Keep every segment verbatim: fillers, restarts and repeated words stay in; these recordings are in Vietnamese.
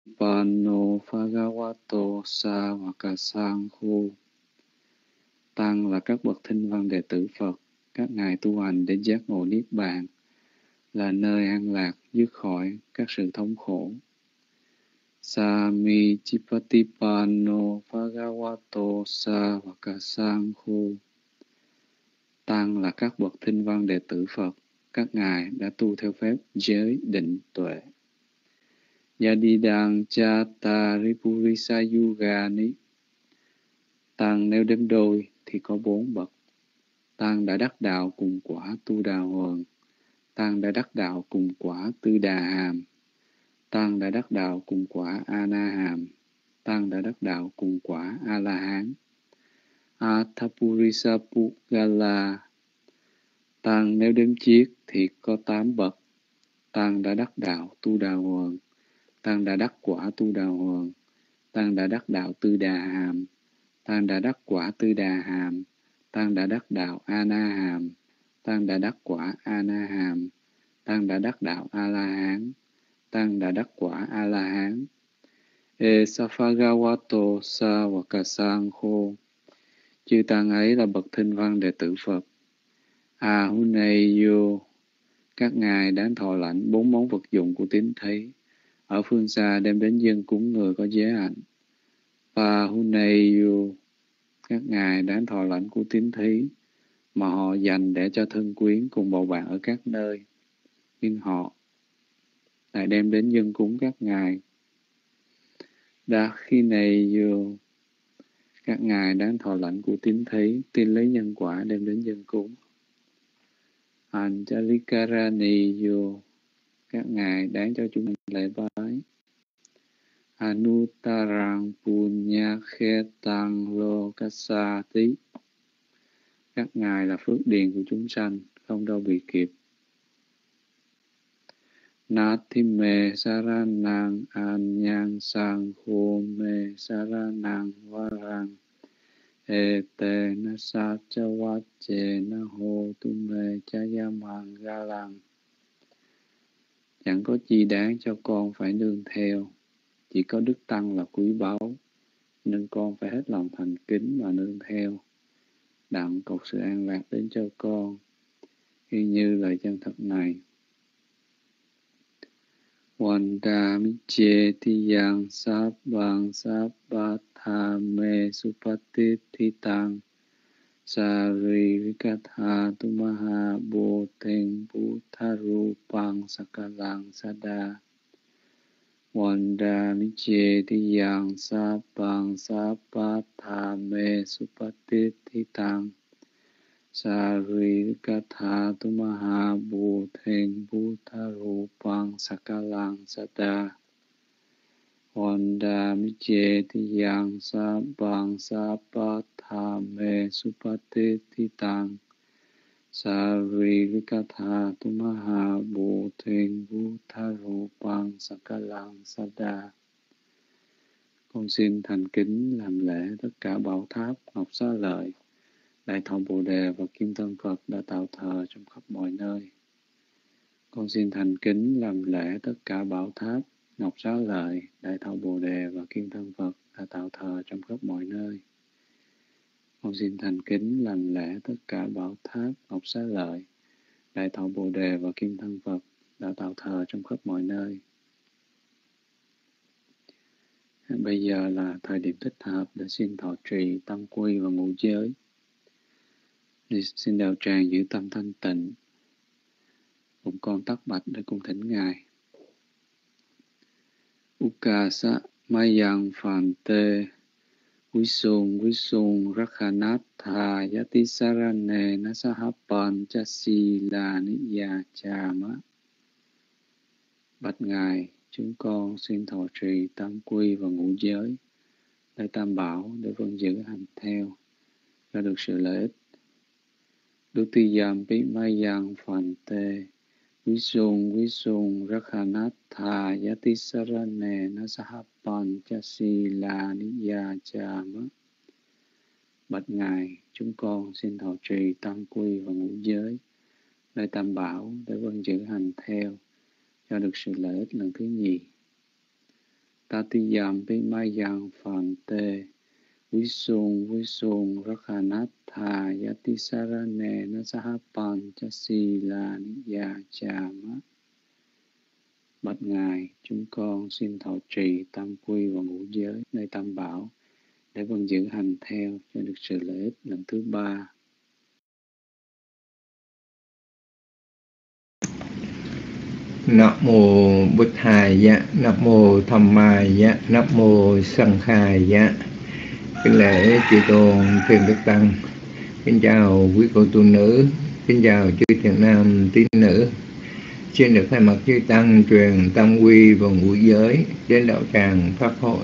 Pano Phagavato Savakasangho. Tăng là các bậc thinh văn đệ tử Phật, các ngài tu hành để giác ngộ niết bàn, là nơi an lạc dứt khỏi các sự thống khổ. Sami Chipatipano Phagavato Savakasangho. Tăng là các bậc thinh văn đệ tử Phật, các ngài đã tu theo phép giới định tuệ. Yadidang Chata Ripurisa Yugani. Tăng nếu đếm đôi thì có bốn bậc. Tăng đã đắc đạo cùng quả Tu Đà Hoàn. Tăng đã đắc đạo cùng quả Tư Đà Hàm. Tăng đã đắc đạo cùng quả A Na Hàm. Tăng đã đắc đạo cùng quả A La Hán. Athapurisa Pugala. Tăng nếu đếm chiết thì có tám bậc. Tăng đã đắc đạo Tu Đà Hoàn. Tăng đã đắc quả Tu Đà Hoàn. Tăng đã đắc đạo Tư Đà Hàm. Tăng đã đắc quả Tư Đà Hàm. Tăng đã đắc đạo A Na Hàm. Tăng đã đắc quả A Na Hàm. Tăng đã đắc đạo A La Hán. Tăng đã đắc quả A La Hán. E Saphagawato Savakasangho. Chư tăng ấy là bậc thinh văn đệ tử Phật. Ahuneyo. Các ngài đáng thọ lãnh bốn món vật dụng của tín thấy, ở phương xa đem đến dân cúng người có giới hạnh. Pahuneyo. Các ngài đáng thọ lãnh của tín thí mà họ dành để cho thân quyến cùng bầu bạn ở các nơi, nhưng họ lại đem đến dân cúng các ngài. Dakhineyo. Các ngài đáng thọ lãnh của tín thí, tin lấy nhân quả đem đến dân cúng. Anjalikaraniyo. Các ngài đáng cho chúng lễ bái. Anutarang punyakhetang lokasati. Các ngài là phước điền của chúng sanh, không đâu bị kịp. Natime saranang anyang sangho me saranang varang. Ete nasachawache naho tume chayamang galang. Chẳng có chi đáng cho con phải nương theo, chỉ có đức tăng là quý báu, nên con phải hết lòng thành kính mà nương theo. Đặng cầu sự an lạc đến cho con, y như lời chân thật này. Vandamichetiyang sabbang sabbatthame supatithitang saririkatha tumaha bhoteng bhuttarupang sakalang sada. Vandamichetiyang sabbang sabbatthame supatithitang saririkatha tumaha bhoteng bhuttarupang sakalang sada. Vandamichetiyang sabbang sabbatthame supatithitang saririkatha tumaha bhoteng bhuttarupang sakalang sada. Con xin thành kính làm lễ tất cả bảo tháp, ngọc xá lợi, Đại Thọ Bồ Đề và Kim Thân Phật đã tạo thờ trong khắp mọi nơi. Con xin thành kính làm lễ tất cả bảo tháp, ngọc xá lợi, Đại Thọ Bồ Đề và Kim Thân Phật đã tạo thờ trong khắp mọi nơi. Con xin thành kính làm lễ tất cả bảo tháp, ngọc xá lợi, Đại Thọ Bồ Đề và Kim Thân Phật đã tạo thờ trong khắp mọi nơi. Bây giờ là thời điểm thích hợp để xin thọ trì tam quy và ngũ giới. Xin đạo tràng giữ tâm thanh tịnh, bụng con tắt bạch để cung thỉnh Ngài. Ukasa mayang phante Visung visung rakhanatha yati sarane nasahapan chasila niya chama. Bạch Ngài, chúng con xin thọ trì tam quy và ngũ giới, Lễ Tam Bảo để vâng giữ hành theo, cho được sự lợi ích. Dutiyam Pimayang Phante Visung Visung Rakhanatha Yati Sarane Nasahapan Chasila Niya Chama. Bạch Ngài, chúng con xin thọ trì tam quy và ngũ giới, Lễ Tam Bảo để vâng giữ hành theo, cho được sự lợi ích lần thứ nhì. Tatiyampi mayang phante Visung Visung Rakhanatha Yati Sarane Nasahapan Chasila Niya Chama. Bạch Ngài, chúng con xin thọ trì tam quy và ngũ giới nơi tam bảo để vẫn giữ hành theo cho được sự lợi ích lần thứ ba. Nam mô Bụt Thaya, Nam mô Dhammaya, Nam mô Sanghaya. Kính lễ chư tôn thiền đức tăng, kính chào quý cô tu nữ, kính chào chư thiện nam tín nữ. Xin được thay mặt chư tăng truyền tam quy và ngũ giới đến đạo tràng pháp hội.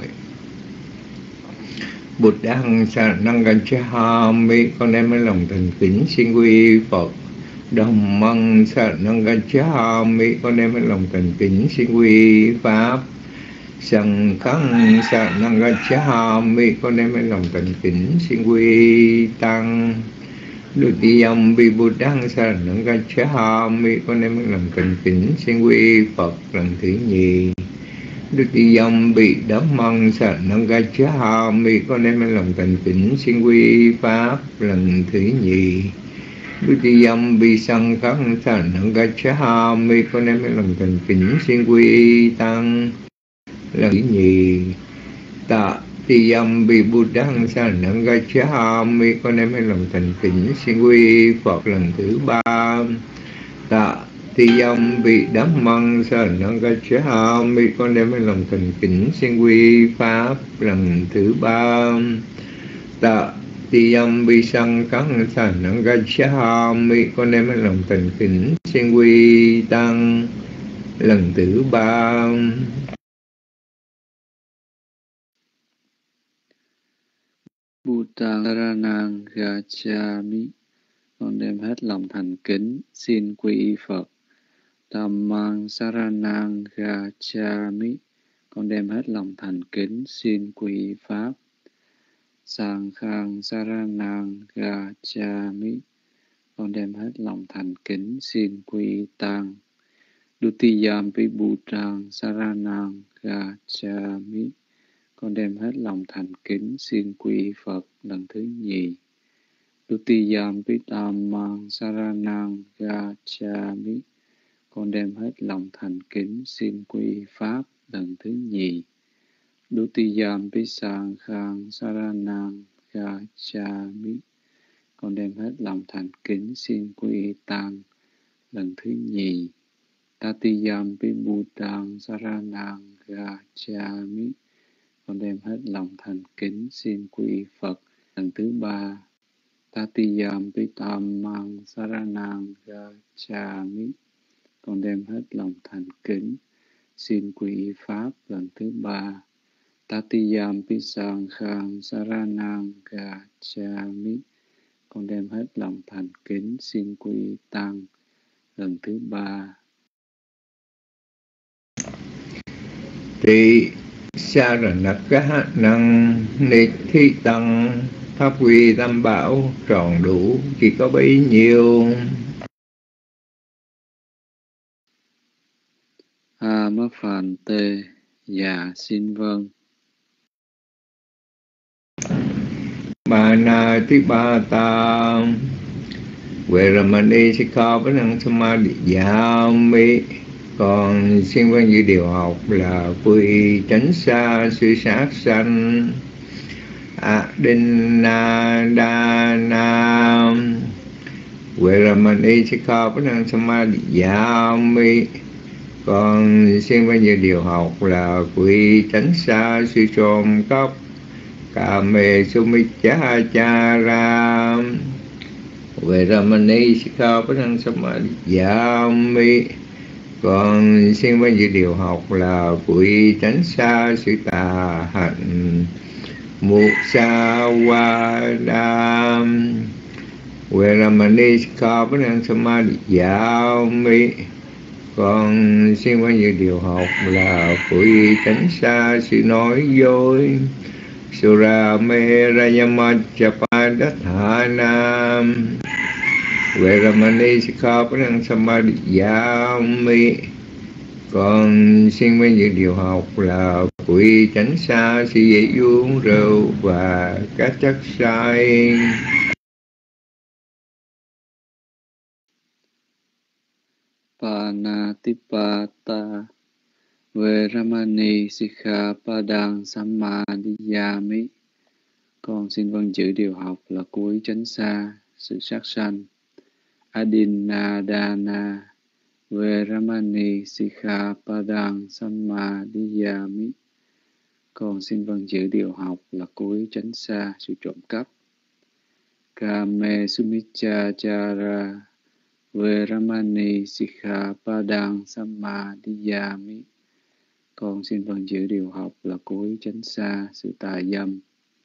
Bụt Đăng Saranang Gacchami, con đem với lòng thành kính xin quy Phật. Dhammang Saranang Gacchami, con đem với lòng thành kính xin quy Pháp. Sanghang Saranang Gacchami, con đem với lòng thành kính xin quy Tăng. Dutiyampi Buddhang Saranang Gacchami, con đem với lòng thành kính xin quy Phật lần thứ nhì. Dutiyampi Dhammang Saranang Gacchami, con đem với lòng thành kính xin quy Pháp lần thứ nhì. Dutiyampi Sanghang Saranang Gacchami, con đem với lòng thành kính xin quy Tăng lần thứ nhì. Tạ Tiyampi Buddhang Saranang Gacchami, con đem với lòng thành kính xin quy Phật lần thứ ba. Tạ Tiyampi Dhammang Saranang Gacchami, con đem với lòng thành kính xin quy Pháp lần thứ ba. Tạ Tiyampi Sanghang Saranang Gacchami, con đem với lòng thành kính xin quy Tăng lần thứ ba. Bhutang Saranang Gacchami, con đem hết lòng thành kính xin quy y Phật. Dhammang Saranang Gacchami, con đem hết lòng thành kính xin quy y Pháp. Sanghang Saranang Gacchami, con đem hết lòng thành kính xin quy y Tăng. Dutiyampi Buddhang Saranang Gacchami, con đem hết lòng thành kính xin quy y Phật lần thứ nhì. Dutiyampi Dhammang Saranang Gacchami, con đem hết lòng thành kính xin quy y Pháp lần thứ nhì. Dutiyampi Sanghang Saranang Gacchami, con đem hết lòng thành kính xin quy y Tăng lần thứ nhì. Tatiyampi Buddhang Saranang Gacchami, con đem hết lòng thành kính xin quy y Phật lần thứ ba. Tatiyampi Dhammang Saranang Gacchami, con đem hết lòng thành kính xin quy y Pháp lần thứ ba. Tatiyampi Sanghang Saranang Gacchami, con đem hết lòng thành kính xin quy y Tăng lần thứ ba. Tỳ Saranang Ni Thi Tăng, pháp quy tam bảo tròn đủ chỉ có bấy nhiêu. A Mắc Phàn Tê, dạ xin vâng. Bà Na Thi Ba Ta Veramani Sikkhapanang Samadhiyami, còn xin vâng giữ điều học là quy tránh xa suy sát sanh. Adinadana Veramani Sikkhapanang Samadhiyami, còn xin vâng giữ điều học là quy tránh xa suy trộm cắp. Kame Sumichachara Veramani Sikkhapanang Samadhiyami, còn xin vâng giữ điều học là quy tránh xa sự tà hạnh. Musawada Veramani Sikkhapanang Samadhiyami, còn xin vâng giữ điều học là quy tránh xa sự nói dối. Sura Merayamachapadathana Veramani Sikkhapanang Samadhiyami, còn xin vâng giữ điều học là quỷ tránh xa sự dễ uống rượu và các chất say. Panatipata Veramani Sikkhapadang Sammadiyami. Con xin vâng giữ điều học là cúi tránh xa sự sát sanh. Adinadana Veramani Sikkhapadang Sammadiyami. Con xin vâng giữ điều học là cúi tránh xa sự trộm cắp. Kame Sumichachara Veramani Sikkhapadang Sammadiyami. Con xin vâng giữ điều học là cúi tránh xa sự tà dâm.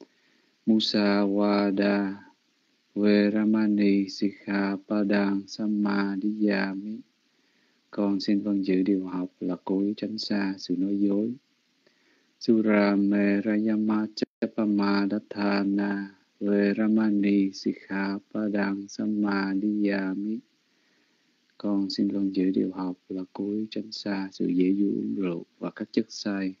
Musawada Veramani Sikkhapadang Sammadiyami. Con xin vâng giữ điều học là cúi tránh xa sự nói dối. Suramerayamachapamadatthana Veramani Sikkhapadang Sammadiyami. Con xin vâng giữ điều học là cúi tránh xa sự dễ dụ uống rượu và các chất say.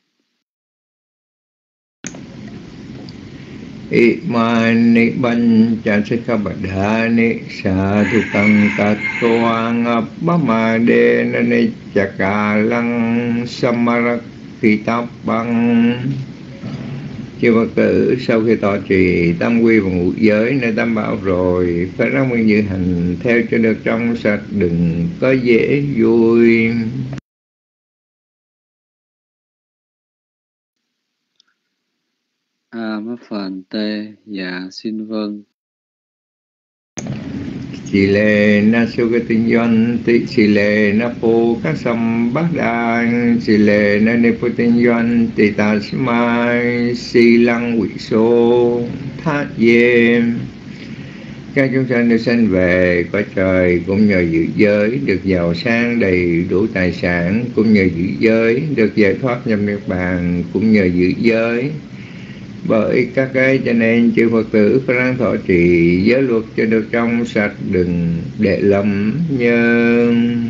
Imani bancha sikkhapadhani sadhukang tattvang appamādena niccakalang samarakkhitappang. Chư Phật tử, sau khi tọa trì tam quy và ngũ giới nơi tam bảo rồi, phải ráng nguyện giữ hành theo cho được trong sạch, đừng có dễ vui. A Mát Phàn Tê, dạ xin vâng. Chỉ lệ na siêu cái tinh doanh tị chỉ lệ na phô các sâm bát đàn chỉ lệ na nê phô tinh doanh tị tà mai si lăng quỷ số thát dê. Các chúng sanh được sanh về cõi trời cũng nhờ giữ giới được giàu sang đầy đủ tài sản, cũng nhờ giữ giới được giải thoát nhập niết bàn, cũng nhờ giữ giới. Bởi các cái cho nên chư Phật tử phải ráng thọ trì giới luật cho được trong sạch, đừng để lầm nhân.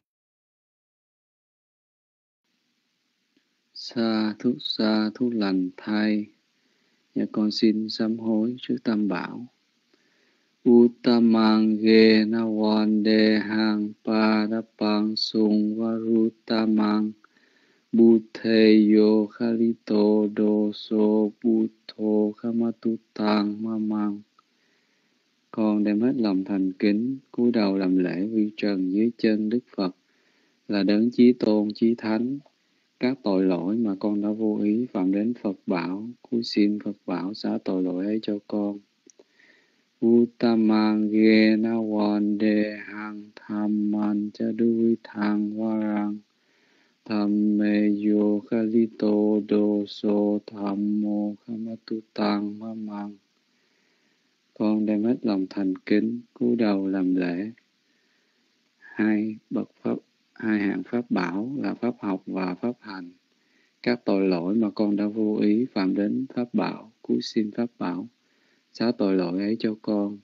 Sa thú sa thú lành thay. Nhà con xin sám hối trước tam bảo. Uttamang ge na wande hang padapang sung varutamang Buddheyo khalito doso buddho khamatutang mamang. Con đem hết lòng thành kính, cúi đầu làm lễ vi trần dưới chân Đức Phật là đấng chí tôn chí thánh. Các tội lỗi mà con đã vô ý phạm đến Phật bảo, cúi xin Phật bảo xá tội lỗi ấy cho con. Uttamang ge na wande hang thamman chadui thang warang Thammeyo khalito doso thammo khamatutang mamang. Con đem hết lòng thành kính, cúi đầu làm lễ hai bậc pháp, hai hạng pháp bảo là pháp học và pháp hành. Các tội lỗi mà con đã vô ý phạm đến pháp bảo, cúi xin pháp bảo xá tội lỗi ấy cho con.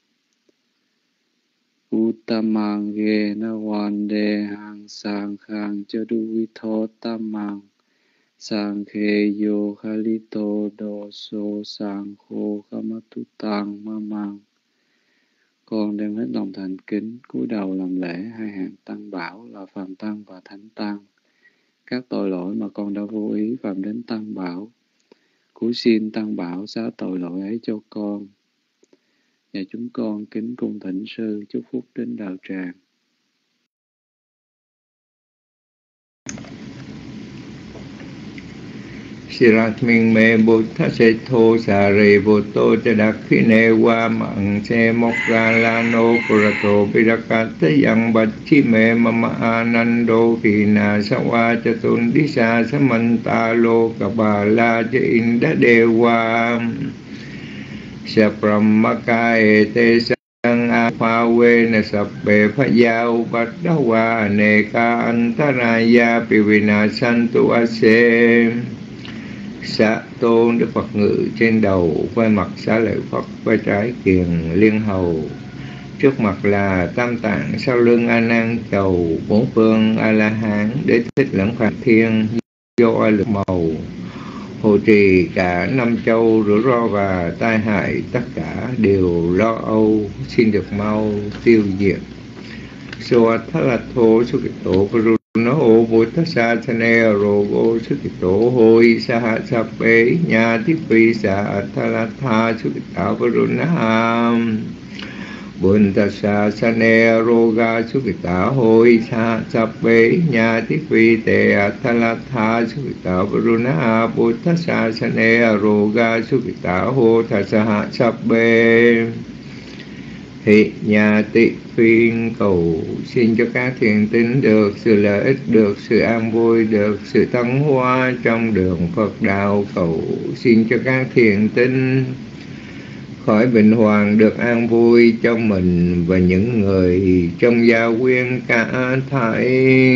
Uttamang ge na wande hang sang khang chadu tho tamang sang khe yo khalito doso sang kho khamatutang mamang. Con đem hết lòng thành kính, cúi đầu làm lễ hai hạng tăng bảo là phàm tăng và thánh tăng. Các tội lỗi mà con đã vô ý phạm đến tăng bảo, cúi xin tăng bảo xá tội lỗi ấy cho con. Và chúng con kính cung thỉnh sư chúc phúc đến đạo tràng. Sirat minh mê bồ tát se thô sa re vô tô cha đặc khi nê qua mạng se mok ra la nô purato pirakata yang bát chi mê mama anando khi na sa wa cha tôn đi sa sa manta lô ca bà la cha inda dewa sa brahmakae te sang a pha we na sab bê pha yau bát đa wa ne ka antaraya pi vinasantu ase. Xá tôn Đức Phật ngự trên đầu, quay mặt xá lợi Phật, quay trái kiền liên hầu. Trước mặt là tam tạng, sau lưng A Nan chầu, bốn phương A La Hán, đế thích lẫn phạt thiên, vô oai lực màu. hộ trì cả năm châu, rủi ro và tai hại tất cả đều lo âu xin được mau tiêu diệt. Soathalatho Sukito Varunaho Bhuttasa Chane Rogo Sukito Hoi Saha Sape Nhati Pi Saathalatha Sukita Varunaham Bhuttasa Chane Roga Sukita Hoi Saha Sape Nhati Pi Te Athalatha Sukita Varunaha Bhuttasa Chane Roga Sukita Ho Thasaha Sape. Thị nhà tị phiên cầu xin cho các thiền tín được sự lợi ích, được sự an vui, được sự tấn hóa trong đường Phật đạo. Cầu xin cho các thiền tín khỏi bệnh hoạn, được an vui cho mình và những người trong gia quyến cả thảy.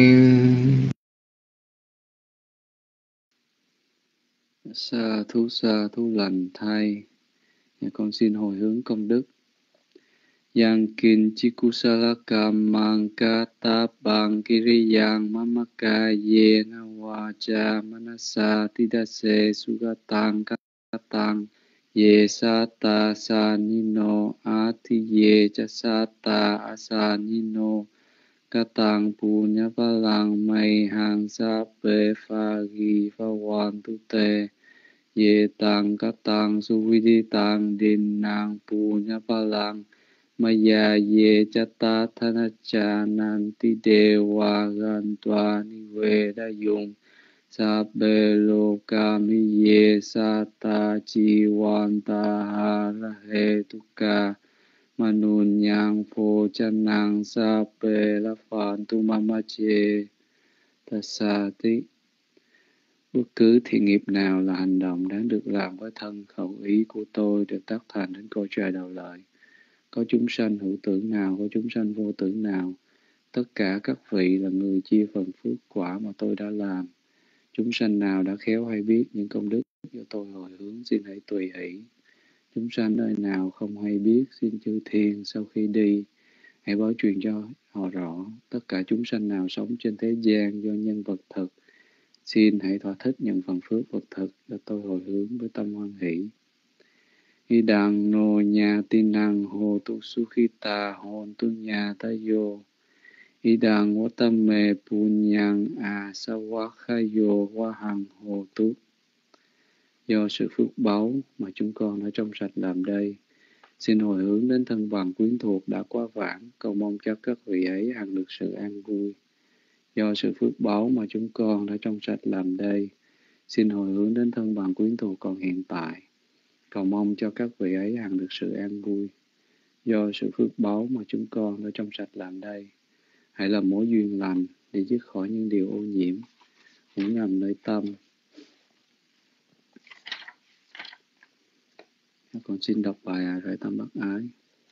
Sa thú sa thú lành thay. Nhà con xin hồi hướng công đức. Yang kin chikusala kamang kata bang kiriyang mamaka yena waja manasa tidase sugatang katang ye sata sanino ati ye jasata asanino katang punya palang may hang sa pe pha gi pha wan tu te ye tang katang suvidi tang din nang punya palang Maya ye chata thana cha nanti dewa gantwa niwe da yung sabbe lokami ye sata chiwanta harahe tuka manunyang pho chanang sabbe la phan tu mama che tasati. Bất cứ thiện nghiệp nào là hành động đáng được làm với thân khẩu ý của tôi được tác thành đến cõi trời đạo lợi. Có chúng sanh hữu tưởng nào, có chúng sanh vô tưởng nào, tất cả các vị là người chia phần phước quả mà tôi đã làm. Chúng sanh nào đã khéo hay biết những công đức do tôi hồi hướng, xin hãy tùy hỷ. Chúng sanh nơi nào không hay biết, xin chư thiên sau khi đi, hãy báo truyền cho họ rõ. Tất cả chúng sanh nào sống trên thế gian do nhân vật thực, xin hãy thỏa thích nhận phần phước vật thực do tôi hồi hướng với tâm hoan hỷ. Idang no nya tinang ho tu sukhita hon tu nya tayo. Idang watame punyang a sawakhayo wahang ho tu. Do sự phước báu mà chúng con đã trong sạch làm đây, xin hồi hướng đến thân bằng quyến thuộc đã quá vãng, cầu mong cho các vị ấy hằng được sự an vui. Do sự phước báu mà chúng con đã trong sạch làm đây, xin hồi hướng đến thân bằng quyến thuộc còn hiện tại, cầu mong cho các vị ấy hằng được sự an vui. Do sự phước báu mà chúng con đã trong sạch làm đây, hãy làm mối duyên lành để dứt khỏi những điều ô nhiễm, ngủ ngầm nơi tâm. Con xin đọc bài à rải tâm bác ái.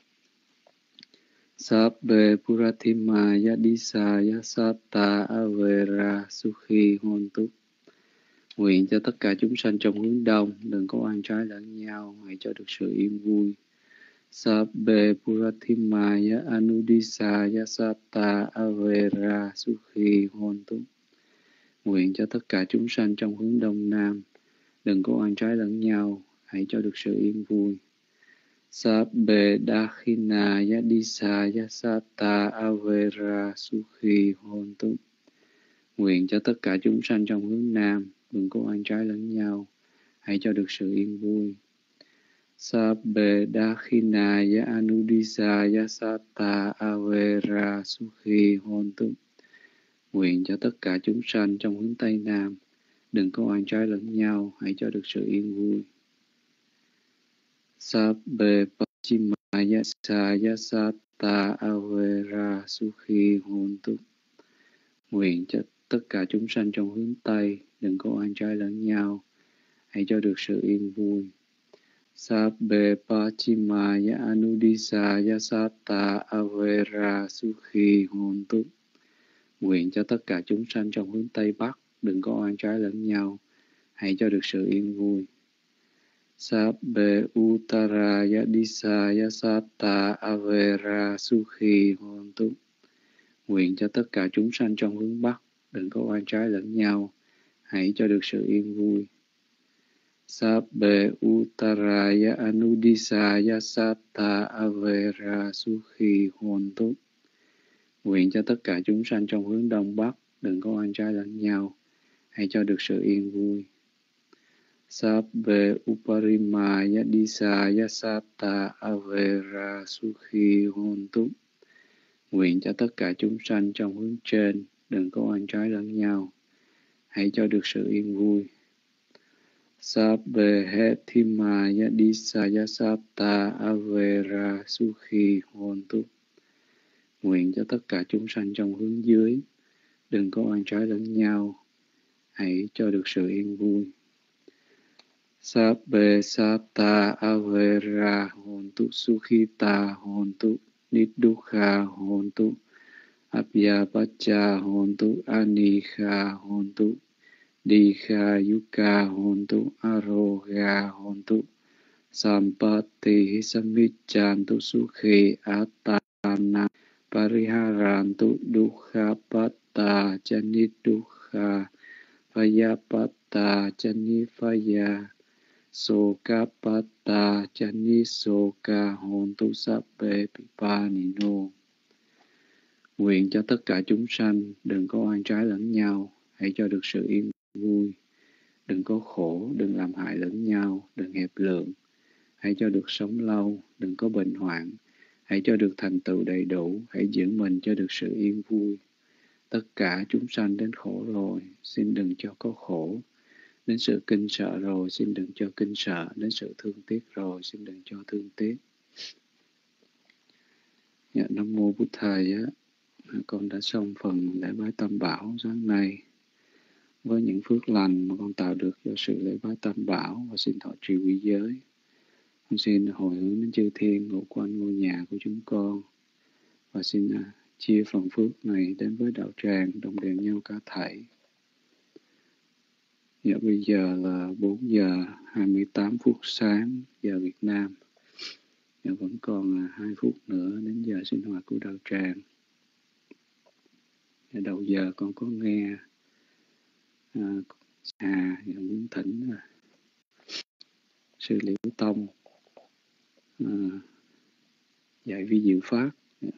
Sabbe purathima yadisa yasata avera sukhi hontu. Nguyện cho tất cả chúng sanh trong hướng đông đừng có oan trái lẫn nhau, hãy cho được sự yên vui. Sabbe purathima ya anudisa yasata avera sukhi hontu. Nguyện cho tất cả chúng sanh trong hướng đông nam đừng có oan trái lẫn nhau, hãy cho được sự yên vui. Sabbe dakhina yadisa yasata avera sukhi hontu. Nguyện cho tất cả chúng sanh trong hướng nam đừng có oan trái lẫn nhau, hãy cho được sự yên vui. Sabbe dakhina ya anudisa yasata avera sukhi hontu. Nguyện cho tất cả chúng sanh trong hướng tây nam đừng có oan trái lẫn nhau, hãy cho được sự yên vui. Sabbe pachima yasa yasata avera sukhi hontu. Nguyện cho tất cả chúng sanh trong hướng tây đừng có oan trái lẫn nhau, hãy cho được sự yên vui. Sabbe pachima ya anudisa yasata avera sukhi hontu. Nguyện cho tất cả chúng sanh trong hướng tây bắc đừng có oan trái lẫn nhau, hãy cho được sự yên vui. Sabbe uttara yadisa yasata avera sukhi hontu. Nguyện cho tất cả chúng sanh trong hướng bắc đừng có oan trái lẫn nhau, hãy cho được sự yên vui. Sabbe Uttaraya Anudisaya Satta Avera Sukhi Hontu. Nguyện cho tất cả chúng sanh trong hướng Đông Bắc đừng có oan trái lẫn nhau, hãy cho được sự yên vui. Sabbe Uparimaya Disaya Satta Avera Sukhi Hontu. Nguyện cho tất cả chúng sanh trong hướng trên đừng có oan trái lẫn nhau, hãy cho được sự yên vui. Sabbe Hethimaya Disaya Satta Avera Sukhi Hontu. Nguyện cho tất cả chúng sanh trong hướng dưới đừng có oan trái lẫn nhau, hãy cho được sự yên vui. Sabbe Satta Avera Hontu Sukhita Hontu Niddukha Hontu Abhyapacha Hontu Anikha Hontu Dikha Yuka Hontu Aroga Hontu Sampati Samichantu Sukhi Atana Pariharantu Dukha Patta Chanidukha Vayapata Chanifaya Sokapata Chanisoka Hontu Sabbe Pipanino. Nguyện cho tất cả chúng sanh đừng có oan trái lẫn nhau, hãy cho được sự yên vui. Đừng có khổ, đừng làm hại lẫn nhau, đừng hẹp lượng. Hãy cho được sống lâu, đừng có bệnh hoạn. Hãy cho được thành tựu đầy đủ, hãy giữ mình cho được sự yên vui. Tất cả chúng sanh đến khổ rồi, xin đừng cho có khổ. Đến sự kinh sợ rồi, xin đừng cho kinh sợ. Đến sự thương tiếc rồi, xin đừng cho thương tiếc. Dạ, Nam Mô Bụt Thầy á, con đã xong phần lễ bái Tam Bảo sáng nay. Với những phước lành mà con tạo được do sự lễ bái Tam Bảo và xin thọ trì quy giới, con xin hồi hướng đến chư thiên ngụ quanh ngôi nhà của chúng con và xin uh, chia phần phước này đến với đạo tràng đồng đều nhau cả thảy. Dạ, bây giờ là bốn giờ hai mươi tám phút sáng giờ Việt Nam. Dạ, vẫn còn uh, hai phút nữa đến giờ sinh hoạt của đạo tràng. Dạ, đầu giờ con có nghe uh, à dạ, muốn thỉnh uh, sư Liễu Tông uh, dạy vi diệu pháp. Yeah.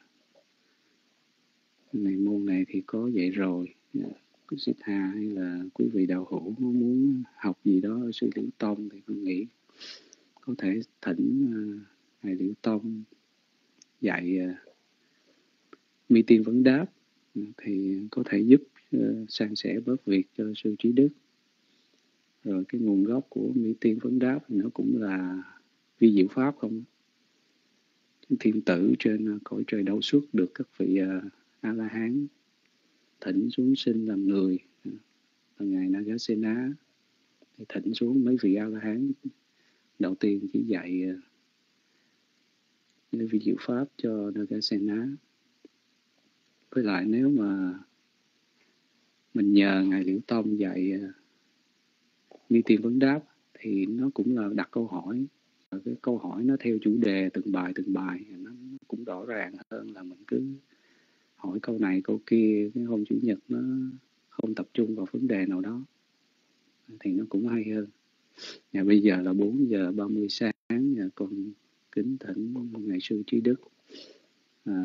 Này môn này thì có dạy rồi. Yeah. Quý Sĩ Hà hay là quý vị đạo hữu muốn học gì đó ở sư Liễu Tông thì con nghĩ có thể thỉnh uh, thầy Liễu Tông dạy uh, meeting vấn đáp, uh, thì có thể giúp uh, san sẻ bớt việc cho sư Trí Đức. Rồi cái nguồn gốc của meeting vấn đáp thì nó cũng là vi diệu pháp không? Thiên tử trên cõi trời Đâu Xuất được các vị uh, A-la-hán thỉnh xuống sinh làm người. Là Ngài Nagasena thì thỉnh xuống mấy vị A-la-hán đầu tiên chỉ dạy uh, vi diệu pháp cho Nagasena. Với lại nếu mà mình nhờ Ngài Liễu Tông dạy uh, meeting vấn đáp thì nó cũng là đặt câu hỏi. Cái câu hỏi nó theo chủ đề từng bài từng bài, nó cũng rõ ràng hơn là mình cứ hỏi câu này câu kia, cái hôm chủ nhật nó không tập trung vào vấn đề nào đó thì nó cũng hay hơn. Nhà bây giờ là bốn giờ ba mươi sáng, nhà con kính thỉnh Ngài sư Trí Đức à,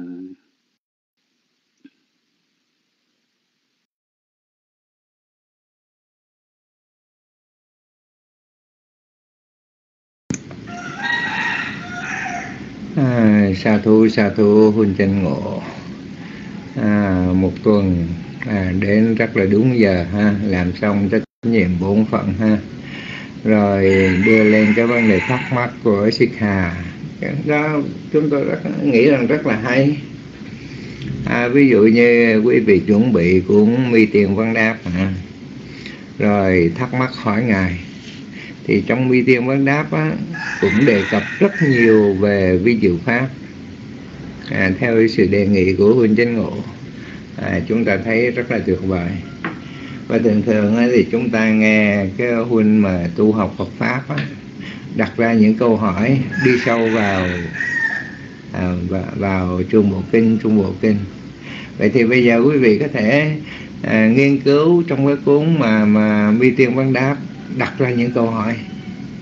À, sa thú sa thú Huynh Chánh Ngộ. À, một tuần à, đến rất là đúng giờ ha, làm xong trách nhiệm bổn phận ha, rồi đưa lên cái vấn đề thắc mắc của Sĩ Hà. Cái đó chúng tôi rất, nghĩ rằng rất là hay. À, ví dụ như quý vị chuẩn bị cũng meeting vấn đáp ha, rồi thắc mắc hỏi Ngài, thì trong meeting vấn đáp á, cũng đề cập rất nhiều về vi diệu pháp à, theo sự đề nghị của Huynh Chánh Ngộ. À, chúng ta thấy rất là tuyệt vời. Và thường thường á, thì chúng ta nghe cái Huynh mà tu học Phật Pháp á, đặt ra những câu hỏi đi sâu vào à, vào Trung Bộ Kinh, Trung Bộ Kinh. Vậy thì bây giờ quý vị có thể à, nghiên cứu trong cái cuốn mà mà meeting vấn đáp, đặt ra những câu hỏi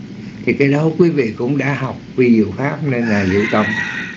thì cái đó quý vị cũng đã học vi diệu pháp nên Ngài Diệu Tông.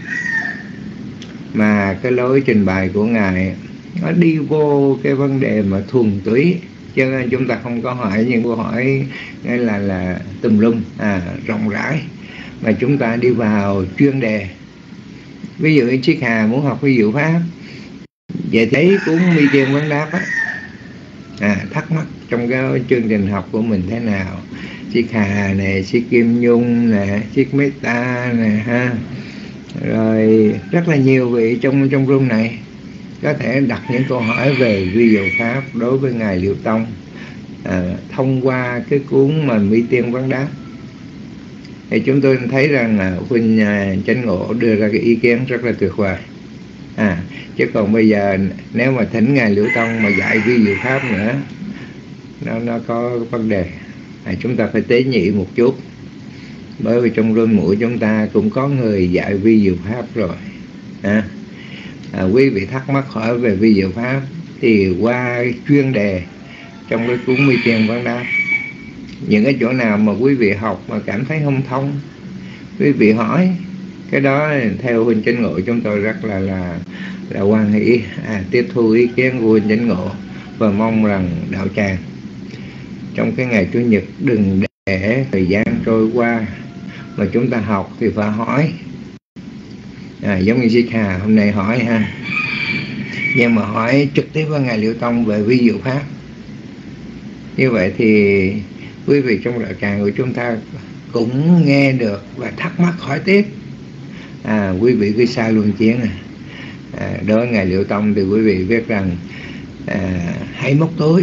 Mà cái lối trình bày của Ngài nó đi vô cái vấn đề mà thuần túy, cho nên chúng ta không có hỏi những câu hỏi hay là là tùm lum à, rộng rãi, mà chúng ta đi vào chuyên đề. Ví dụ như Chiết Hà muốn học vi diệu pháp, vậy thấy cũng Mi Tiên Vấn Đáp á, à, thắc mắc trong cái chương trình học của mình thế nào, Chiết Hà nè, Chiết Kim Nhung nè, Chiết Meta nè ha, rồi rất là nhiều vị trong trong room này có thể đặt những câu hỏi về vi diệu pháp đối với Ngài Diệu Tông, à, thông qua cái cuốn mà Mi Tiên Vấn Đáp. Thì chúng tôi thấy rằng là Huynh Chánh Ngộ đưa ra cái ý kiến rất là tuyệt vời. À, chứ còn bây giờ nếu mà thỉnh Ngài Liễu Tông mà dạy vi diệu pháp nữa, nó nó có vấn đề. À, chúng ta phải tế nhị một chút, bởi vì trong room mũi chúng ta cũng có người dạy vi diệu pháp rồi. À, à, quý vị thắc mắc hỏi về vi diệu pháp thì qua chuyên đề trong cái cuốn Mi Tiên Vấn Đáp, những cái chỗ nào mà quý vị học mà cảm thấy không thông, quý vị hỏi. Cái đó theo Huynh Chánh Ngộ chúng tôi rất là là là hoan hỷ à, tiếp thu ý kiến của Huynh Chánh Ngộ, và mong rằng đạo tràng trong cái ngày Chủ nhật đừng để thời gian trôi qua mà chúng ta học thì phải hỏi. À, giống như Chiết Hà hôm nay hỏi ha, nhưng mà hỏi trực tiếp với Ngài Liễu Tông về vi diệu pháp. Như vậy thì quý vị trong đạo tràng của chúng ta cũng nghe được và thắc mắc hỏi tiếp. À, quý vị cứ sai luân chiến à. À, đối với Ngài Liễu Tông thì quý vị biết rằng à, hãy móc túi,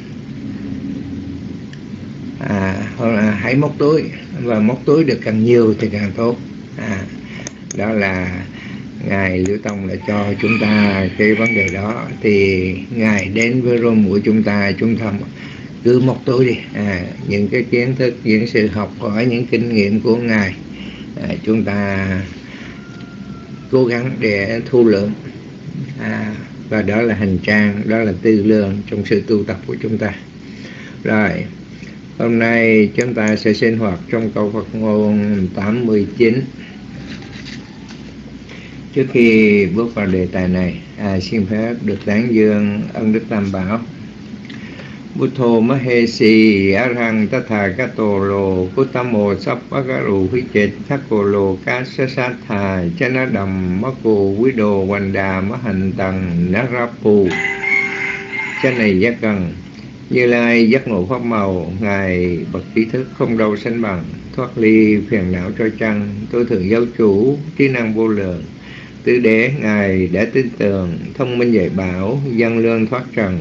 à, hãy móc túi, và móc túi được càng nhiều thì càng tốt. À, đó là Ngài Liễu Tông đã cho chúng ta cái vấn đề đó. Thì Ngài đến với room của chúng ta, chúng ta cứ móc túi đi. À, những cái kiến thức, những sự học hỏi, những kinh nghiệm của Ngài, à, chúng ta cố gắng để thu lượng. À, và đó là hành trang, đó là tư lương trong sự tu tập của chúng ta. Rồi, hôm nay chúng ta sẽ sinh hoạt trong câu Phật ngôn tám mươi chín. Trước khi bước vào đề tài này, à, xin phép được tán dương ân đức Tam Bảo. Buddho Mahesi Arhang Tathagato Lo Puttamo Sappagaru Hichet Thakolo Kasasatha Chanadam Mako Wido Wanda Mahantang Narapu. Chánh này giác cần Như Lai giác ngộ pháp màu, Ngài bậc trí thức không đâu sánh bằng, thoát ly phiền não trôi chăng, tối thượng giáo chủ, trí năng vô lượng. Tứ đế Ngài đã tin tưởng, thông minh dạy bảo, dân lương thoát trần.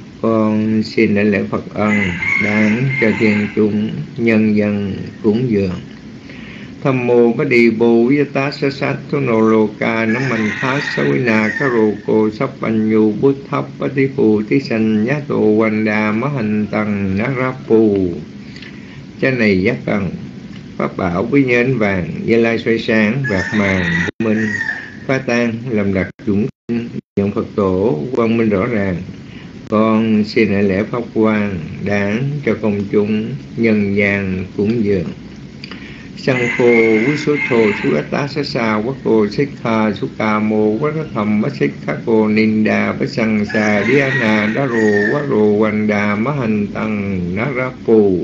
Con xin đảnh lễ Phật ân, đáng cho thiên chúng nhân dân cúng dường. Tham mô bá đi bồ viết sa sát thô nô lô ca nắm mạnh thá sa vi na ca rô cô sắp banh nhu bút thấp bá đi phù tí sanh nhá tổ hoành đà má hành tăng ná ra phù. Chánh này giác cần pháp bảo với như ánh vàng, Như Lai xoay sáng vạt màn minh phá tan làm đặc chúng nhận Phật tổ quang minh rõ ràng. Con xin đại lễ pháp quan đáng cho công chúng nhân gian cúng dường. Sang khô quý số thô sú tá sa sa quá cô xích kha sú ca mô quá thầm bá xích khá cô ninh đà bá sang xà đi na đá rồ quá rồ hoành đà má hành tăng ná ra phù.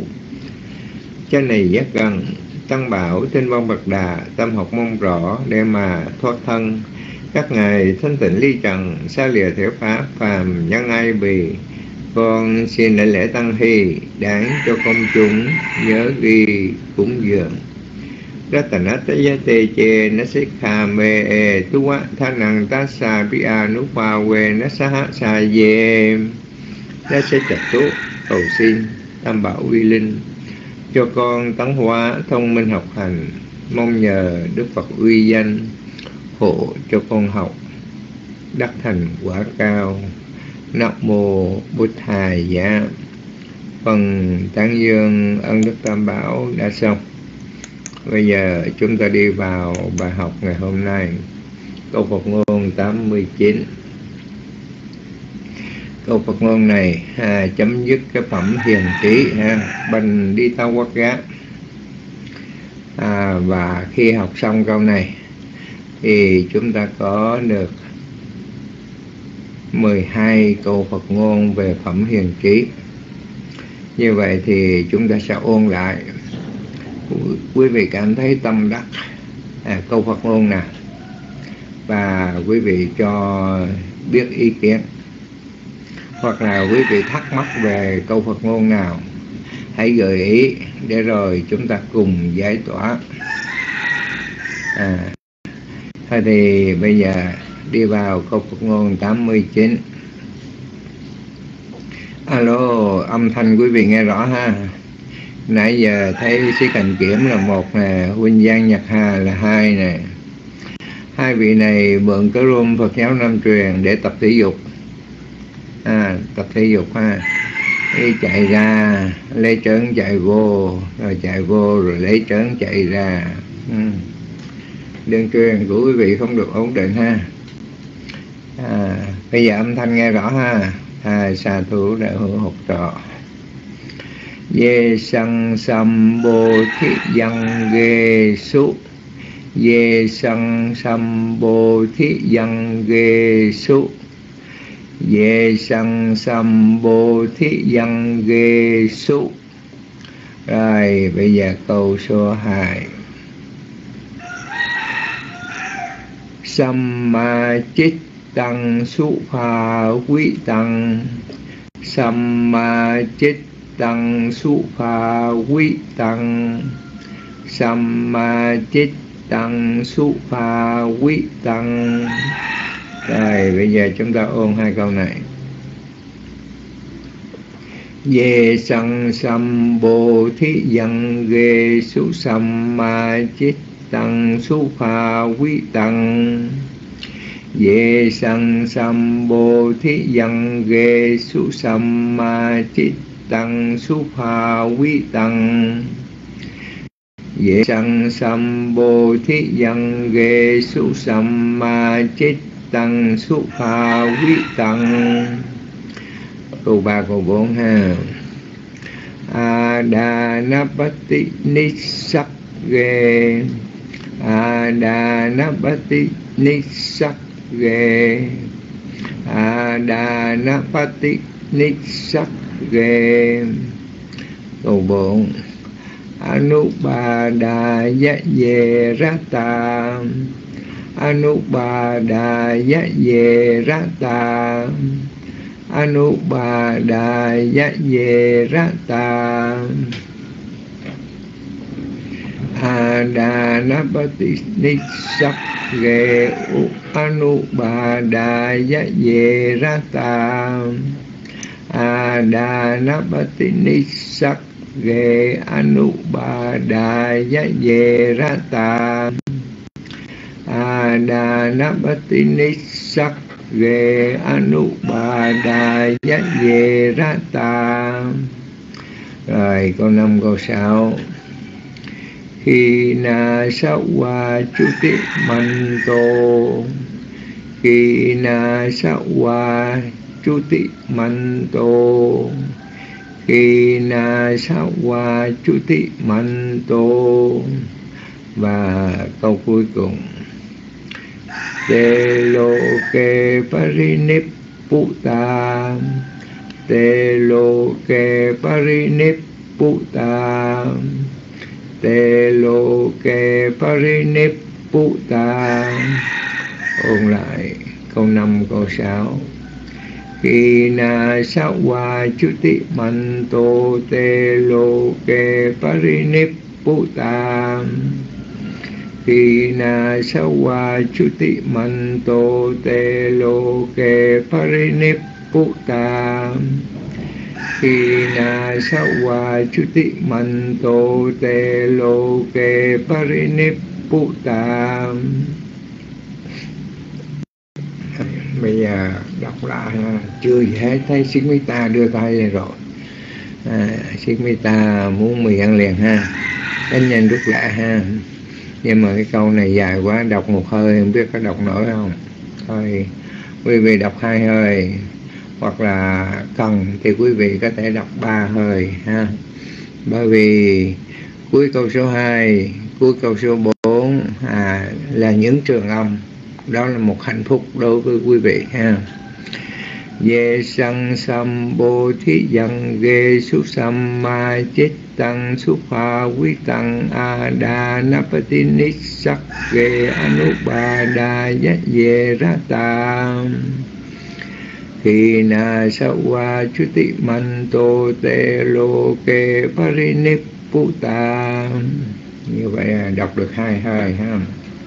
Chánh này giác gần tăng bảo trên văn bậc đà, tâm học mong rõ để mà thoát thân. Các ngài thanh tịnh ly trần, xa lìa thể pháp phàm nhân ai bì. Con xin đại lễ tăng hy đáng cho công chúng nhớ ghi cúng dường. Ratanatayate che nasikha me e tuwa thanang tassa piya nupa we nasaha sa ye. Đã sẽ trật tú cầu xin Tam Bảo uy linh cho con tấn hóa thông minh học hành, mong nhờ Đức Phật uy danh hộ cho con học đắc thành quả cao. Nam mô Bụt Thầy Giá. Phần tán dương ân đức Tam Bảo đã xong. Bây giờ chúng ta đi vào bài học ngày hôm nay. Câu Phật ngôn tám mươi chín. Câu Phật ngôn này à, chấm dứt cái phẩm hiền trí ha, bành đi tao quát gác. À, và khi học xong câu này thì chúng ta có được mười hai câu Phật ngôn về phẩm hiền trí. Như vậy thì chúng ta sẽ ôn lại. Quý vị cảm thấy tâm đắc à, câu Phật ngôn nào, và quý vị cho biết ý kiến, hoặc là quý vị thắc mắc về câu Phật ngôn nào, hãy gợi ý để rồi chúng ta cùng giải tỏa. À, thôi thì bây giờ đi vào câu Phật ngôn tám mươi chín. Alo, âm thanh quý vị nghe rõ ha? Nãy giờ thấy Sĩ Cảnh Kiểm là một nè, Huynh Giang Nhật Hà là hai nè. Hai vị này mượn cái room Phật giáo Nam truyền để tập thể dục. À, tập thể dục ha. Đi chạy ra, lấy trớn chạy vô, rồi chạy vô rồi lấy trớn chạy ra. Ừ. Đường truyền của quý vị không được ổn định ha. À, bây giờ âm thanh nghe rõ ha. À, xà thủ đại hữu học trò. Ye sang sam bồ thị văn ghê su. Ye sang sam bồ thị văn ghê su. Ye sang sam bồ thị văn ghê su. Rồi bây giờ câu số hai. Samma chit tăng su pha quý tăng. Samma chit tăng su pha quý tăng. Samma chit tăng su pha quý tăng. Rồi bây giờ chúng ta ôn hai câu này. Ye sang sam bồ thí văn ghê su samma chit tăng su pha quý tăng. Ye sang sam bồ thí văn ghê su samma chit tăng su pha quý tăng. Ye sang sam bồ thí văn ghê su samma chit tăng su pha quý tăng. Câu ba câu bốn ha. Adanapati nissak ghê. Adanapati nissak ghê. Adanapati nissak ghê. Câu bốn. Anubadaya ye rata. Anubadaya ye rata. Anubadaya ye rata. Adanapati nissak ghê. Anubadaya ye rata. Adanapati nissak ghê. Anubadaya ye rata. Adanapati nissak ghê. Anubadaya ye rata. Rồi câu năm câu sáu. Khi na sa wa chuti manto. Khi na sa wa chuti manto. Khi na sa wa chuti manto. Và câu cuối cùng. Te lo ke parinipputa. Te lo ke parinipputa. Te lo ke parinipputa. Ôn lại câu năm câu sáu. Khi na sa wa chuti manto. Te lo ke parinipputa. Khi na sa wa chuti manto. Te lo ke parinipputa. Khi na sa wa chuti manto. Te lo ke parinipputa. Bây giờ đọc lại ha. Chưa gì hết thấy Smita đưa tay lên rồi. À, Smita muốn mì ăn liền ha. Đánh nhanh rút lại ha. Nhưng mà cái câu này dài quá, đọc một hơi không biết có đọc nổi không. Thôi quý vị đọc hai hơi, hoặc là cần thì quý vị có thể đọc ba hơi ha. Bởi vì cuối câu số hai Cuối câu số bốn à, là những trường âm. Đó là một hạnh phúc đối với quý vị ha. Ye sang sam bồ thí yang ge su sam ma chết tăng su pha quý tăng a đa napati nít sắc ge anupa đa yết ye rata khi na sa wa chuti man tô te lô ke parinipputa. Như vậy là đọc được hai hơi ha.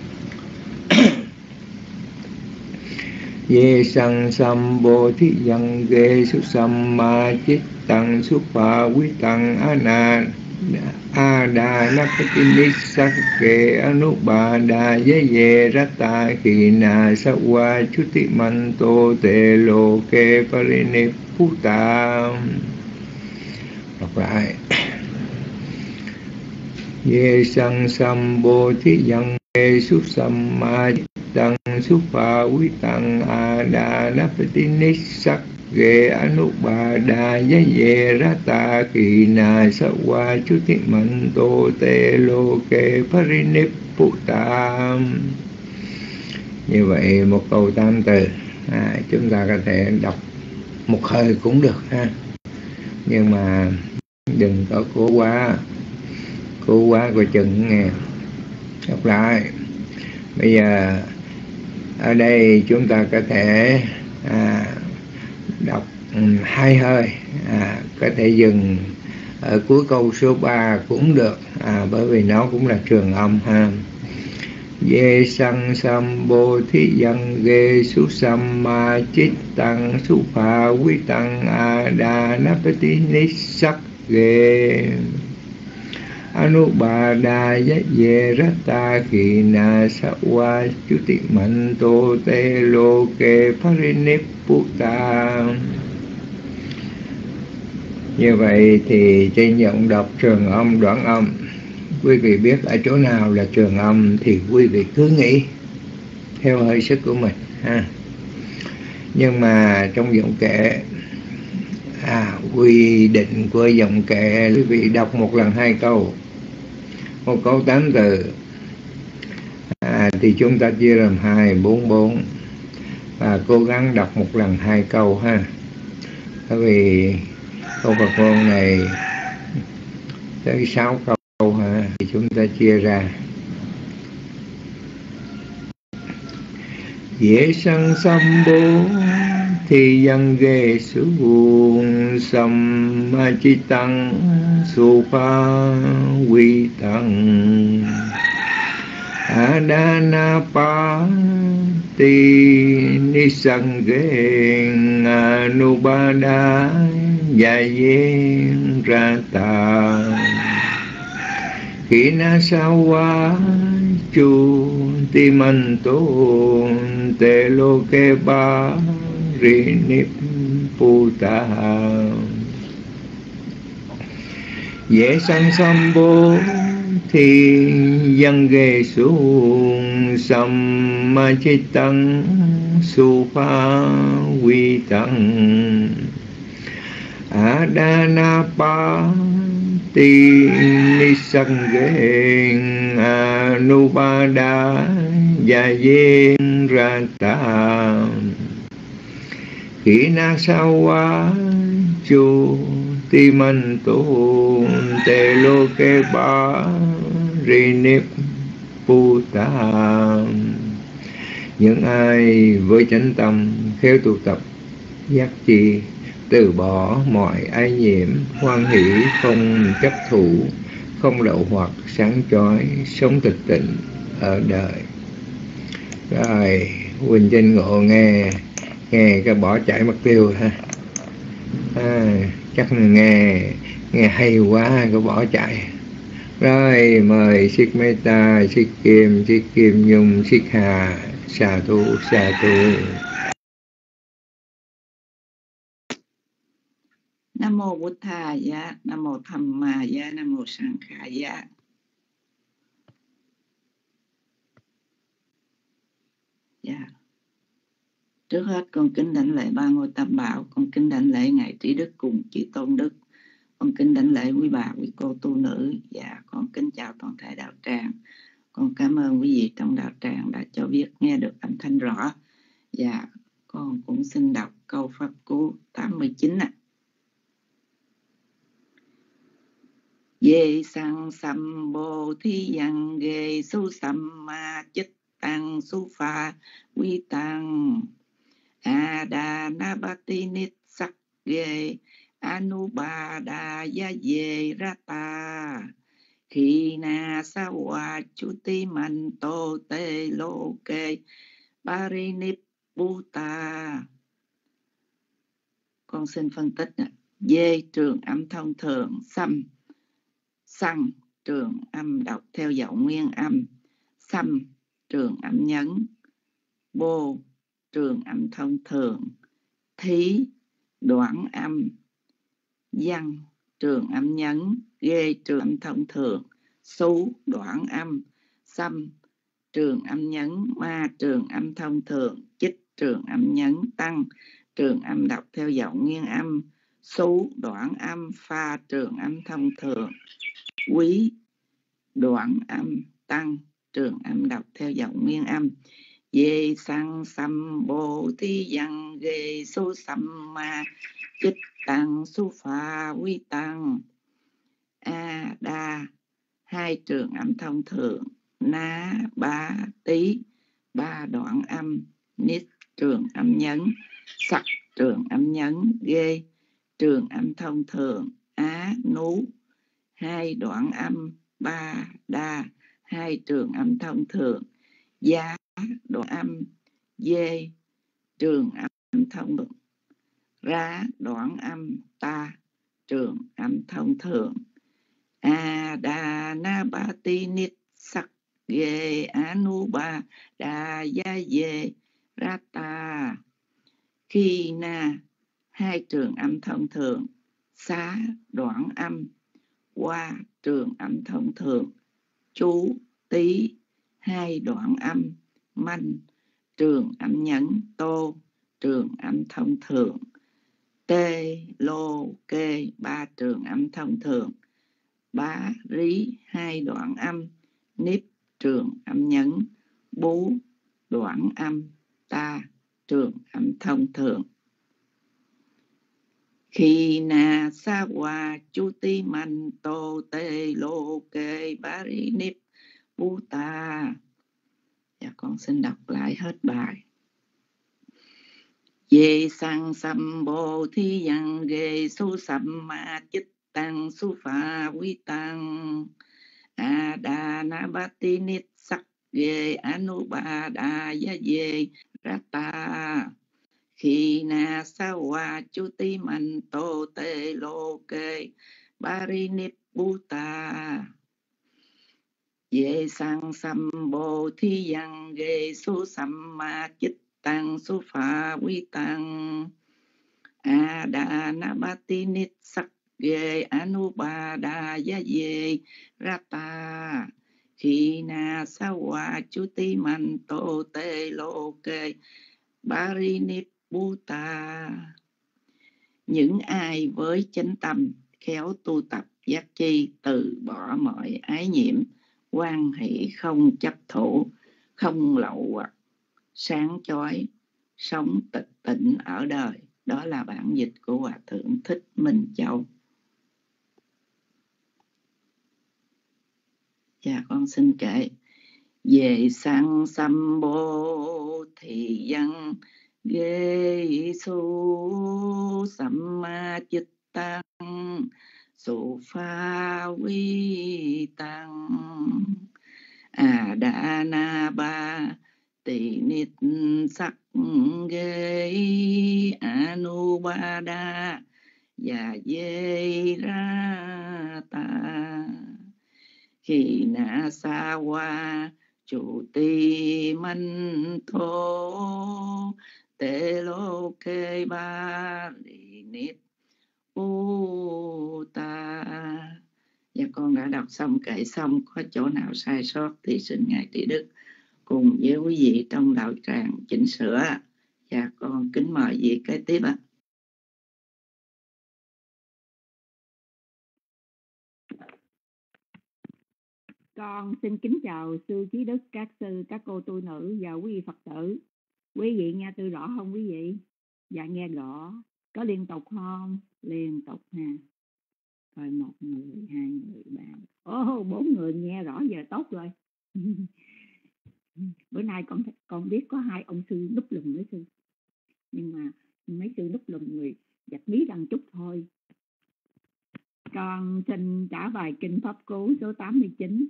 Ye sang sam bồ thí yang ge su sam ma chit tăng su pha quý tăng ana a đà napati nissa ke anupa đà ye ye rata khi na sa wa chuti man tô te lô ke parinipputa. Đọc lại. Ye sang sam bồ thí yang ge su sam ma tăng su pha quý tăng a đà napati nissa ge anupa đà ye ye rata khi na sa wa chuti man tô te lô ke parinipputa. Như vậy một câu tam từ à, chúng ta có thể đọc một hơi cũng được ha, nhưng mà đừng có cố quá, cố quá coi chừng nghe. Đọc lại. Bây giờ ở đây chúng ta có thể à, đọc um, hai hơi, à, có thể dừng ở cuối câu số ba cũng được, à, bởi vì nó cũng là trường âm ha. Ye sang sam bồ thí yang ge su sam ma chit tăng su pha quý tăng a đà napati nissa ge Anubada yết ye rata khi na sa wa chuti man tô te lô ke parinipputa. Như vậy thì trên giọng đọc trường âm đoạn âm, quý vị biết ở chỗ nào là trường âm thì quý vị cứ nghĩ theo hơi sức của mình ha. Nhưng mà trong giọng kệ, à, quy định của giọng kệ, quý vị đọc một lần hai câu, một câu tám từ, à, thì chúng ta chia làm hai, bốn bốn, và cố gắng đọc một lần hai câu ha. Bởi vì câu Phật ngôn này tới sáu câu ha, thì chúng ta chia ra. Dễ sang sam bố thì yang ghê su sam ma chi tăng su pha quy tăng adana pa ti ni sang ghê anubada ya ye rata khi na sawa chu ti man tôn te lô ke ba ri nip puta. Dễ sang sam bố thì dân ghê xuống sam ma chi tăng su pha quy tăng adana pa ti ni sang ghê anubada ya ye rata khi na sawa chu ti man tôn te lô ke ba ri nip puta. Những ai với chánh tâm khéo tu tập giác chi, từ bỏ mọi ái nhiễm, hoan hỷ, không chấp thủ, không lậu hoặc, sáng chói, sống thực tịnh ở đời. Rồi Quỳnh Trinh Ngộ nghe nghe cái bỏ chạy mất tiêu ha, à, chắc là nghe nghe hay quá cái bỏ chạy. Rồi mời Sikh Meta, Sikh Kim, Sikh Kim Nhung, Sikh Hà, xà tu xà tu. Nam mô Bụt Thà Giá, Nam mô Tham Ma Giá, Nam mô Sang Khả Giá. Dạ. Trước hết con kính đảnh lễ ba ngôi Tam Bảo, con kính đảnh lễ ngài Trí Đức cùng chư Tôn Đức, Con kính đảnh lễ quý bà, quý cô tu nữ. Và con kính chào toàn thể đạo tràng. Con cảm ơn quý vị trong đạo tràng đã cho biết nghe được âm thanh rõ. Và con cũng xin đọc câu pháp cú tám mươi chín ạ. Ye sang sam bồ thi yang ge su sam ma chit tăng su pha vi tăng ada nabati nit sắc ge anubada ya ye rata khi na sa wa chuti man to te lo ke parinipputa. Con xin phân tích nè. Dê trường âm thông thường, xăm xăng trường âm đọc theo giọng nguyên âm, xăm trường âm nhấn, bô trường âm thông thường, thí đoạn âm, văn trường âm nhấn, ghê trường âm thông thường, xú đoạn âm, xăm trường âm nhấn, ma trường âm thông thường, chích trường âm nhấn, tăng trường âm đọc theo giọng nguyên âm, xú đoạn âm, pha trường âm thông thường, quý đoạn âm, tăng trường âm đọc theo giọng nguyên âm. Về sang xăm bồ thi văn ghê số xăm ma chích tăng su pha quý tăng a đa hai trường âm thông thường, ná ba tí ba đoạn âm, nít trường âm nhấn, sắc trường âm nhấn, ghê trường âm thông thường, á nú hai đoạn âm, ba đa hai trường âm thông thường, giá đoạn âm, dê trường âm thông thường, ra đoạn âm, ta trường âm thông thường. A đà na ba ti nít sắc ghê anu ba đà gia dê ra ta khi na hai trường âm thông thường, xá đoạn âm, qua trường âm thông thường, chú tí hai đoạn âm, manh trường âm nhấn, tô trường âm thông thường, tê lô kê ba trường âm thông thường, bá rí hai đoạn âm, níp trường âm nhấn, bú đoạn âm, ta trường âm thông thường. Khi na sa wa chu ti man tô tê lô kê bá rí níp bú ta. Dạ con xin đọc lại hết bài. Ye sang sam bồ thi yang ghê su sam ma chích tăng su pha quý tăng a đà na ba ti nít sắc ghê anu ba đà ya ye rata khi na sa wa chu ti man tô tê lô kê parinipputa. Ye sang sam bồ thi yang ghê su sam ma chích tăng su pha quý tăng a đà na ba ti nít sắc ghê anu ba đà ya ye rata khi na sa wa chu ti man tô tê lô kê parinipputa. Những ai với chánh tâm khéo tu tập giác chi, từ bỏ mọi ái nhiễm, quan hỷ không chấp thủ, không lậu hoặc, sáng chói, sống tịch tịnh ở đời. Đó là bản dịch của Hòa Thượng Thích Minh Châu. Dạ con xin kể. Về sang sam bồ thì văn ghê su sam ma chích tăng su pha vi tăng à đà na ba tỳ nít sắc ghê anu ba đa và dê ra ta khi na sa wa chủ ti man thô tê lô kê ba li nít u ta. Và con đã đọc xong kệ xong, có chỗ nào sai sót thì xin Ngài Trí Đức cùng với quý vị trong đạo tràng chỉnh sửa. Và con kính mời vị kế tiếp ạ. Con xin kính chào sư trí đức, các sư, các cô tu nữ và quý vị Phật tử. Quý vị nghe tôi rõ không quý vị? Dạ nghe rõ. Có liên tục không? Liên tục ha. Rồi một người, hai người, ba. Ồ, bốn người nghe rõ giờ tốt rồi. Bữa nay con con biết có hai ông sư núp lùm nữa sư. Nhưng mà mấy sư núp lùm người giặt mí đằng chút thôi. Con xin trả bài kinh Pháp Cú số tám mươi chín.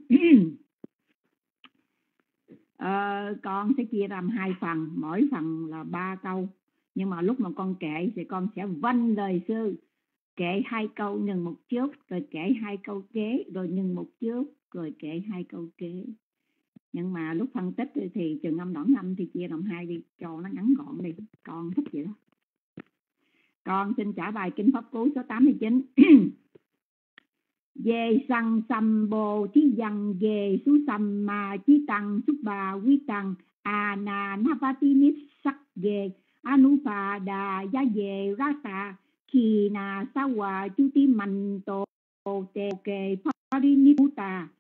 à, con sẽ chia làm hai phần, mỗi phần là ba câu. Nhưng mà lúc mà con kệ thì con sẽ vâng lời sư, kệ hai câu ngừng một chút, rồi kệ hai câu kế, rồi ngừng một chút, rồi kệ hai câu kế. Nhưng mà lúc phân tích thì trường âm đoạn âm thì chia làm hai đi, cho nó ngắn gọn đi. Con thích vậy đó. Con xin trả bài kinh Pháp Cú số tám mươi chín. Về sang sam bồ chí dân về su sam ma chí tăng su ba quý tăng a na napati nít sắc về anupada ya về rata khi na sa wa chu ti man to te ke pariniputa.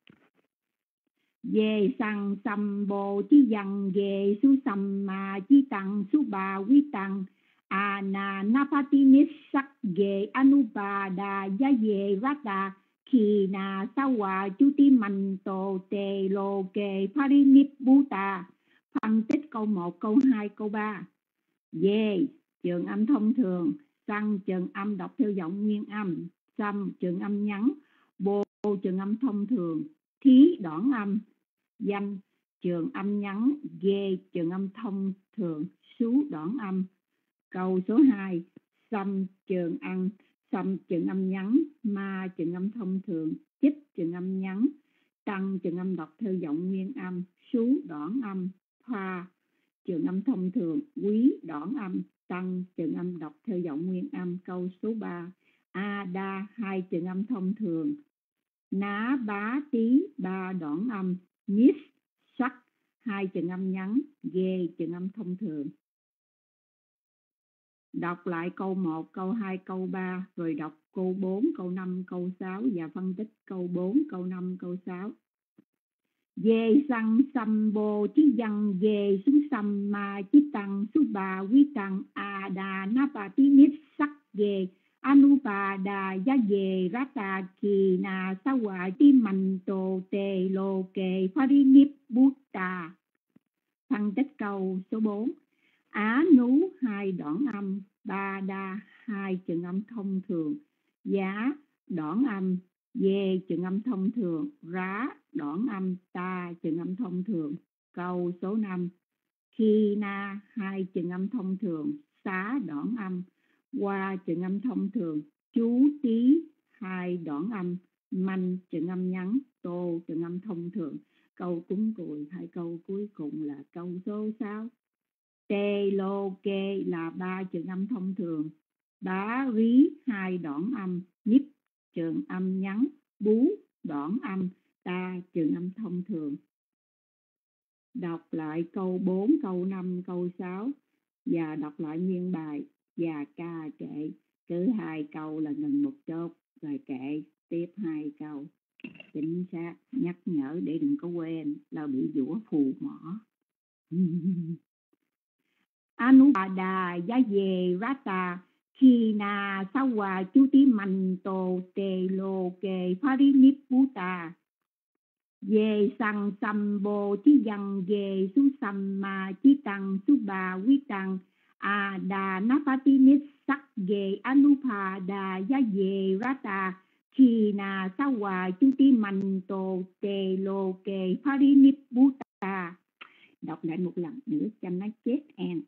Về sang sam bồ chí dân về su sam ma chí tăng su ba quý tăng a na napati nít sắc về anupada ya về rata khi na sa wa chu ti man to te lo ke pariniputa. Phân tích câu một, câu hai, câu ba. Về trường âm thông thường, sang trường âm đọc theo giọng nguyên âm, xăm trường âm ngắn, bô trường âm thông thường, thí đoạn âm, danh trường âm ngắn, ghê trường âm thông thường, sú đoạn âm. Câu số hai, xăm trường âm xăm trường âm ngắn, ma trường âm thông thường, chích trường âm ngắn, tăng trường âm đọc theo giọng nguyên âm, sú đoạn âm, pha trường âm thông thường, quý đoạn âm, tăng trường âm đọc theo giọng nguyên âm. Câu số ba, a đa hai trường âm thông thường, ná bá tí ba đoạn âm, nít sắc hai trường âm ngắn, ghê trường âm thông thường. Đọc lại câu một, câu hai, câu ba, rồi đọc câu bốn, câu năm, câu sáu và phân tích câu bốn, câu năm, câu sáu. Về sang sam bồ chí dân về su sam ma chí tăng su ba quý tăng a đà napati nít sắc về anupada ya về rata kỳ na sa wa ti man to te lo ke pariniputa. Phân tích câu số bốn. Á nú hai đoạn âm, ba đa hai trường âm thông thường, giá đoạn âm, dê trường âm thông thường, rá đoạn âm, ta trường âm thông thường. Câu số năm. Khi na hai trường âm thông thường, xá đoạn âm, qua trường âm thông thường, chú tí hai đoạn âm, manh trường âm ngắn, tô trường âm thông thường. Câu cúng cùi hai câu cuối cùng là câu số sáu. Tê lô kê là ba trường âm thông thường, bá rí hai đoạn âm, nhíp trường âm ngắn, bú đoạn âm, ta trường âm thông thường. Đọc lại câu bốn, câu năm, câu sáu và đọc lại nguyên bài và ca kệ. Cứ hai câu là ngừng một chốt rồi kệ tiếp hai câu. Chính xác, nhắc nhở để đừng có quên là bị dũa phù mỏ. Anupada ya về rata khi na sa wa chu ti man to te lo ke pariniputa. Về sang sam bồ chí dân về su sam ma chí tăng su ba quý tăng a đà napati nít sắc về anupada ya về rata khi na sa wa chu ti man to te lo ke pariniputa. Đọc lại một lần nữa cho nó chết em.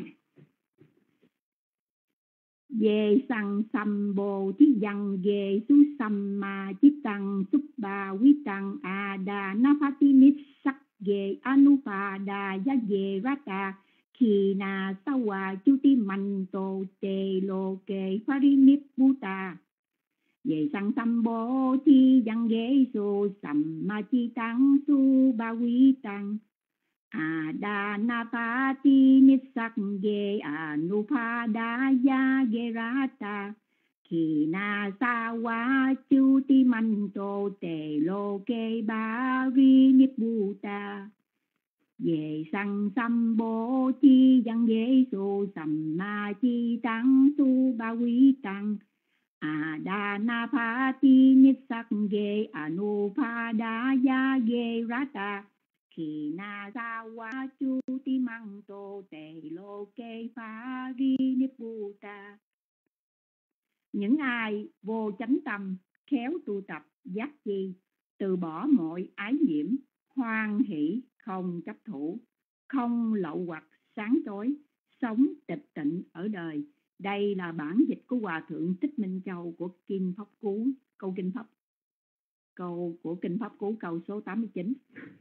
Về sang sam bồ chí dân về su sam ma chí tăng su ba quý tăng a đà napati nít sắc về anupada ya về rata khi na sa wa chu ti man to te lo ke pariniputa. Về sang sam bồ chí dân về su sam ma chí tăng su ba quý tăng a đà napati nít sắc ge anupada ya ge rata Khi na sa wa chu ti man tô tề lô kê ba ri niết bu ta. Về sang sam bố chi dân dễ su sầm ma chi tăng su ba quý tăng. À đà na pa ti niết sắc ghê anu pa đa ya ghê rata. Khi na sa wa chu ti mang tô tề lô kê pha ri niết bu ta. Những ai vô chánh tâm, khéo tu tập, giác chi, từ bỏ mọi ái nhiễm, hoan hỷ, không chấp thủ, không lậu hoặc sáng chói, sống tịch tịnh ở đời. Đây là bản dịch của Hòa Thượng Thích Minh Châu của Kinh Pháp Cú, câu Kinh Pháp, câu của Kinh Pháp Cú câu số tám mươi chín.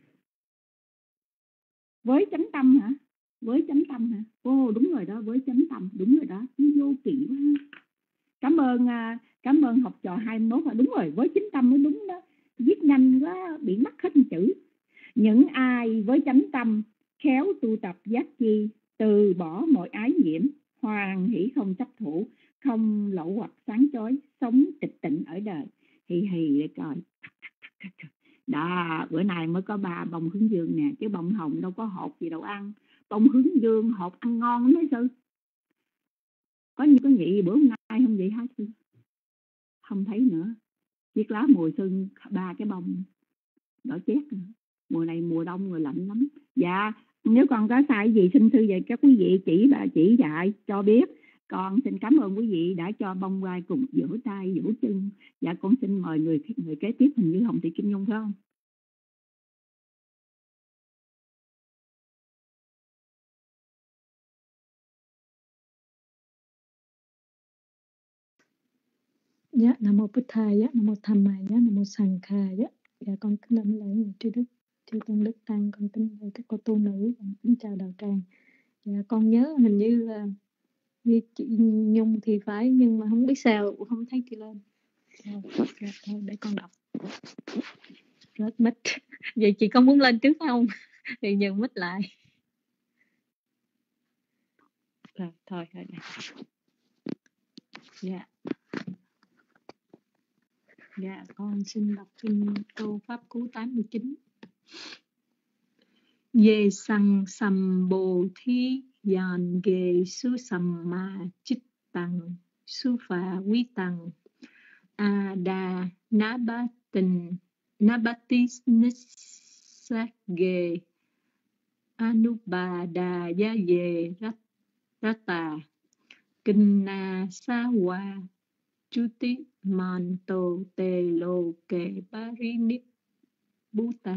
Với chánh tâm hả? Với chánh tâm hả? Ô đúng rồi đó, với chánh tâm, đúng rồi đó, vô kỹ quá. Cảm ơn cảm ơn học trò hai mươi mốt là đúng rồi, với chánh tâm mới đúng đó. Viết nhanh quá bị mắc hết một chữ. Những ai với chánh tâm khéo tu tập giác chi, từ bỏ mọi ái nhiễm, hoan hỷ không chấp thủ, không lậu hoặc sáng chói, sống tịch tịnh ở đời. Hì hì để coi. Đó, bữa nay mới có ba bông hướng dương nè, chứ bông hồng đâu có hột gì đâu ăn. Bông hướng dương hột ăn ngon lắm đấy sư. Có như có nhị bữa hôm nay không vậy hả sư? Không thấy nữa. Chiếc lá mùa xuân ba cái bông đỏ chét. Mùa này mùa đông rồi lạnh lắm. Dạ, nếu còn có sai gì xin thư về các quý vị chỉ bà chỉ dạy cho biết. Con xin cảm ơn quý vị đã cho bông vai cùng vỗ tay vỗ chân. Dạ con xin mời người người kế tiếp, hình như Hồng Thị Kim Nhung phải không? Dạ, Nam Mô Bụt Thầy, dạ, Nam Mô Tham Mày, dạ, Nam Mô Sằng Kha, dạ. Dạ, con kính đảnh lễ người Trí Đức, Chư Tôn Đức Tăng, con kính lễ các cô tu nữ, con kính chào đạo tràng. Dạ, con nhớ hình như là như chị Nhung thì phải, nhưng mà không biết sao, không thấy chị lên. Rồi, dạ, thôi để con đọc. Rớt mic. Vậy chị con muốn lên trước phải không? Thì nhường mic lại. Rồi, thôi, thôi. Dạ. Dạ, con xin đọc kinh câu Pháp Cú tám mươi chín. Ye sang sam bồ thí yan ge su sam ma chit tăng su pha quý tăng a đa na ba tình na ba ti nissa ge anuba đà ya ye rata kinna sa wa chuti man tô tê lô kê parinip bhuta.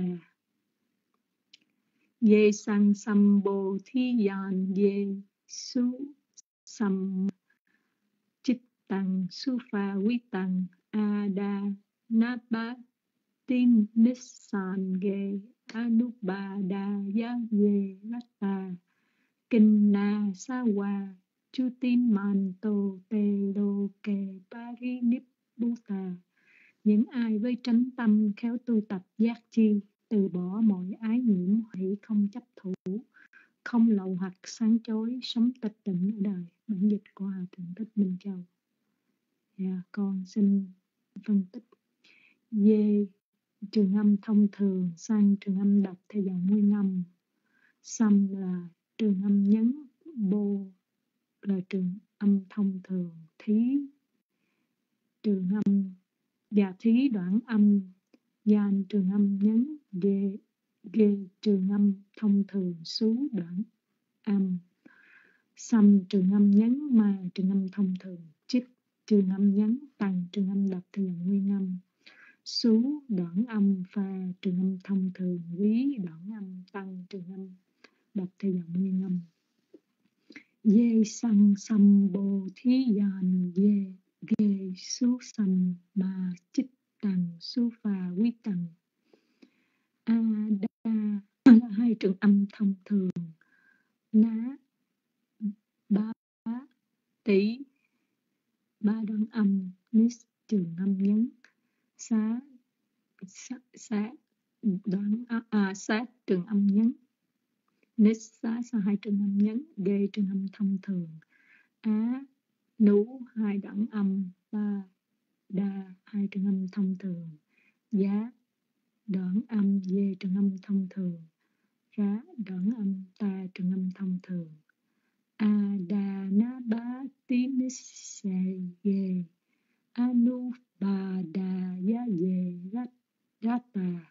Ye sang sam bồ thi yan ye su sam chit tăng su pha quý tăng a đa na ba tin nissan ge anuba đà ya ye rata kinna sa wa chu tin man tô tê lô kê parinip bhuta. Những ai với chánh tâm khéo tu tập giác chi, từ bỏ mọi ái nhiễm, hỷ không chấp thủ, không lậu hoặc sáng chói, sống tịch tịnh ở đời. Bản dịch của Hòa Thượng Thích Minh Châu. Dạ, con xin phân tích. Dê trường âm thông thường, sang trường âm đọc theo dòng nguyên âm. Xăm là trường âm nhấn, bô là trường âm thông thường, thí trường âm và thí đoạn âm, gian trường âm nhấn, ghê ghê trường âm thông thường, xú đoạn âm, xăm trường âm nhấn, mà trường âm thông thường, chích trường âm nhấn, tăng trường âm đọc theo dòng nguyên âm, xú đoạn âm, pha trường âm thông thường, quý đoạn âm, tăng trường âm đọc theo dòng nguyên âm. Dê sang xăm bồ thí dàn dê ghê su sam ma chích tăng su pha quý tăng a đa là hai trường âm thông thường, ná ba tỷ ba đoạn âm, nis trường âm nhấn, xá xá, xá đoạn à, xá trường âm nhấn, nis xá xá hai trường âm nhấn, ghê trường âm thông thường, á nú hai đoạn âm, ba đa hai trường âm thông thường, giá đoạn âm dê trường âm thông thường, rá đoạn âm ta trường âm thông thường. A đa na ba ti ni sa ye anu ba đa ya ye rát rata.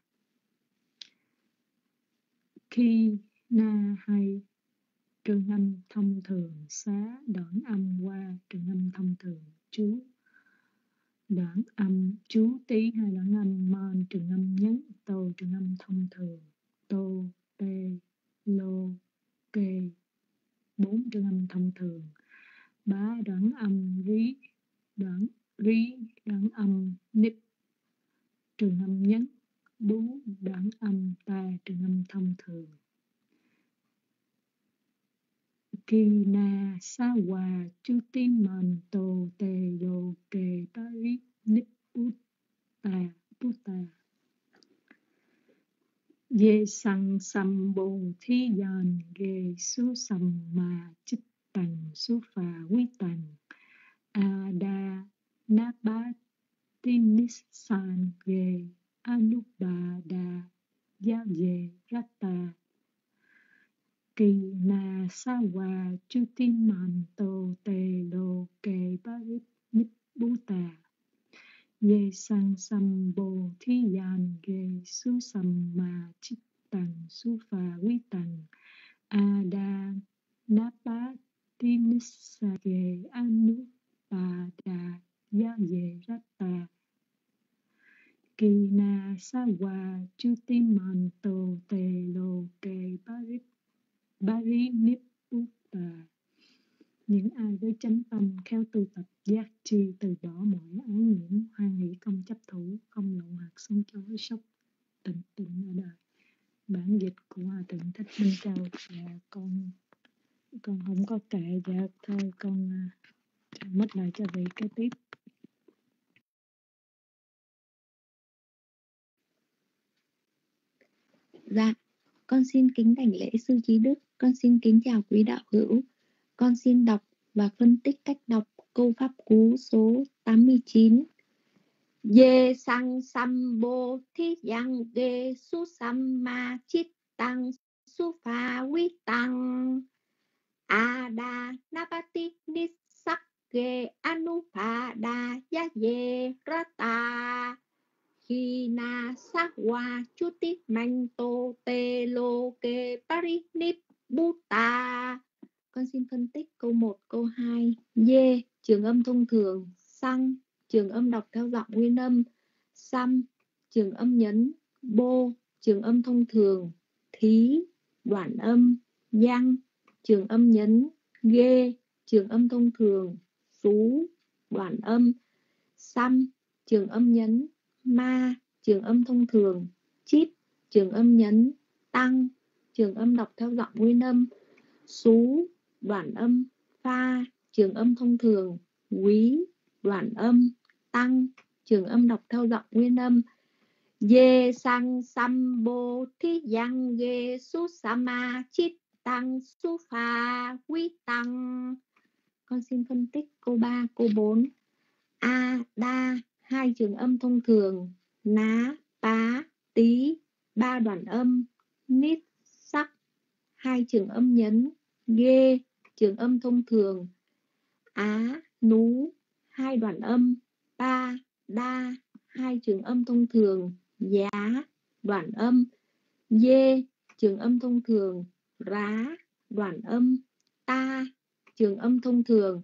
Khi na hay trường âm thông thường, xá đoạn âm qua trường âm thông thường, chú đoạn âm chú tí hai đoạn âm, mon trường âm nhấn, tô trường âm thông thường, tô tê lô kê bốn trường âm thông thường, bá đoạn âm rí đoạn rí đoạn âm nít trường âm nhấn, bú đoạn âm ta trường âm thông thường. Kỳ na sa hòa chú tín mần tô tê lô kê ta rí nít bút ta bút ta. Ye sang sam bồ thi yan ghê su sam ma chích tầng su phà quý tầng a đa na ba tin nis san ghê anubha đa ya ye rata. Kỳ na sa hòa chú tin man tô tê lô kê ba rí nít bú ta. Ye sang sam bồ thi yan ghê su sam ma chích tầng su phà quý tầng a đa na ba ti ni sa ghê anu ba đa ya ye rata. Kỳ na sa hòa chú tin man tô tê lô kê ba rí ba rí nít bú ta. Những ai với chánh tâm khéo tu tập giác chi, từ bỏ mọi ái nhiễm, hoan hỷ không chấp thủ, không lậu hoặc sống chối sốc tịnh tịnh ở đời. Bản dịch của Hòa Thượng Thích Minh Châu. Dạ con con không có kệ, dạ thôi con uh, mất lại cho vị kế tiếp. Dạ, con xin kính đảnh lễ sư trí đức, con xin kính chào quý đạo hữu. Con xin đọc và phân tích cách đọc câu pháp cú số tám mươi chín. Ye sang sam bo thi yang ge su sam ma chit tăng su pha quý tăng a đa napati nis sắc ge anu pha đa ya ye rata. Khi na sa hoa chú tít manh tô tê lô kê pari nip bú ta. Con xin phân tích câu một, câu hai. Ye, trường âm thông thường. Sang, trường âm đọc theo giọng nguyên âm. Sam, trường âm nhấn. Bô, trường âm thông thường. Thí, đoạn âm. Yang, trường âm nhấn. Ghê, trường âm thông thường. Sú, đoạn âm. Sam, trường âm nhấn. Ma, trường âm thông thường. Chít, trường âm nhấn. Tăng, trường âm đọc theo giọng nguyên âm. Sú, đoạn âm. Pha, trường âm thông thường. Quý, đoạn âm. Tăng, trường âm đọc theo giọng nguyên âm. Ye sang sam bồ thi yang ge su sama chít tăng su pha quý tăng. Con xin phân tích câu ba, câu bốn. A, đa, hai trường âm thông thường. Ná, pá, tí, ba đoạn âm. Nít, sắc, hai trường âm nhấn. Ghê, trường âm thông thường. Á, nú, hai đoạn âm. Pa, đa, hai trường âm thông thường. Giá, đoạn âm. Dê, trường âm thông thường. Rá, đoạn âm. Ta, trường âm thông thường.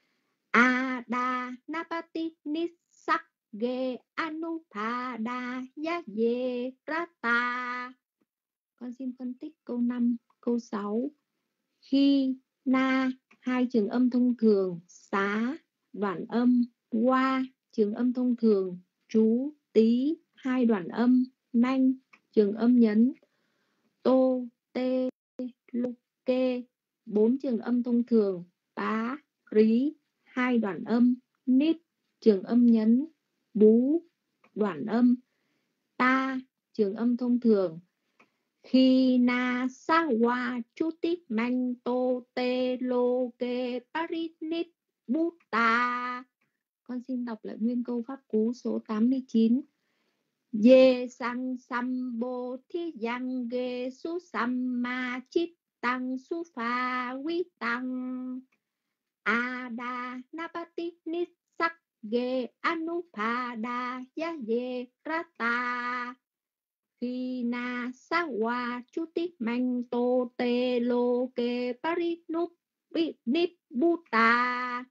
A đa napati nis sắc ge anu pa đa ya ye rata. Con xin phân tích câu năm, câu sáu. Khi, na, hai trường âm thông thường. Xá, đoạn âm. Qua, trường âm thông thường. Chú, tí, hai đoạn âm. Nanh, trường âm nhấn. Tô, tê, lô, kê, bốn trường âm thông thường. Pá, rí, hai đoạn âm. Nít, trường âm nhấn. Bú, đoạn âm. Ta, trường âm thông thường. Khi na sa hoa chú tít manh tô tê lô kê parit nít Buddha. Con xin đọc lại nguyên câu pháp cú số tám mươi chín. Ye sang sambo thi yang ge su samma chit tăng su pha vi tăng ada napati nit sắc ge anupada ya ye rata khi na sa wa chuti manh tô te lô ke parinup nip buta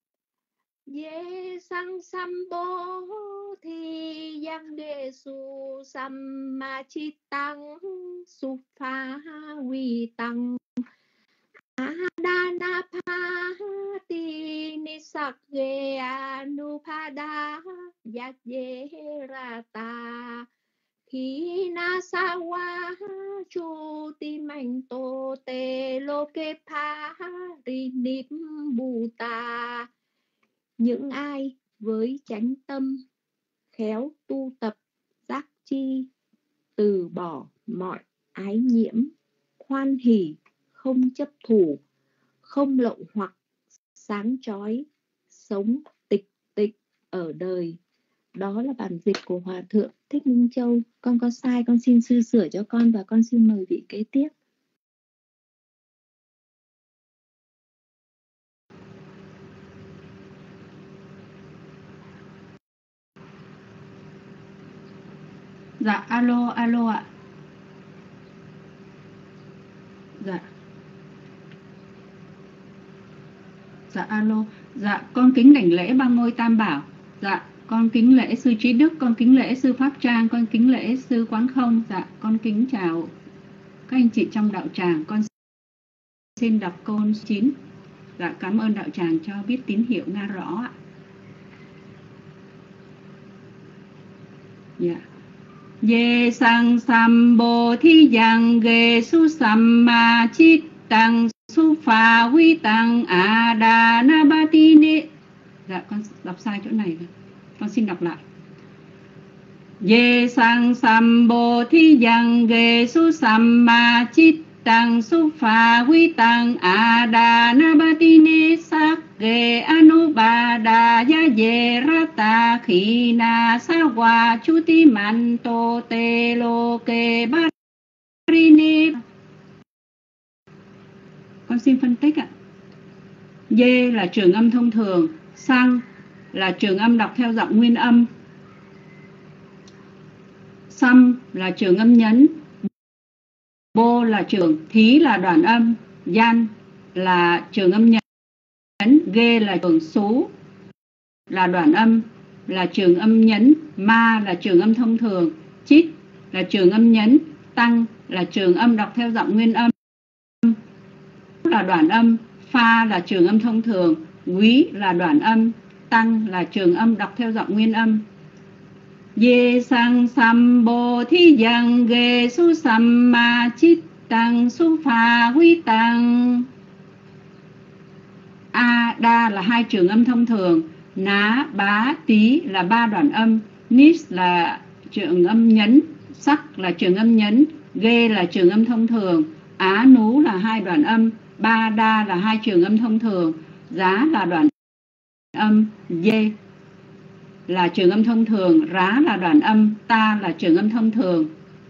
ye sang sambo thi yang ge su samma chit tăng su pha vi tăng adana phati nisak ge anupada yak ye rata khi na sa wa chu ti manh tô te lô ke pha ri nip buta. Những ai với chánh tâm khéo tu tập giác chi, từ bỏ mọi ái nhiễm, hoan hỷ, không chấp thủ, không lậu hoặc, sáng chói, sống tịch tịch ở đời. Đó là bản dịch của Hòa Thượng Thích Minh Châu. Con có sai con xin sư sửa cho con và con xin mời vị kế tiếp. Dạ, alo, alo ạ. Dạ. Dạ, alo. Dạ, con kính đảnh lễ ba ngôi Tam Bảo. Dạ, con kính lễ sư Trí Đức, con kính lễ sư Pháp Trang, con kính lễ sư Quán Không. Dạ, con kính chào các anh chị trong đạo tràng. Con xin đọc câu chín. Dạ, cảm ơn đạo tràng cho biết tín hiệu nghe rõ ạ. Dạ. Ye sang sambo thi yang ge su samma chit tăng su pha vi tăng adana bati ni. Dạ, con đọc sai chỗ này rồi. Con xin đọc lại. Ye sang sambo thi yang ge su samma chit tăng su pha vi tăng adana bati ni sắc ge anubada ya ye rata khina sa wa chuti manto te lo ke barini. Con xin phân tích ạ. Ye là trường âm thông thường, sang là trường âm đọc theo giọng nguyên âm, sam là trường âm nhấn, bo là trường, thí là đoạn âm, yan là trường âm nhấn, ge là trường số là đoạn âm, là trường âm nhấn, ma là trường âm thông thường, chít là trường âm nhấn, tăng là trường âm đọc theo giọng nguyên âm, là đoạn âm, pha là trường âm thông thường, quý là đoạn âm, tăng là trường âm đọc theo giọng nguyên âm. Ye sang sambo thi yang ge su samma chit tăng su pha vi tăng. A đa là hai trường âm thông thường, ná bá tí là ba đoạn âm, nis là trường âm nhấn, sắc là trường âm nhấn, ge là trường âm thông thường, á nú là hai đoạn âm, ba đa là hai trường âm thông thường, giá là đoạn âm, dê là trường âm thông thường, rá là đoạn âm, ta là trường âm thông thường.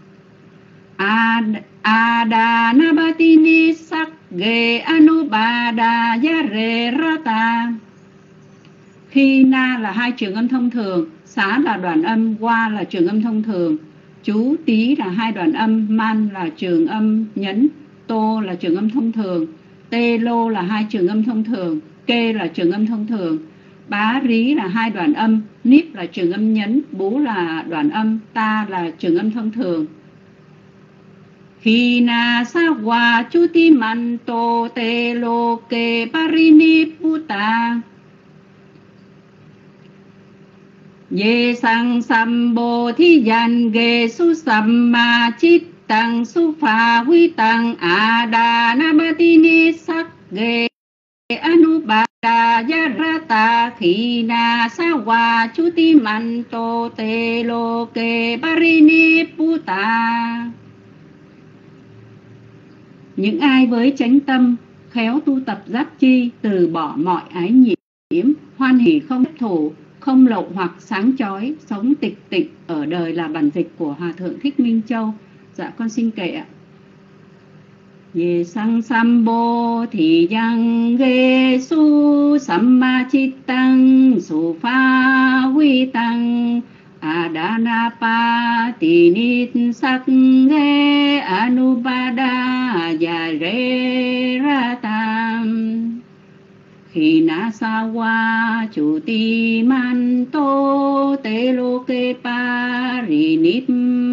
Adana batini sắc ge anubada yare rata. Khi na là hai trường âm thông thường, xá là đoạn âm, qua là trường âm thông thường, chú tí là hai đoạn âm, man là trường âm nhấn, tô là trường âm thông thường, tê lô là hai trường âm thông thường, kê là trường âm thông thường, bá rí là hai đoạn âm, níp là trường âm nhấn, bú là đoạn âm, ta là trường âm thông thường. Khi na sa wa chuti manto te lo ke parini puta. Ye sang sambo thi yan ge su samma chit tăng su pha vi tăng adana batini sắc ge anubada yarata khina sa wa chuti manto te lo ke parini puta. Những ai với chánh tâm khéo tu tập giác chi, từ bỏ mọi ái nhiễm, hoan hỷ không thất thủ, không lậu hoặc sáng chói, sống tịch tịnh ở đời là bản dịch của Hòa Thượng Thích Minh Châu. Dạ con xin kể ạ. Ye sang sambo thì yang ge su samma chittang su pha vi tăng adanapa tinit sắc ge anupada ya re ratam Khinasawa chuti manto te loke parinit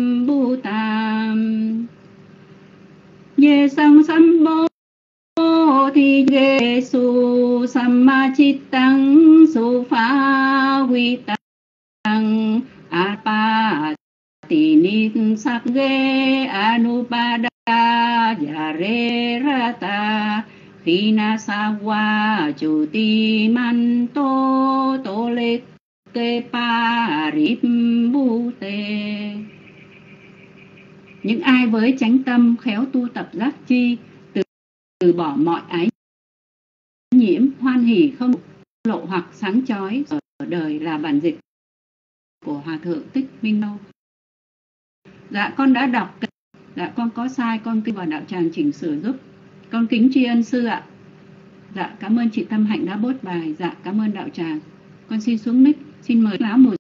bhutam Ye sang sambo thi ge su samma chittang su pha vi tăng apa tinit sắc ge anupada ya re rata Khinasawa chuti manto to le ke parip bhute. Những ai với chánh tâm khéo tu tập giác chi, từ, từ bỏ mọi ái nhiễm, hoan hỷ không lộ hoặc sáng chói ở đời là bản dịch của Hòa Thượng Thích Minh Châu. Dạ con đã đọc, dạ con có sai con kính vào đạo tràng chỉnh sửa giúp. Con kính tri ân sư ạ. Dạ cảm ơn chị Tâm Hạnh đã bốt bài. Dạ cảm ơn đạo tràng. Con xin xuống mic, xin mời lão một.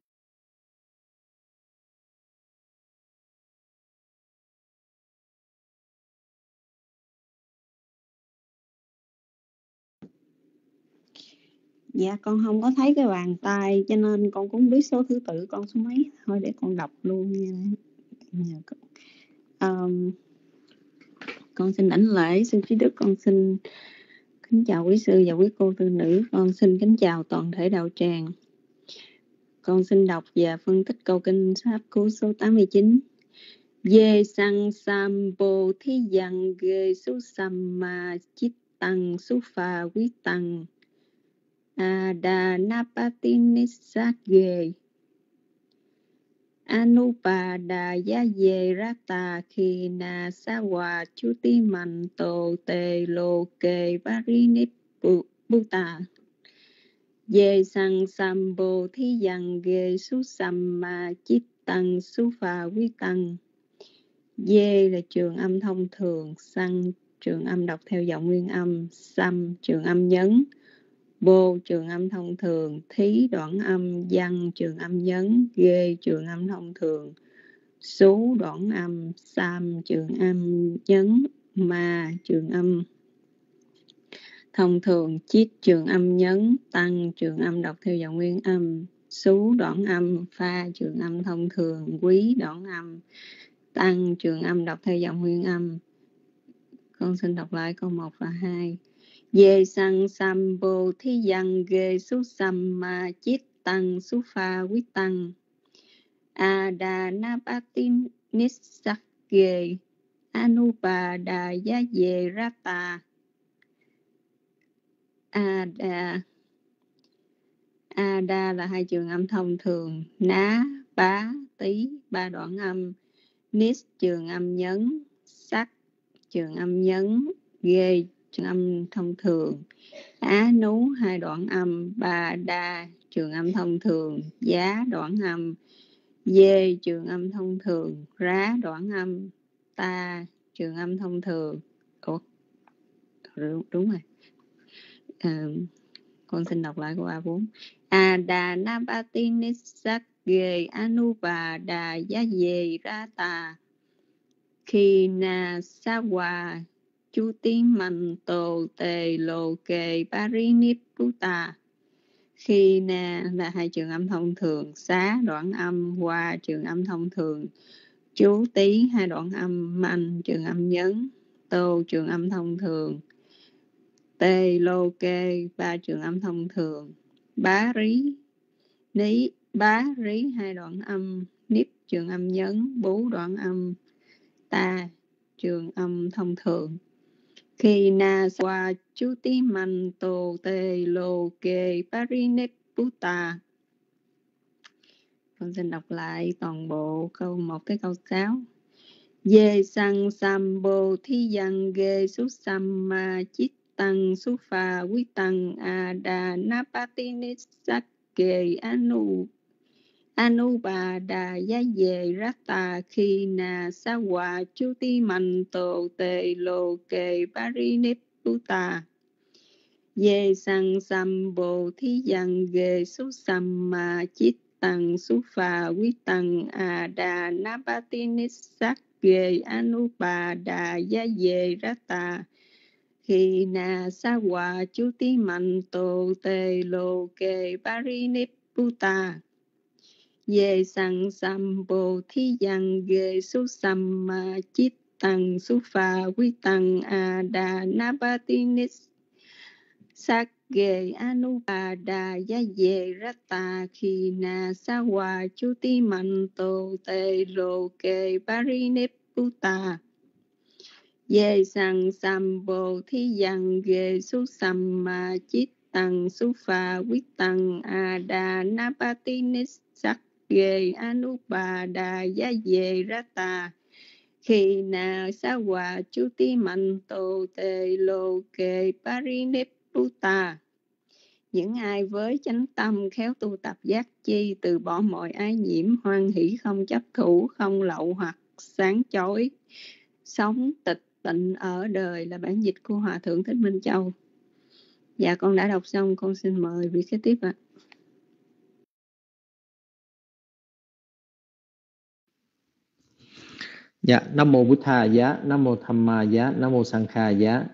Dạ con không có thấy cái bàn tay cho nên con cũng biết số thứ tự con số mấy. Thôi để con đọc luôn nha. Um, con xin đảnh lễ sư trí đức, con xin kính chào quý sư và quý cô tư nữ, con xin kính chào toàn thể đạo tràng. Con xin đọc và phân tích câu kinh Pháp Cú số tám mươi chín. Ye sang sambo thi yang ge su samma chit tăng su pha vi tăng adanapati nisage anupada ye rata khina sawa chuti manto te loke parinip bhuta Ye sang sambo thi yang ge su samma chit tăng su pha vi tăng. Ye là trường âm thông thường, sang trường âm đọc theo giọng nguyên âm, sam trường âm nhấn, bô trường âm thông thường, thí đoạn âm, văn trường âm nhấn, ghê trường âm thông thường, số đoạn âm, sam trường âm nhấn, ma trường âm thông thường, chít trường âm nhấn, tăng trường âm đọc theo giọng nguyên âm, số đoạn âm, pha trường âm thông thường, quý đoạn âm, tăng trường âm đọc theo giọng nguyên âm. Con xin đọc lại câu một và hai. Ye sang sambo thi yang ge su samma chit tăng su pha vi tăng adanapati nisage anupada ye rata ada ada là hai trường âm thông thường, ná bá tí ba đoạn âm, nis trường âm nhấn, sắc trường âm nhấn, ghê trường âm thông thường, á nú hai đoạn âm, ba đa trường âm thông thường, giá đoạn âm, dê trường âm thông thường, rá đoạn âm, ta trường âm thông thường. Ủa? Đúng, đúng rồi. À, con xin đọc lại câu A bốn. Adanapati nisage anupada ye rata Khinasawa chuti manto te loke parinipputa. Khina là hai trường âm thông thường, xá đoạn âm, qua trường âm thông thường, chú tí hai đoạn âm, man trường âm nhấn, tô trường âm thông thường, tê lô kê ba trường âm thông thường, bá rí ní bá rí hai đoạn âm, níp trường âm nhấn, bú đoạn âm, ta trường âm thông thường. Khi na qua chú tí man tô tê lô kê parinipputa. Con xin đọc lại toàn bộ câu một tới câu sáu. Ye sang sambo thi yang ge su samma chit tăng su pha quý tăng a đà na pa ti ni sắc kề anu anu bà đà giá về rata khi na sa hòa chu ti man tô tê lô kề parinipputa về sang sam bồ thí dân ghê su sam ma chít tăng su pha quý tăng a đà na pa ti ni sắc ghê anu bà đà giá về rata khi na sa hòa chu ti man tô tê lô kê parinipputa về sang sam bồ thí dân ghê su sam ma chít tăng su pha quý tăng a đà na pa ti ni sắc ghê anu bà đà giá về rata khi na sa hòa chu ti man tô tê lô kê parinipputa về sang sam bồ thí dân ghê su sam ma chít tăng su pha quý tăng a đà na pa ti ni sắc ghê anu bà đà giá về rata khi na sa hòa chu ti man tô tê lô kê parinipputa. Những ai với chánh tâm khéo tu tập giác chi, từ bỏ mọi ái nhiễm, hoan hỷ không chấp thủ, không lậu hoặc sáng chói, sống tịch tịnh ở đời, là bản dịch của Hòa Thượng Thích Minh Châu. Dạ con đã đọc xong, con xin mời vị kế tiếp ạ. Dạ, Nam mô Bụt Thà giá, Nam mô Tham Ma giá, Nam mô Sang Kha giá.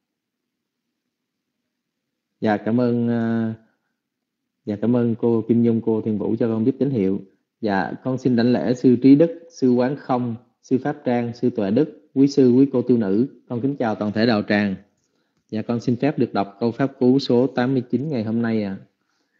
Dạ cảm ơn uh, dạ cảm ơn cô Kim Nhung, cô Thiên Vũ cho con biết tín hiệu. Dạ con xin đảnh lễ sư Trí Đức, sư Quán Không, sư Pháp Trang, sư Tuệ Đức, quý sư, quý cô tu nữ. Con kính chào toàn thể đạo tràng. Dạ con xin phép được đọc câu pháp cú số tám mươi chín ngày hôm nay ạ. À.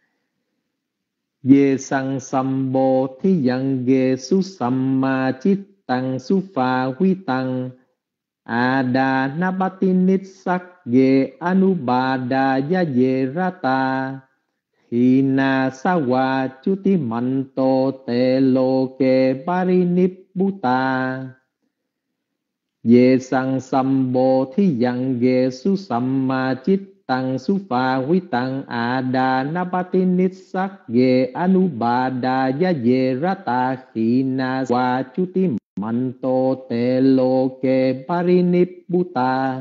Ye sang sambo thi yang ge su samma chit tăng su pha huy tăng ada nabatinit sắc ge anubada ya ye rata hina sawa chuti manto te loke parinipputa ye sang sambo thi yang ge su samma chit tăng su pha huy tăng ada nabatinit sắc ge anubada ya ye rata hina sawa chuti manto te loke parinipputa.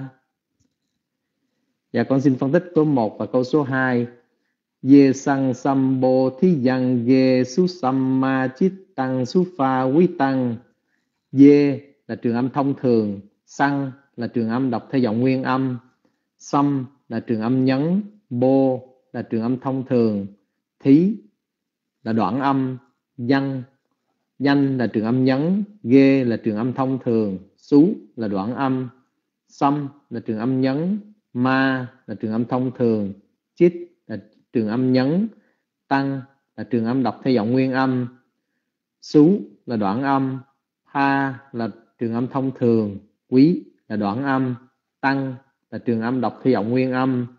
Dạ con xin phân tích câu một và câu số hai. Ye sang sambo thi yang ge su samma chit tăng su pha quý tăng. Ye là trường âm thông thường, sang là trường âm đọc theo giọng nguyên âm, sam là trường âm nhấn, bo là trường âm thông thường, thí là đoạn âm, văn danh là trường âm nhấn, ghê là trường âm thông thường, xú là đoạn âm, xăm là trường âm nhấn, ma là trường âm thông thường, chít là trường âm nhấn, tăng là trường âm đọc theo giọng nguyên âm, xú là đoạn âm, ha là trường âm thông thường, quý là đoạn âm, tăng là trường âm đọc theo giọng nguyên âm.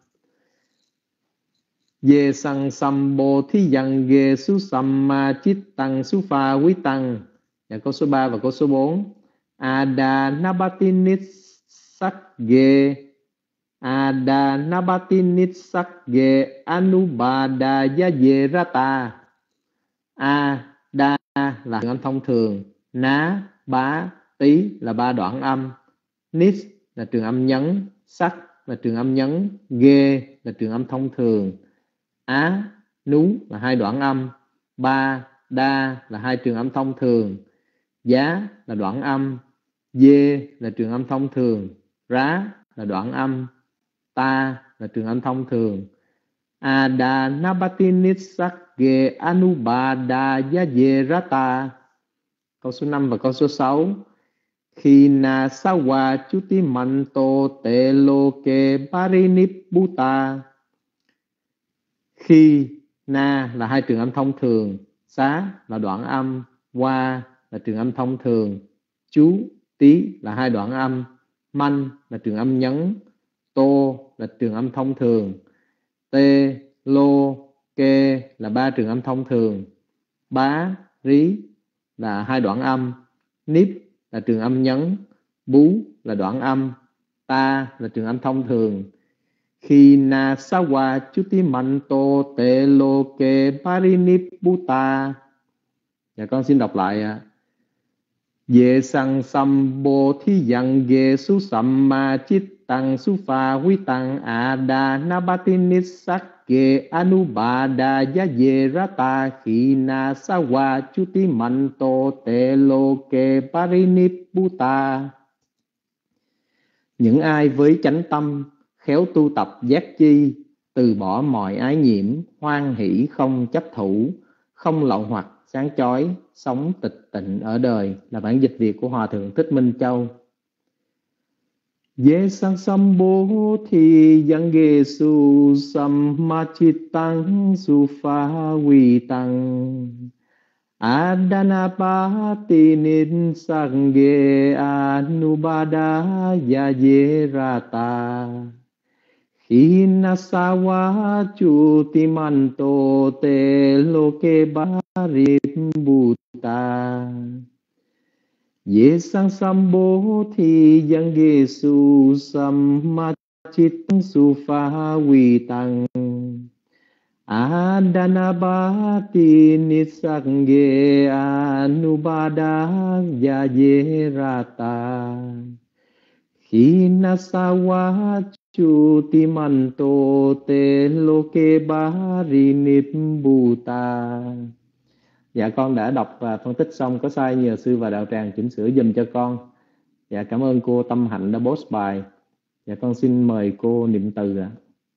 Ye sang sambo thi yang ge su samma chit tăng su pha quý tăng. Dạ, câu số ba và câu số bốn. Ada nabatinit sắc ge Ada nabatinit sắc ge anubada ya ye rata. A đa là trường âm thông thường, ná bá tí là ba đoạn âm, nít là trường âm nhấn, sắc là trường âm nhấn, ghê là trường âm thông thường, á nú là hai đoạn âm, ba đa là hai trường âm thông thường, giá là đoạn âm, dê là trường âm thông thường, rá là đoạn âm, ta là trường âm thông thường. Ada nabatinit sắc ge anubada ya ye rata. Câu số năm và câu số sáu. Khi na sawa chuti manto te loke parinipputa. Khi na là hai trường âm thông thường, xá là đoạn âm, qua là trường âm thông thường, chú tí là hai đoạn âm, manh là trường âm nhấn, tô là trường âm thông thường, tê lô kê là ba trường âm thông thường, bá rí là hai đoạn âm, níp là trường âm nhấn, bú là đoạn âm, ta là trường âm thông thường, Khi na sawa chuti manto te loke parinipputa. Dạ con xin đọc lại ạ. Ye sang sambo thi yang ye su samma chit tăng su pha huy tăng ada nabati nisak ye anubada ya ye rata khi na sawa chuti manto te loke parinipputa. Những ai với chánh tâm khéo tu tập giác chi, từ bỏ mọi ái nhiễm, hoan hỷ không chấp thủ, không lậu hoặc sáng chói, sống tịch tịnh ở đời, là bản dịch Việt của Hòa Thượng Thích Minh Châu. Ye sang sambo thi yang ge su sammachitang su pha vi tăng Adanapati ninsangge anubada yayerata Hinasawa chutimanto te loke baribhuta Ye sang sambo thi yang ge su sammachitang su pha vi tăng Adanabati nisangge anubada yayerata Hinasawa chutimanto te loke barinibhuta. Dạ con đã đọc và phân tích xong, có sai nhờ sư và đạo tràng chỉnh sửa dùm cho con. Dạ cảm ơn cô Tâm Hạnh đã post bài. Dạ con xin mời cô niệm từ ạ.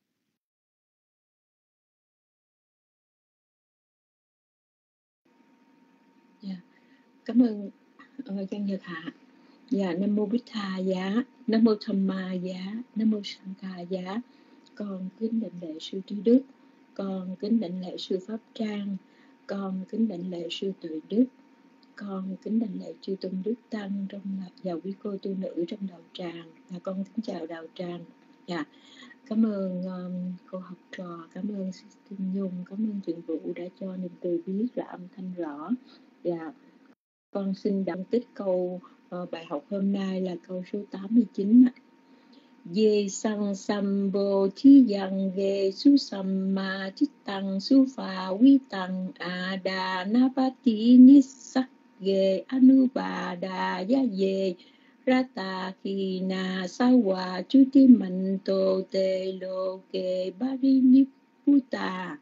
Dạ, cảm ơn uh, Giang Nhật Hạ. Dạ, Nam Mô Bích Tha Giá, Nam Mô Tham Ma Giá, Nam Mô Sanh Kha Giá. Con kính đảnh lễ sư Trí Đức, con kính đảnh lễ sư Pháp Trang, con kính đảnh lễ sư Tuệ Đức, con kính đảnh lễ chư tôn đức tăng trong và quý cô tu nữ trong đạo tràng. Và con kính chào đạo tràng. Dạ, cảm ơn um, cô học trò, cảm ơn sư Tinh Nhung, cảm ơn Trịnh Vũ đã cho niềm từ biết là âm thanh rõ. Dạ, con xin đọc tích câu uh, bài học hôm nay là câu số tám mươi chín. Ye sang sambo thi yang ge su samma chit tăng su pha vi tăng ada napati nisak ge anubada ya ye rata khina sawa chuti manto te loke barinipputa.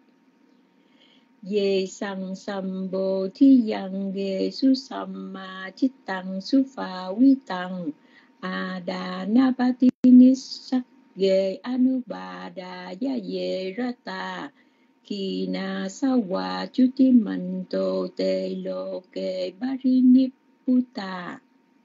Ye sang sambo thi yang ge su samma chit tăng su pha vi tăng Adanapati nisakge anubada ya ye rata Kina sawa chuti manto te loke barinipputa.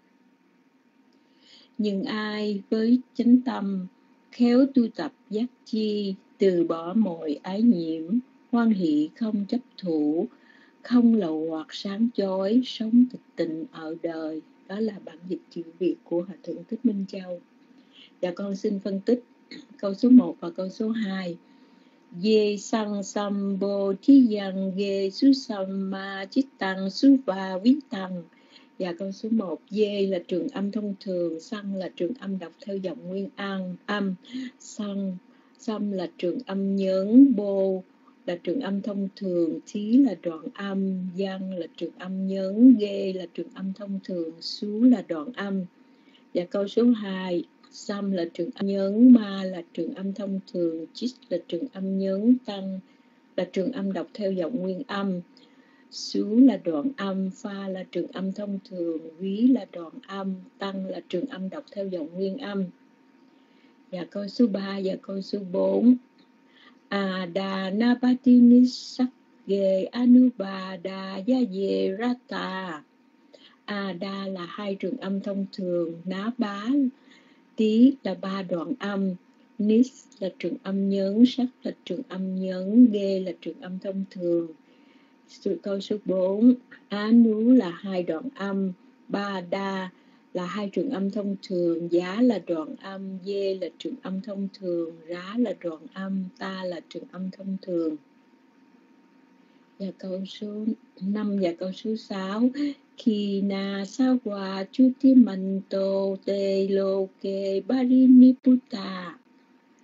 Nhưng ai với chánh tâm khéo tu tập giác chi, từ bỏ mọi ái nhiễm, hoan hỷ không chấp thủ, không lậu hoặc sáng chói, sống tịch tịnh ở đời. Đó là bản dịch chữ Việt của Hòa Thượng Thích Minh Châu. Và con xin phân tích câu số một và câu số hai. Ye sang sambo thi yang ge su samma chit tăng su va vi tăng. Và câu số một, ye là trường âm thông thường, sang là trường âm đọc theo giọng nguyên âm, âm sang, sam là trường âm nhấn, bô là trường âm thông thường, thí là đoạn âm, văn là trường âm nhấn, ghê là trường âm thông thường, xú là đoạn âm. Và câu số hai, sam là trường âm nhấn, ma là trường âm thông thường, chít là trường âm nhấn, tăng là trường âm đọc theo giọng nguyên âm, xú là đoạn âm, pha là trường âm thông thường, quý là đoạn âm, tăng là trường âm đọc theo giọng nguyên âm. Và câu số ba và câu số bốn. Adanapati nisakge anubada ya ye rata. Ada là hai trường âm thông thường, ná bá tí là ba đoạn âm, nis là trường âm nhấn, sắc là trường âm nhấn, ghê là trường âm thông thường. Câu số bốn. Anu là hai đoạn âm, ba đa là hai trường âm thông thường, giá là đoạn âm, dê là trường âm thông thường, rá là đoạn âm, ta là trường âm thông thường. Và câu số năm và câu số sáu. Kina sawa chuti manto te loke barinipputa.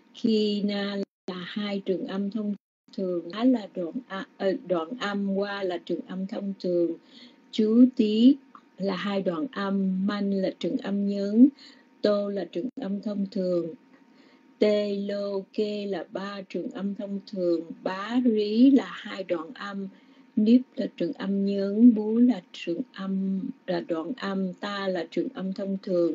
Khi na là hai trường âm thông thường, á là đoạn, à, đoạn âm, qua là trường âm thông thường, chú tí là hai đoạn âm, manh là trường âm nhấn, tô là trường âm thông thường, tê lô kê là ba trường âm thông thường, bá rí là hai đoạn âm, níp là trường âm nhấn, bú là trường âm là đoạn âm, ta là trường âm thông thường.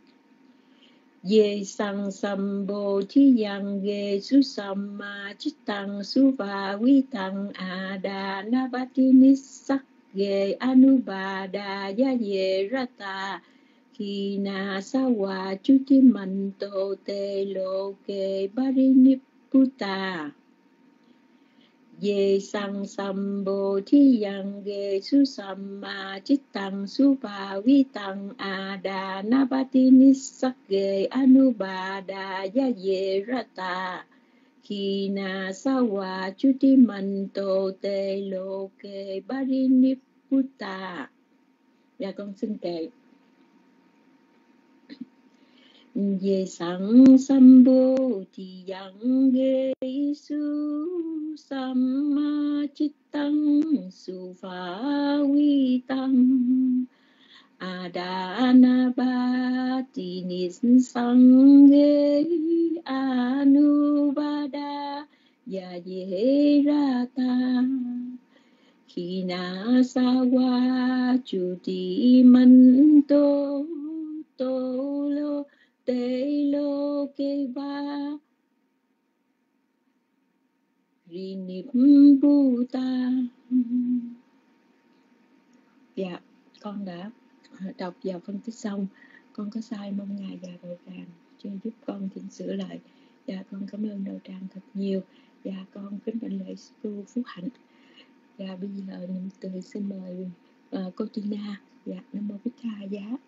Ye sang sambo thi yang ge su samma chitang su va vi tăng ada nabati nisak ge anubada ya ye rata Kina sawa chuti manto te loke barinipputa Ye sang sambo thi yang ge su samma chitang su va vi tăng ada nabati nisak ge anubada ya ye rata Kina sawa chuti manto te loke barinipputa. Dạ con xin kể. Ye sang sambo thì yang ge su samma chitang su pha vi tăng adana ba ti nis sang ge anubada ya ye rata khi na sawa chu ti man to to lo te lo ke va rinipputa. Dạ, con đã đọc và phân tích xong. Con có sai mong Ngài và Đạo Tràng cho giúp con chỉnh sửa lại. Dạ, con cảm ơn Đạo Tràng thật nhiều. Dạ, con kính đảnh lễ sư Phúc Hạnh. Dạ, bây giờ niệm từ xin mời uh, cô Tina. Dạ, Nam Mô Bích Tha Giá.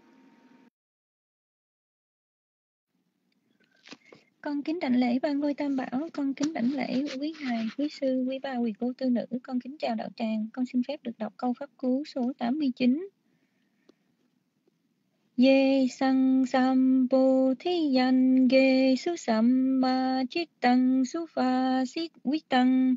Con kính đảnh lễ ba ngôi Tam Bảo, con kính đảnh lễ quý ngài, quý sư, quý ba quý cô tư nữ, con kính chào đạo tràng, con xin phép được đọc câu pháp cú số tám mươi chín. Ye sang sambo thi yan ge su samma chitang su pha sit vitang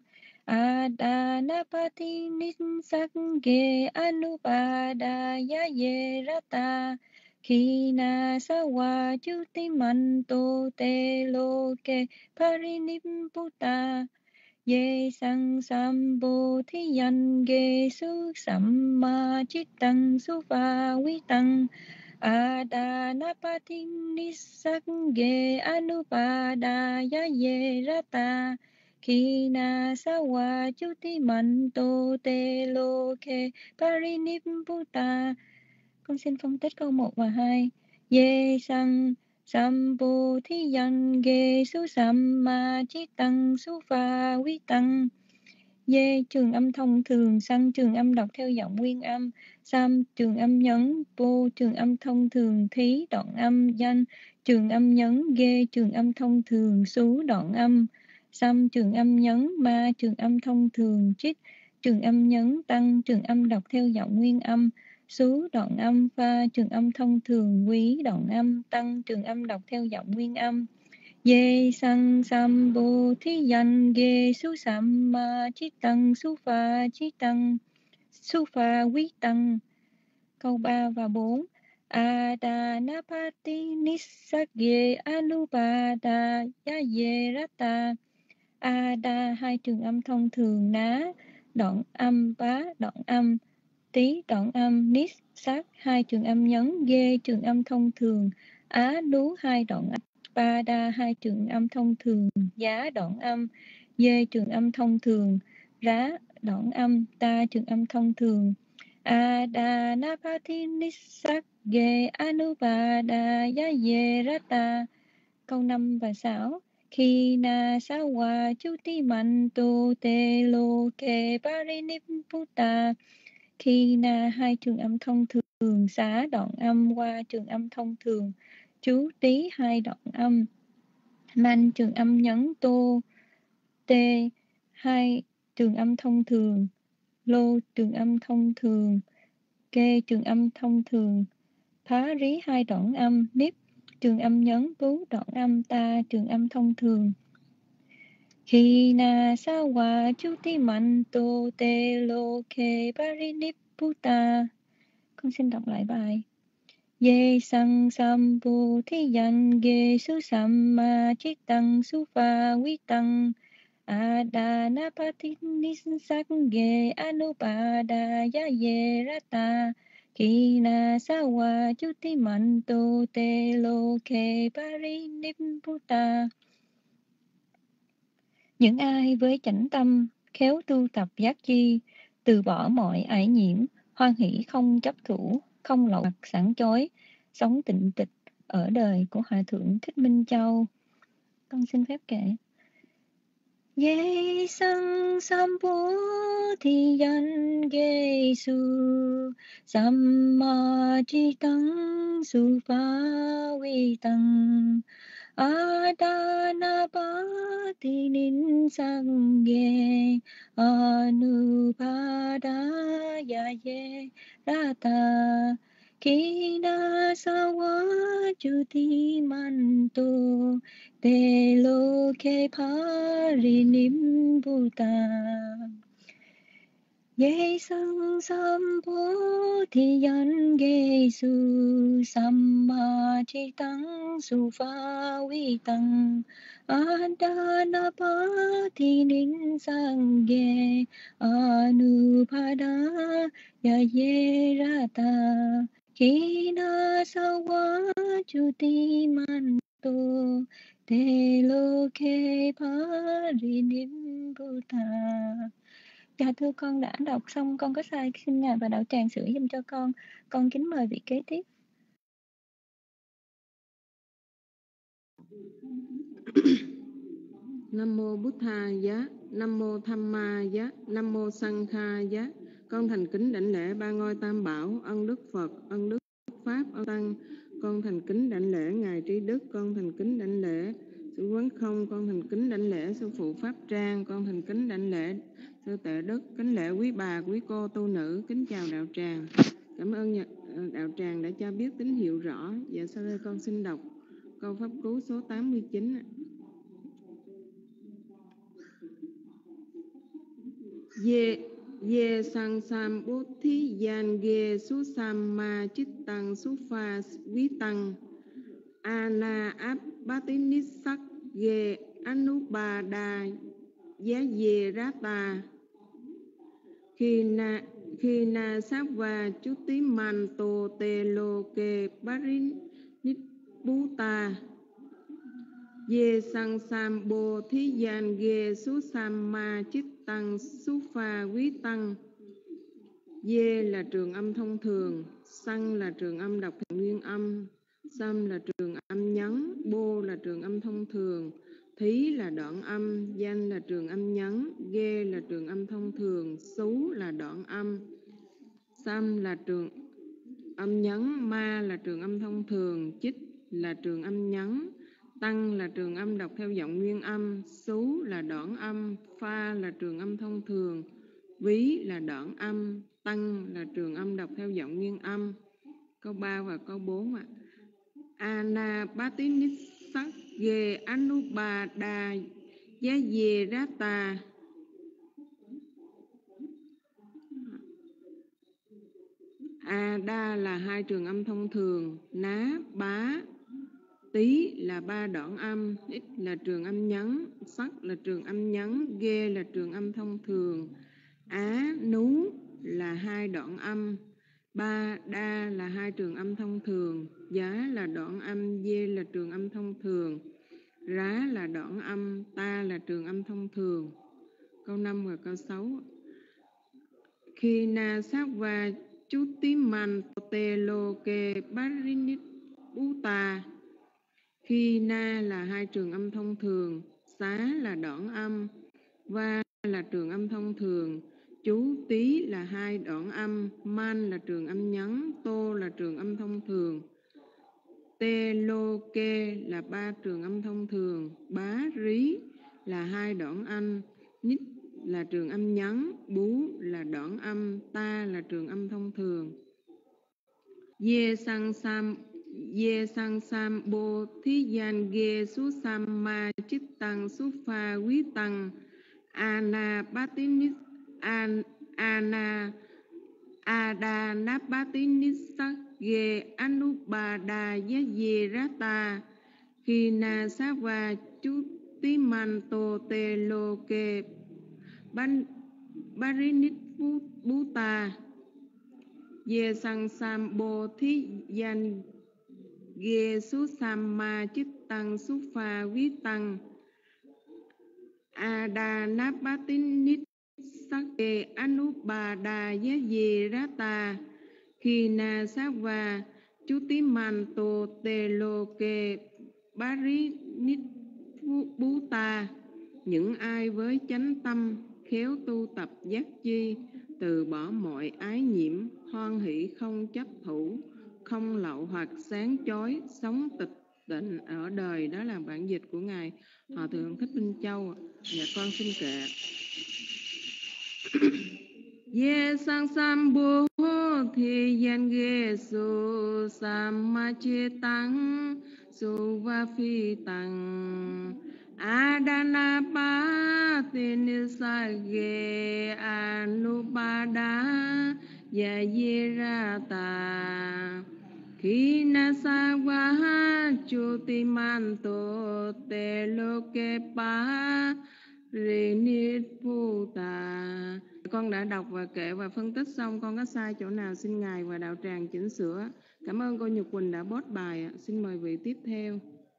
adanapati nisak ge anupada ya ye rata Kina sawa chuti manto te loke parinipputa Ye sang sambo thi yan ge su samma chitang su pha vitang Adanapati nisak ge anupada ya ye rata Kina sawa chuti manto te loke parinipputa. Con xin phân tích câu một và hai. Ye sang sambo thi yan ge su samma chitang su pha vi tăng. Ye trường âm thông thường, sang trường âm đọc theo giọng nguyên âm, sam trường âm nhấn, vô trường âm thông thường, thí đoạn âm, danh trường âm nhấn, ghê trường âm thông thường, xú đoạn âm, sam trường âm nhấn, ma trường âm thông thường, trích trường âm nhấn, tăng trường âm đọc theo giọng nguyên âm, xú đoạn âm, pha trường âm thông thường, quý đoạn âm, tăng trường âm đọc theo giọng nguyên âm. Ye sang sambo thi yan ge su samma chitang su pha chitang su pha vi tăng. Câu ba và bốn. Adanapati nisak ge anupada ya ye rata. Ada hai trường âm thông thường, ná đoạn âm, bá đoạn âm, tí đoạn âm, nis sát hai trường âm nhấn, ghê trường âm thông thường, á đú hai đoạn âm, ba đa hai trường âm thông thường, giá đoạn âm, dê trường âm thông thường, rá đoạn âm, ta trường âm thông thường. Adanapati nisak ge anupada ya ye rata. Câu năm và sáu. Khi na sawa chuti manto te loke parinipputa. Khi na hai trường âm thông thường, xá đoạn âm, qua trường âm thông thường, chú tí hai đoạn âm, man trường âm nhấn, tô tê hai trường âm thông thường, lô trường âm thông thường, kê trường âm thông thường, phá rí hai đoạn âm, níp trường âm nhấn, bú đoạn âm, ta trường âm thông thường. Khi na sa wa chu ti man tô te lô kê pariniputa. Con xin đọc lại bài. Ye sang sam bu thi yan ge su sam ma chi tăng su pha vi tăng adana pati nisak ge anupada ya ye rata kina sa wa chu ti man tô te lô kê pariniputa. Những ai với chánh tâm khéo tu tập giác chi, từ bỏ mọi ải nhiễm, hoan hỷ không chấp thủ, không lậu hoặc sảng chối, sống tịnh tịch ở đời của Hòa Thượng Thích Minh Châu. Con xin phép kể. Ye sang sampo thi yan ge su samma chi tăng su pha vi tăng adana pati nin sang ge anupada ya ye rata kina sawa chuti manto te lo ke parinimbuta. Ye sang sampo thi yan ge su samma chi tăng su pha vi tăng adana pati nin sang ge anupada ya ye rata kina sawa chuti manto te lo ke parinimbuta. Dạ thưa con đã đọc xong, con có sai xin Ngài và đạo tràng sửa giùm cho con. Con kính mời vị kế tiếp. Nam mô Bụt Tha giá, Nam mô Tham Ma giá, Nam mô Sang Kha giá. Con thành kính đảnh lễ ba ngôi Tam Bảo, ân Đức Phật, ân Đức Pháp, ân Tăng. Con thành kính đảnh lễ Ngài Trí Đức, con thành kính đảnh lễ Sư Quán Không, con thành kính đảnh lễ Sư Phụ Pháp Trang, con thành kính đảnh lễ Sư Tệ Đức, kính lễ quý bà, quý cô tu nữ, kính chào đạo tràng. Cảm ơn đạo tràng đã cho biết tín hiệu rõ. Và sau đây con xin đọc câu pháp cú số tám mươi chín. Ye Ye sang sam bố thí yan ge su sam ma chit tăng su pha vi tăng ana ap batinis sắc ge anubada giá ye rata khi na khi na sát va chú tí man tô te lô kê barin nít bú ta. Ye sang sam bồ thí yan ge su sam ma chit tăng su pha quý tăng. Ye là trường âm thông thường, sang là trường âm đọc thành nguyên âm, sam là trường âm nhấn, bô là trường âm thông thường, thí là đoạn âm, danh là trường âm nhấn, ghê là trường âm thông thường, xú là đoạn âm, sam là trường âm nhấn, ma là trường âm thông thường, chích là trường âm nhấn, tăng là trường âm đọc theo giọng nguyên âm, xú là đoạn âm, pha là trường âm thông thường, ví là đoạn âm, tăng là trường âm đọc theo giọng nguyên âm. Câu ba và câu bốn ạ. Anapatinissat ge anubada giá ye rata. Ada là hai trường âm thông thường, ná, bá, tí là ba đoạn âm, ít là trường âm nhấn, sắc là trường âm nhấn, ghê là trường âm thông thường, á, nú là hai đoạn âm, ba, đa là hai trường âm thông thường, giá là đoạn âm, dê là trường âm thông thường, rá là đoạn âm, ta là trường âm thông thường. Câu năm và câu sáu. Khi na sát va chú tí man tê lô kê barinit uta. Khi na là hai trường âm thông thường, xá là đoạn âm, va là trường âm thông thường, chú tí là hai đoạn âm, man là trường âm nhấn, tô là trường âm thông thường, tê lô kê là ba trường âm thông thường, bá rí là hai đoạn âm, nít là trường âm nhấn, bú là đoạn âm, ta là trường âm thông thường. Ye sang sam Ye sang sam bồ thí yan ge su sam ma chít tăng su pha quý tăng ana batinis an ana ada napatinis sắc ge anubada ya ye rata Hina Sava Chú Tí Man Tô Tê Lô Kê Ban Barinit Bú Ta Ye Sang Sam Bồ Thí Yan Ghê Sú Sam Ma Chít Tăng Sú Pha Quý Tăng A Đà Náp Bá Tín Nít Sắc Kê Anu Bà Đà Yá Dê Rá Ta Hina Sava Chú Tí Man Tô Tê Lô Kê Barinit Bú Ta. Những ai với chánh tâm khéo tu tập giác chi, từ bỏ mọi ái nhiễm, hoan hỷ không chấp thủ, không lậu hoặc sáng chói, sống tịch tịnh ở đời. Đó là bản dịch của Ngài Hòa Thượng Thích Minh Châu. Dạ con xin kệ. Ye sang sam bồ thì yan ghê su sam ma chê tăng su va phi tăng adana pa tin sa ge anupada ya ye ra ta khi na sa va chu ti man to te lo ke pa re ni phu ta. Con đã đọc và kệ và phân tích xong, con có sai chỗ nào xin Ngài và đạo tràng chỉnh sửa. Cảm ơn cô Nhật Quỳnh đã post bài. Xin mời vị tiếp theo.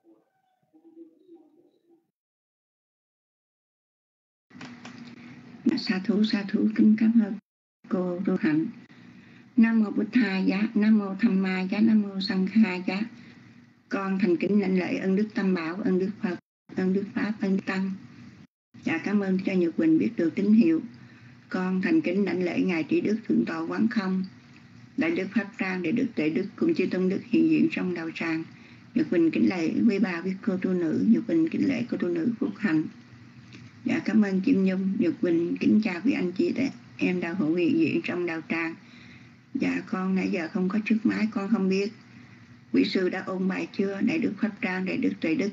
Sa thú sa thú kính cảm ơn cô Tu Hạnh. Nam mô Bụt Tha Giá, Nam mô Tham Ma Giá, Nam mô Sang Kha Giá. Con thành kính lãnh lễ ơn Đức Tam Bảo, ơn Đức Phật, ơn Đức Pháp, ơn Tăng. Dạ cảm ơn cho Nhật Quỳnh biết được tín hiệu. Con thành kính lãnh lễ Ngài Trí Đức Thượng Tọa Quán Không, Đại Đức Pháp Trang, Đại Đức Tuệ Đức cùng chư tôn đức hiện diện trong đạo tràng. Nhật Quỳnh kính lễ quý bà quý cô tu nữ, Nhật Quỳnh kính lễ cô tu nữ Phúc Hạnh. Dạ cảm ơn Kim Nhung. Nhật Quỳnh kính chào quý anh chị em đạo hữu hiện diện trong đạo tràng. Dạ con nãy giờ không có trước máy, con không biết quý sư đã ôn bài chưa. Đại Đức Pháp Trang, Đại Đức Tuệ Đức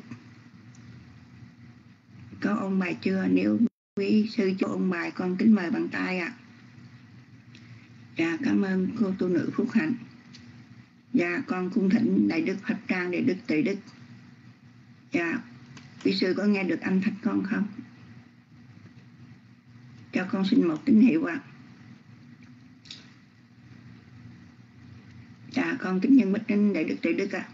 có ôn bài chưa? Nếu quý sư cho ôn bài, con kính mời bằng tay ạ. À. Dạ cảm ơn cô tu nữ Phúc Hạnh. Dạ con cung thỉnh Đại Đức Pháp Trang, Đại Đức Tuệ Đức. Dạ quý sư có nghe được âm thanh con không? Cho con xin một tín hiệu ạ. À. Dạ con kính nhân mít đến Đại Đức Tuệ Đức ạ. À.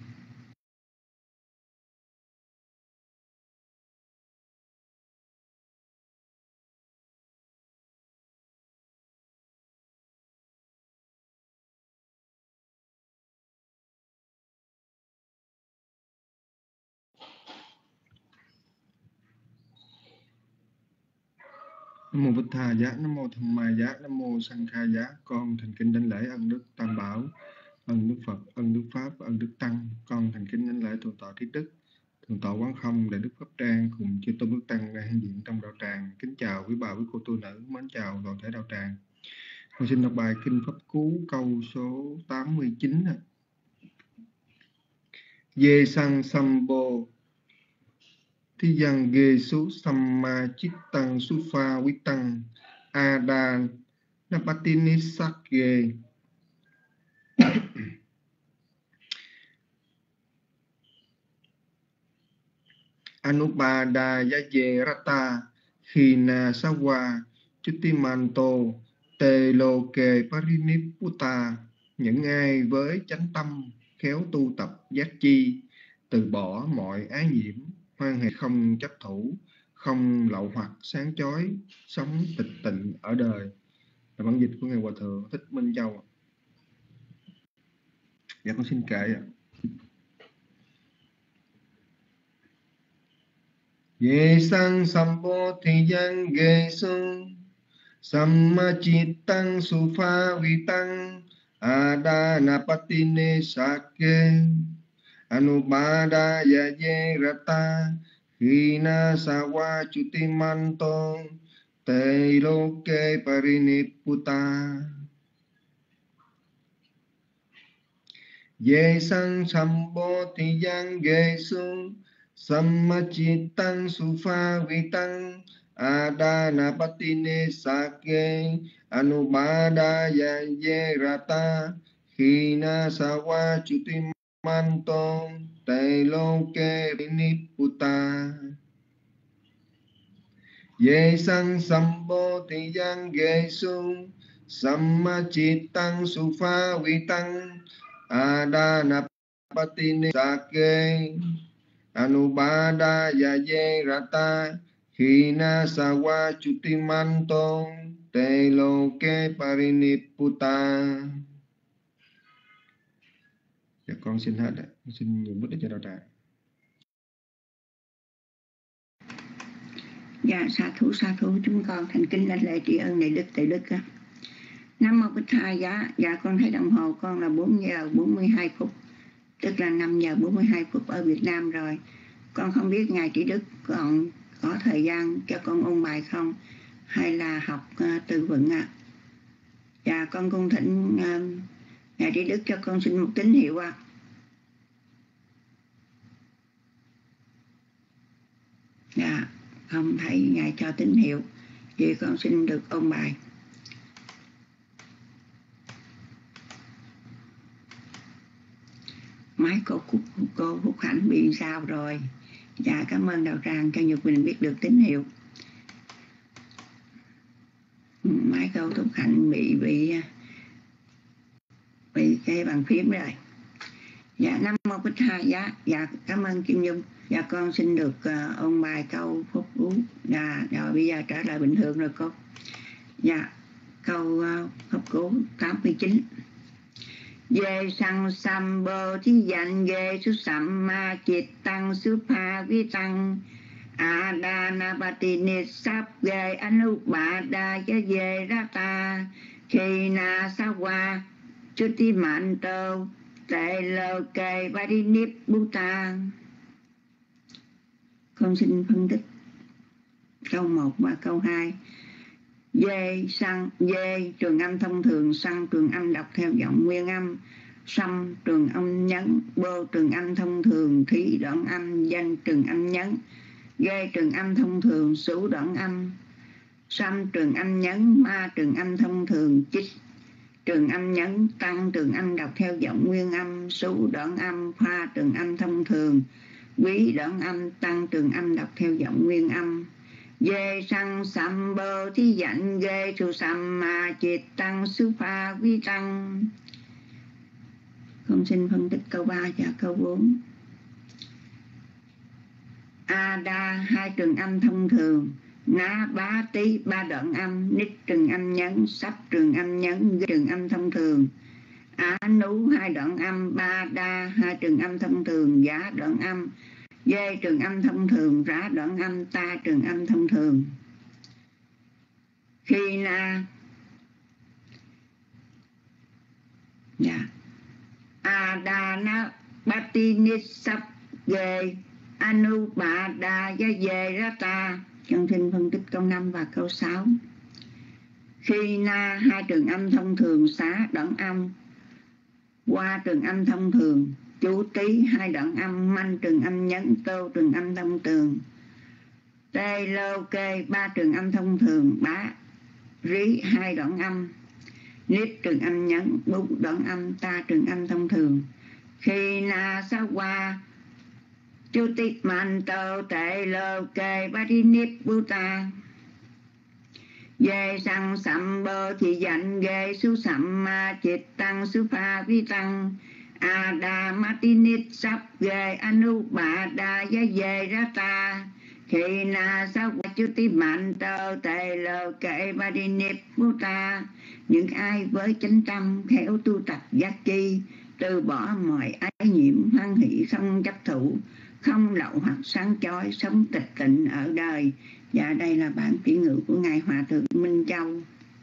Nam mô Bụt Tha Giá, Nam mô Tham Ma Giá, Nam mô Sang Kha Giá. Con thành kính đảnh lễ ân Đức Tam Bảo, ân Đức Phật, ân Đức Pháp, ân Đức Tăng. Con thành kính đảnh lễ Thượng tọa Thiết Đức, Thượng tọa Quán Không, Đại Đức Pháp Trang cùng chư tôn đức tăng đang hiện diện trong đạo tràng. Kính chào quý bà quý cô tu nữ, mến chào toàn thể đạo tràng. Con xin đọc bài Kinh Pháp Cú câu số tám mươi chín. Ye sang sambo Thi yang ge su samma chít tăng su pha quý tăng ada napatini sắc ge anupada yaje rata hina sawa chutimanto tê lô kê pariniputta. Những ai với chánh tâm khéo tu tập giác chi, từ bỏ mọi ái nhiễm, hoan hỷ không chấp thủ, không lậu hoặc sáng chói, sống tịch tịnh ở đời. Là bản dịch của Ngài Hòa Thượng Thích Minh Châu. Dạ con xin kệ ạ. Ye sang sampo thi yang ge sung samma chittang supha vitang adana patine sake anubada yaye rata hina sawa chutimanto te loke pariniputta. Ye sang sambo ti yang ge su sammachitang sufa vitang adana patine sake anubada ya ye rata hina sawa chutimanto te loke nipputa. Ye sang sambo ti yang ge su sammachitang sufa vitang adana patine sake anubada ya ye rata hina sawa chutimanto te loke parinipputa. Dạ con xin hết ạ. Xin nhường bút để cho đạo tràng. Dạ sa thú sa thú, chúng con thành kính đảnh lễ tri ân đại đức đại đức á. Nam mô Bích Thầy. Dạ dạ con thấy đồng hồ con là bốn giờ bốn mươi hai phút, tức là năm giờ bốn mươi hai phút ở Việt Nam rồi. Con không biết ngài Trí Đức còn có thời gian cho con ôn bài không, hay là học uh, từ vựng ạ. À. Dạ con cung thỉnh uh, ngài Trí Đức cho con xin một tín hiệu ạ. À. Dạ không thấy ngài cho tín hiệu, vậy con xin được ôn bài. Máy cô Cúc, cô Phúc Hạnh bị sao rồi? Dạ cảm ơn đạo tràng cho Nhật Bình biết được tín hiệu. Máy cô Phúc Hạnh bị bị bị cái bàn phím rồi. Dạ Nam mô Bích Thầy. Dạ dạ cảm ơn Kim Nhung. Dạ con xin được uh, ôn bài câu phúc ú. Dạ rồi bây giờ trở lại bình thường rồi cô. Dạ câu uh, phúc ú tám mươi chín. Ye sang sambo thi danh ye su samma chittang supha vitang adana patini sap ye anubada ye rata khina sawa chuti manto te loke parinipputa. Con xin phân tích câu một và câu hai. Dê, sang, dê, trường âm thông thường, sang, trường âm đọc theo giọng nguyên âm, xăm, trường âm nhấn, bô, trường âm thông thường, thí, đoạn âm, danh, trường âm nhấn, ghê, trường âm thông thường, số, đoạn âm, xăm, trường âm nhấn, ma, trường âm thông thường, chích, trường âm nhấn, tăng, trường âm đọc theo giọng nguyên âm, số, đoạn âm, pha, trường âm thông thường, quý, đoạn âm, tăng, trường âm đọc theo giọng nguyên âm. Ye sang sambo thi danh ye su samma chittang supha vitang. Con xin phân tích câu ba và câu bốn. Ada hai trường âm thông thường, na bá tí ba đoạn âm, nít trường âm nhấn, sắp trường âm nhấn, trường âm thông thường. Á nú hai đoạn âm, ba đa hai trường âm thông thường, giá đoạn âm. Dê trường âm thông thường, rá đoạn âm, ta trường âm thông thường. Khi na dạ adana patinisap ghê anubada ye rata. Chân xin phân tích câu năm và câu sáu. Khi na hai trường âm thông thường, xá đoạn âm, qua trường âm thông thường, chú tí hai đoạn âm, manh trường âm nhấn, tô trường âm thông thường, tê lô kê ba trường âm thông thường, bá rí hai đoạn âm, nít trường âm nhấn, bú đoạn âm, ta trường âm thông thường. Khi na sa qua chú tí man tô tê lô kê bá rí nít bú ta. Ye sang sầm bơ thì dành ghê su sầm ma chit tăng su pha vi tăng ada matinit sắp ghê anubada ye rata khi na sa chu ti mạnh tơ tề lơ kệ parinipputa. Những ai với chánh tâm khéo tu tập giác chi, từ bỏ mọi ái nhiễm, hoan hỷ không chấp thủ, không lậu hoặc sáng chói, sống tịch tịnh ở đời. Và đây là bản kỹ ngữ của Ngài Hòa Thượng Minh Châu.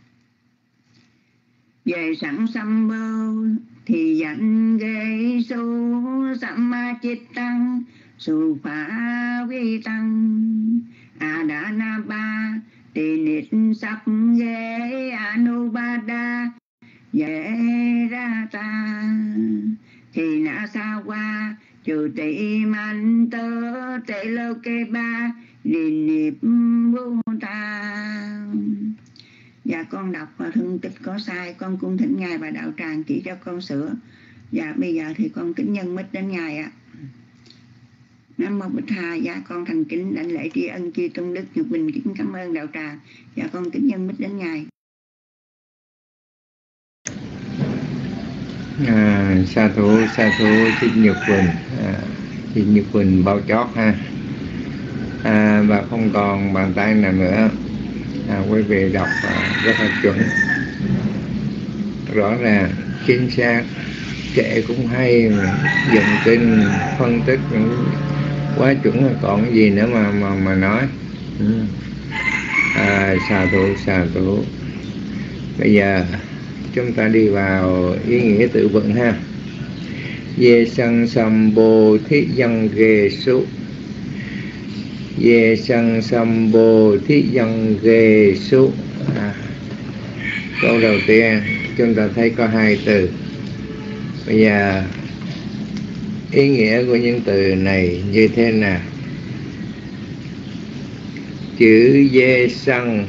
Về sẵn xăm bơ thì dặn ghê su samma chittang su phá vi tăng ada na ba tỳ nít sắp ghê anubada ye ra ta thì na sa qua chủ tỷ man tơ tệ lô kê ba liền niệm vô ta. Dạ con đọc và thương tích có sai, con cung thỉnh Ngài và đạo tràng chỉ cho con sửa. Dạ bây giờ thì con kính nhân mít đến Ngài ạ. Nam mô Bích Tha. Dạ con thành kính đảnh lễ tri ân chi tôn đức Nhật Bình kính cảm ơn đạo tràng. Dạ con kính nhân mít đến Ngài. À, sa thú sa thú xin Nhật Bình, à, xin Nhật Bình bao chót ha. À, và không còn bàn tay nào nữa. À, quý vị đọc à, rất là chuẩn, rõ ràng, chính xác, kệ cũng hay, dùng kinh phân tích cũng quá chuẩn, còn gì nữa mà mà mà nói. Ừ. À, sa thú sa thú. Bây giờ chúng ta đi vào ý nghĩa tự vận ha. Ye sang sambo thi yang ge su. Ye sang sambo thi yang ge su. À, câu đầu tiên chúng ta thấy có hai từ. Bây giờ ý nghĩa của những từ này như thế nào? Chữ ye sang,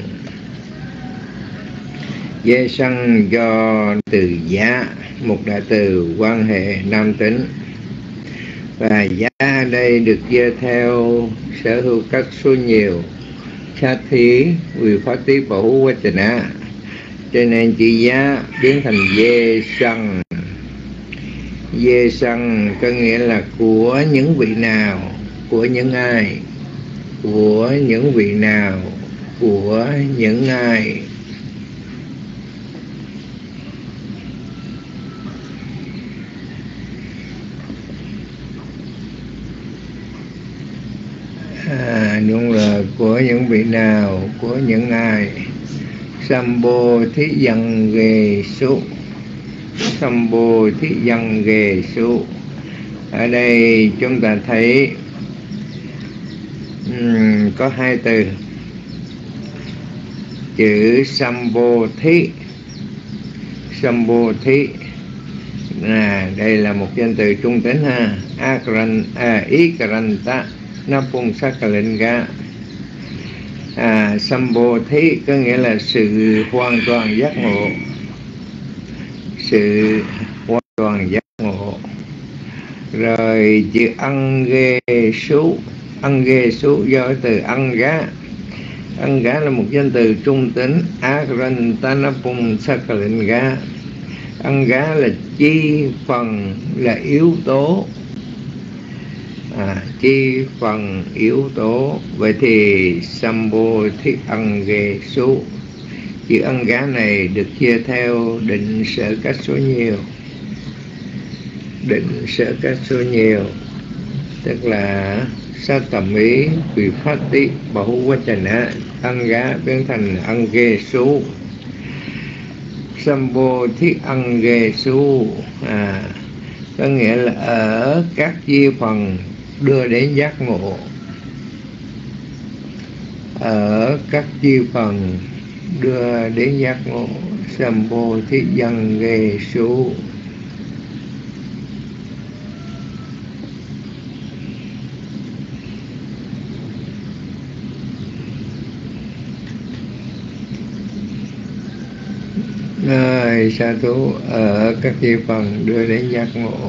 ye sang do từ giá, một đại từ quan hệ nam tính, và giá ở đây được giơ theo sở hữu các số nhiều, sát thí, vì phát tí bảo hữu quá trình á, cho nên chữ giá biến thành ye sang. Ye sang có nghĩa là của những vị nào, của những ai, của những vị nào, của những ai. À, đúng là của những vị nào, của những ai. Sambo thí dân ghê số. Sambo thí dân ghê số. Ở đây chúng ta thấy um, có hai từ. Chữ sambo thí. Sambo thí. À, đây là một danh từ trung tính ha. Akran, à, Ikaranta Napunsakalinga. À, Sambodhi có nghĩa là sự hoàn toàn giác ngộ. Sự hoàn toàn giác ngộ. Rồi chữ ăn ghê số. Ăn ghê số do từ ăn gá. Ăn gá là một danh từ trung tính. Akrantanapunsakalinga. Ăn gá là chi phần, là yếu tố. À, chi phần yếu tố. Vậy thì sambo thiết ăn ghê số. Chữ ăn gá này được chia theo định sở cách số nhiều. Định sở cách số nhiều tức là sát tầm ý vì phát tí bảo hữu quá trình á. Ăn gá biến thành ăn ghê số. Sambo thiết ăn ghê số. À, có nghĩa là ở các chi phần đưa đến giác ngộ. Ở các chi phần đưa đến giác ngộ. Sambo thí dân ghê số. Rồi sa thú ở các chi phần đưa đến giác ngộ.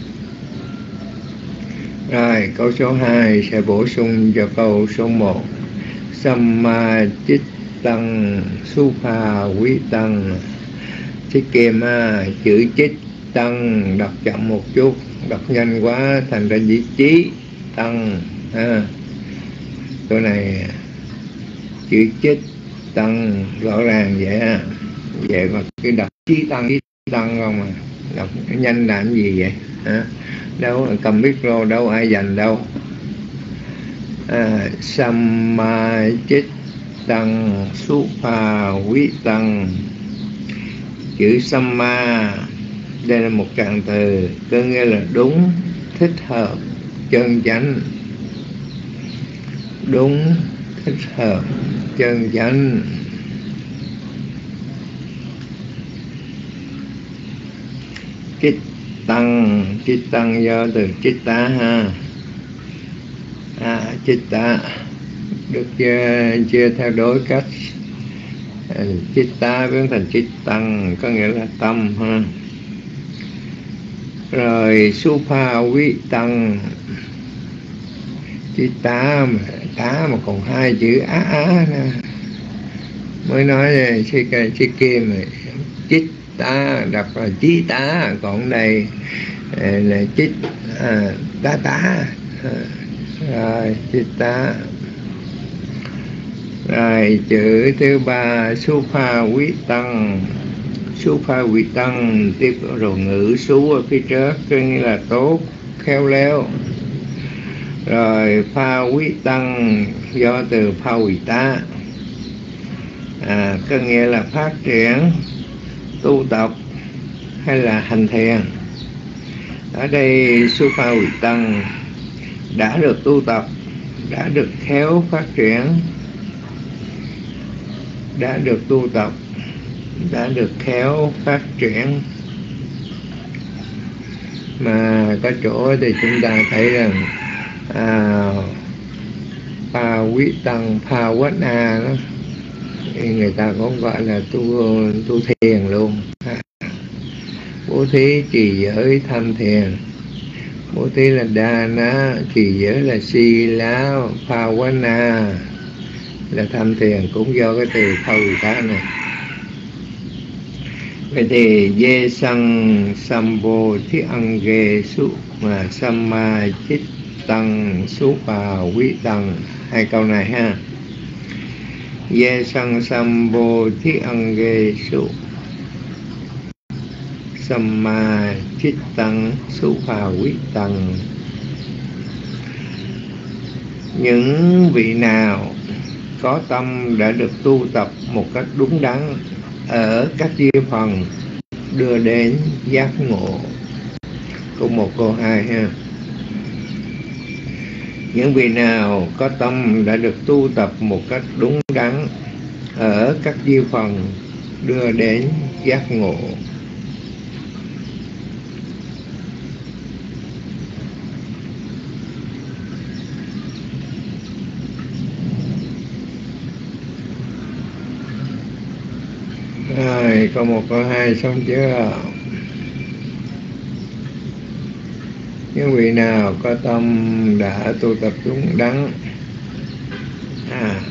Rồi câu số hai sẽ bổ sung cho câu số một. Samma chit tăng supha quý tăng. Chích kèm chữ chích tăng đọc chậm một chút, đọc nhanh quá thành ra chỉ chí tăng. À, câu này chữ chích tăng rõ ràng vậy á. Vậy mà cái đọc chí tăng chí tăng không mà đọc nhanh làm gì vậy? À, đâu cầm micro đâu ai dành đâu. À, samma chit tăng supha quý tăng. Chữ samma đây là một trạng từ có nghĩa là đúng, thích hợp, chân chánh. Đúng, thích hợp, chân chánh. Chit tăng. Chít tăng do từ chitta ha. À, chitta được chia, chia theo đối cách. À, chitta biến thành chít tăng có nghĩa là tâm ha. Rồi supha quý tăng, chữ tá mà, tá mà còn hai chữ á á nè, mới nói chi chi kim này chít tá đọc là chí tá, còn đây là chít à, tá tá à, rồi chít tá. Rồi chữ thứ ba supha quý tăng. Supha quý tăng tiếp rồi ngữ sú ở phía trước có nghĩa là tốt, khéo léo. Rồi pha quý tăng do từ pha quý tá, à, có nghĩa là phát triển, tu tập hay là hành thiền. Ở đây supha quý tăng đã được tu tập, đã được khéo phát triển, đã được tu tập, đã được khéo phát triển. Mà có chỗ thì chúng ta thấy rằng à, pa quý tăng, pa quát na đó, người ta cũng gọi là tu tu thiền luôn. Bố thí trì giới tham thiền. Bố thí là đa ná, trì giới là si lá, pa quát na là tham thiền, cũng do cái từ pa quý tá này. Vậy thì dê sang sambo thi ăn ghê su mà samma chít tăng số bà quý tăng, hai câu này ha. Dê sang sambo thi ăn ghê su samma chít tăng số bà quý tăng. Những vị nào có tâm đã được tu tập một cách đúng đắn ở các duyên phần đưa đến giác ngộ. Câu một câu hai ha. Những vị nào có tâm đã được tu tập một cách đúng đắn ở các duyên phần đưa đến giác ngộ. Rồi, câu một câu hai xong chưa? Những vị nào có tâm đã tu tập đúng đắn à,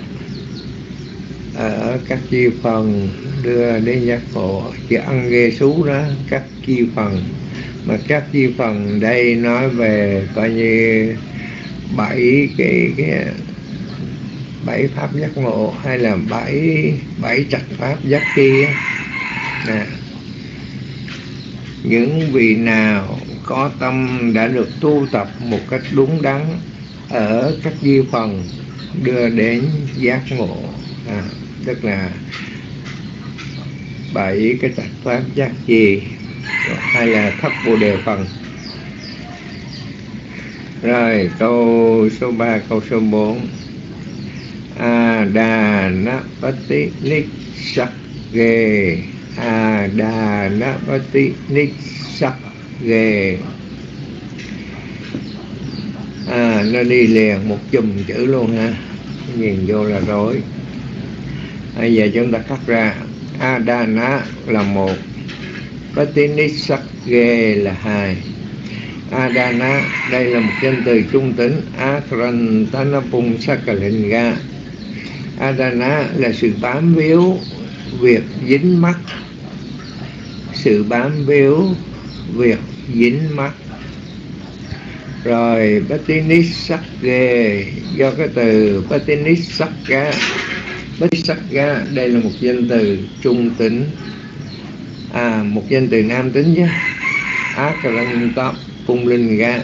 ở các chi phần đưa đến giác ngộ, chỉ ăn ghê xú đó, các chi phần. Mà các chi phần đây nói về coi như bảy cái cái bảy pháp giác ngộ, hay là bảy bảy trạch pháp giác chi nè. Những vị nào có tâm đã được tu tập một cách đúng đắn ở các di phần đưa đến giác ngộ, à, tức là bảy cái trạch pháp giác chi, hay là thất bồ đề phần. Rồi câu số ba, câu số bốn. A đà na pati nik sắc ghê. A đà na pati nik sắc ghê. À, nó đi liền một chùm chữ luôn ha, nhìn vô là rối. Bây giờ chúng ta cắt ra. A đà na là một, pati nik sắc ghê là hai. Adana đây là một danh từ trung tính. Akrantanapung Sakalinga. Adana là sự bám víu, việc dính mắc. Sự bám víu, việc dính mắc. Rồi Patinisakge do cái từ Patinisakga. Patinisakga đây là một danh từ trung tính, à một danh từ nam tính chứ. Akrantanapung Phung linh ga.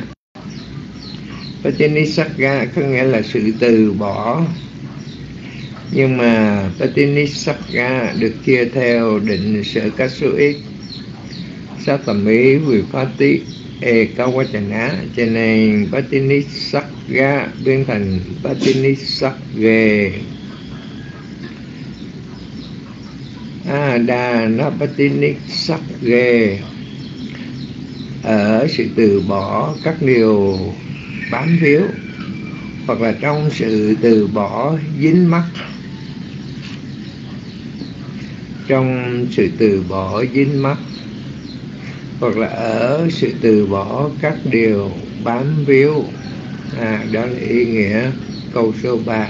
Patinisakga có nghĩa là sự từ bỏ. Nhưng mà Patinisakga được chia theo định sở cách số ít. Sát tầm ý vì phát tí e cao quá chả ná. Cho nên Patinisakga biến thành Patinisakge. A đà na Patinisakge. ở sự từ bỏ các điều bám víu, hoặc là trong sự từ bỏ dính mắc, trong sự từ bỏ dính mắc, hoặc là ở sự từ bỏ các điều bám víu. À, đó là ý nghĩa câu số ba.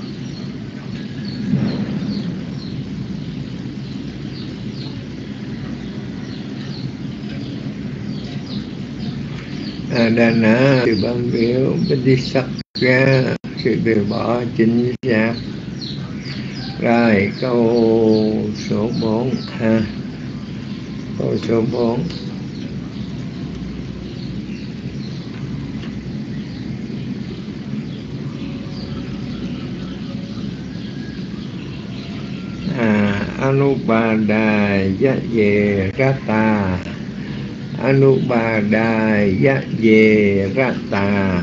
Adana, sự bám víu, Bodhisattva, sự từ bỏ chính xác. Rồi câu số bốn ha. Câu số bốn. À, Anupadaya về rata, Anupadaya về rata.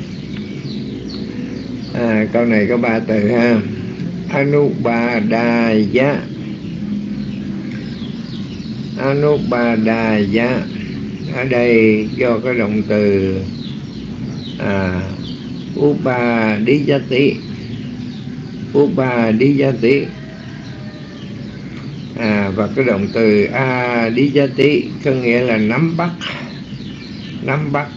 À, câu này có ba từ ha. Anupadaya, Anupadaya ở đây do cái động từ à, Upadiyati, Upadiyati à, và cái động từ Adiyati có nghĩa là nắm bắt, nắm bắt.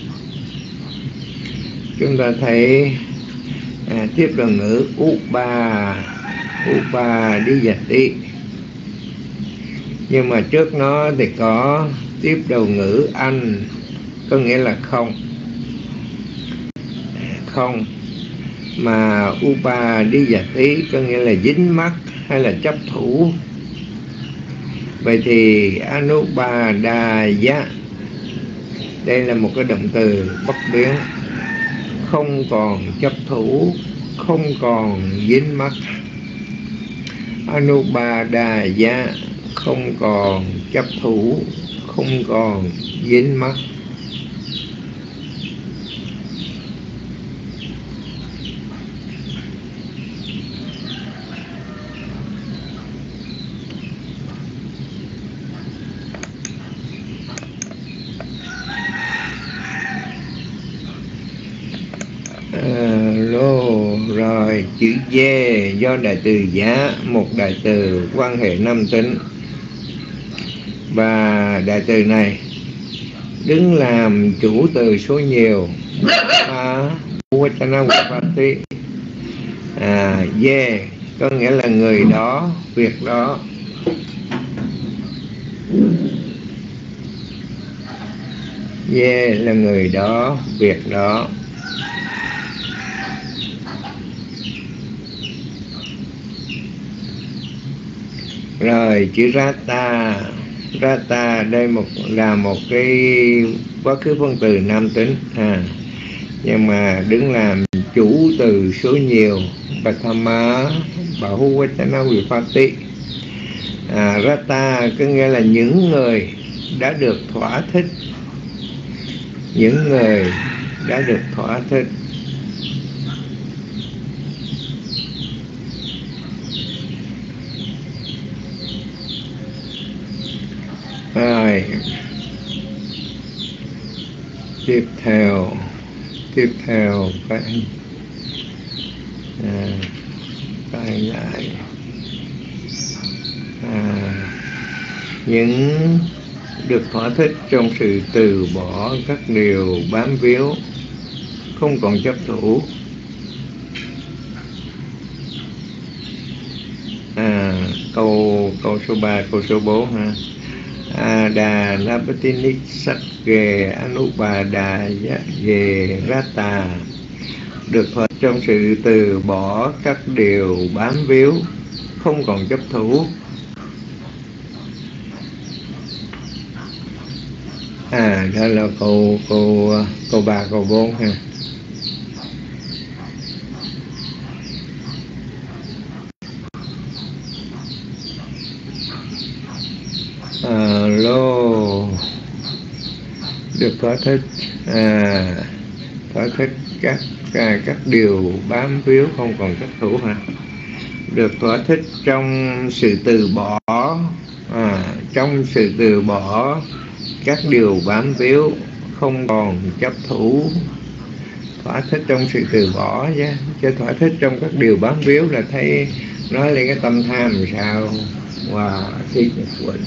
Chúng ta thấy à, tiếp đầu ngữ Upa, Upadiyati, nhưng mà trước nó thì có tiếp đầu ngữ an, có nghĩa là không, không. Mà Upadiyati có nghĩa là dính mắc hay là chấp thủ. Vậy thì Anupadaya đây là một cái động từ bất biến, không còn chấp thủ, không còn dính mắc. Anupadaya không còn chấp thủ, không còn dính mắc. Rồi chữ dê do đại từ giá, một đại từ quan hệ nam tính, và đại từ này đứng làm chủ từ số nhiều. À, à, dê có nghĩa là người đó, việc đó. Dê là người đó, việc đó. Rồi chữ rata, rata đây một là một cái quá khứ phân từ nam tính à, nhưng mà đứng làm chủ từ số nhiều. Prathama Bahuvachana Vipatti. À, rata có nghĩa là những người đã được thỏa thích, những người đã được thỏa thích. Rồi tiếp theo, tiếp theo phải à, phải lại à, những được thỏa thích trong sự từ bỏ các điều bám víu, không còn chấp thủ. À, câu câu số ba, câu số bốn ha. Ada Napatinik Sakge Anupadaya về Rata, được thuật trong sự từ bỏ các điều bám víu, không còn chấp thủ. À, đó là câu câu câu ba, câu bốn ha. À, lô được thỏa thích, à, thỏa thích các à, các điều bám víu, không còn chấp thủ hả? Được thỏa thích trong sự từ bỏ, à, trong sự từ bỏ các điều bám víu, không còn chấp thủ. Thỏa thích trong sự từ bỏ chứ, chứ thỏa thích trong các điều bám víu là thấy nói lên cái tâm tham làm sao. Wow, thích quên.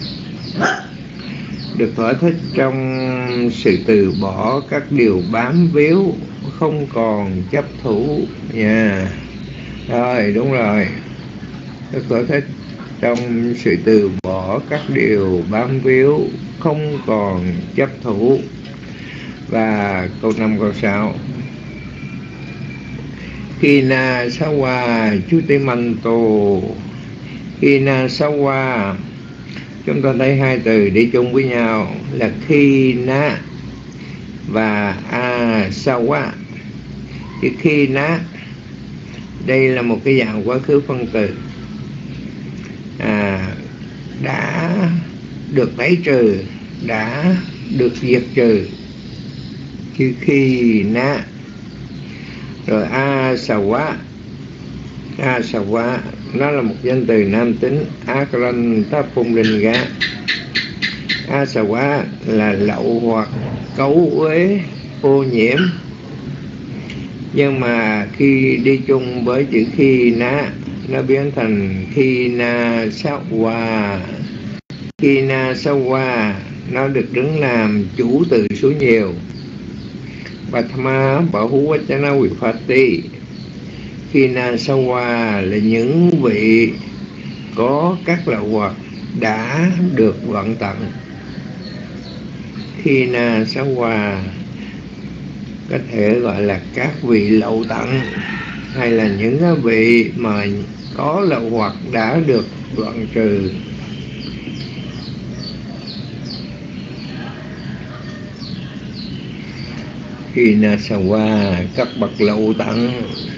Được thỏa thích trong sự từ bỏ các điều bám víu, không còn chấp thủ nha. Yeah. Rồi, đúng rồi. Được thỏa thích trong sự từ bỏ các điều bám víu, không còn chấp thủ. Và câu năm câu sáu. Kina sawa chutimanto. Kina sawa, chúng ta thấy hai từ đi chung với nhau là khi na và a sawa. Cái khi na đây là một cái dạng quá khứ phân từ, à, đã được tẩy trừ, đã được diệt trừ. Chứ khi na. Rồi a sawa, a sawa nó là một danh từ nam tính, akran tapumlinga. A sawa là lậu hoặc cấu uế, ô nhiễm. Nhưng mà khi đi chung với chữ khi na, nó biến thành khi na sawa. Khi na sawa nó được đứng làm chủ từ số nhiều. Patma bahu vachana vipatti. Khi na sawa là những vị có các lậu hoặc đã được đoạn tận. Khi na sawa có thể gọi là các vị lậu tận, hay là những vị mà có lậu hoặc đã được đoạn trừ. Khi na sawa, các bậc lậu tận.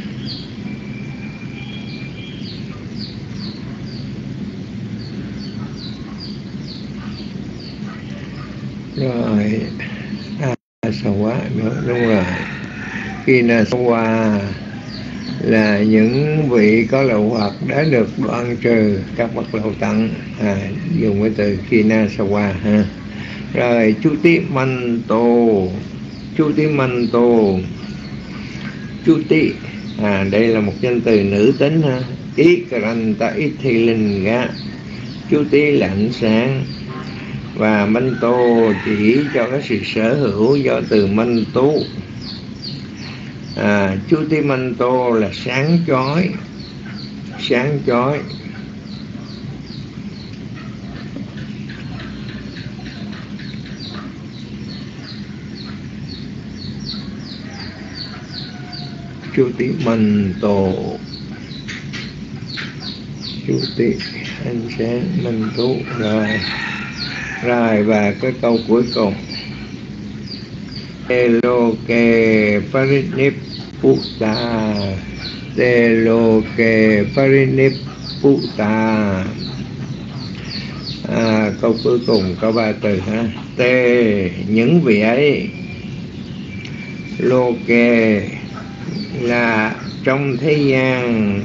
Rồi a sawa nữa, đúng rồi. Khi na sawa là những vị có lậu hoặc đã được đoạn trừ, các bậc lậu tận, à, dùng cái từ khi na sawa ha. Rồi chuti manto. Chuti manto, chuti, à, đây là một danh từ nữ tính ha. Ikaranta ithilinga. Chuti là ánh sáng, và manto chỉ cho cái sự sở hữu do từ mantu. À, chuti manto là sáng chói, sáng chói. Chuti manto, chuti ánh sáng mantu. Rồi, rồi và cái câu cuối cùng. Teloke parinipputa. Teloke parinipputa. À, câu cuối cùng có ba từ ha. Tê, những vị ấy. Loke là trong thế gian.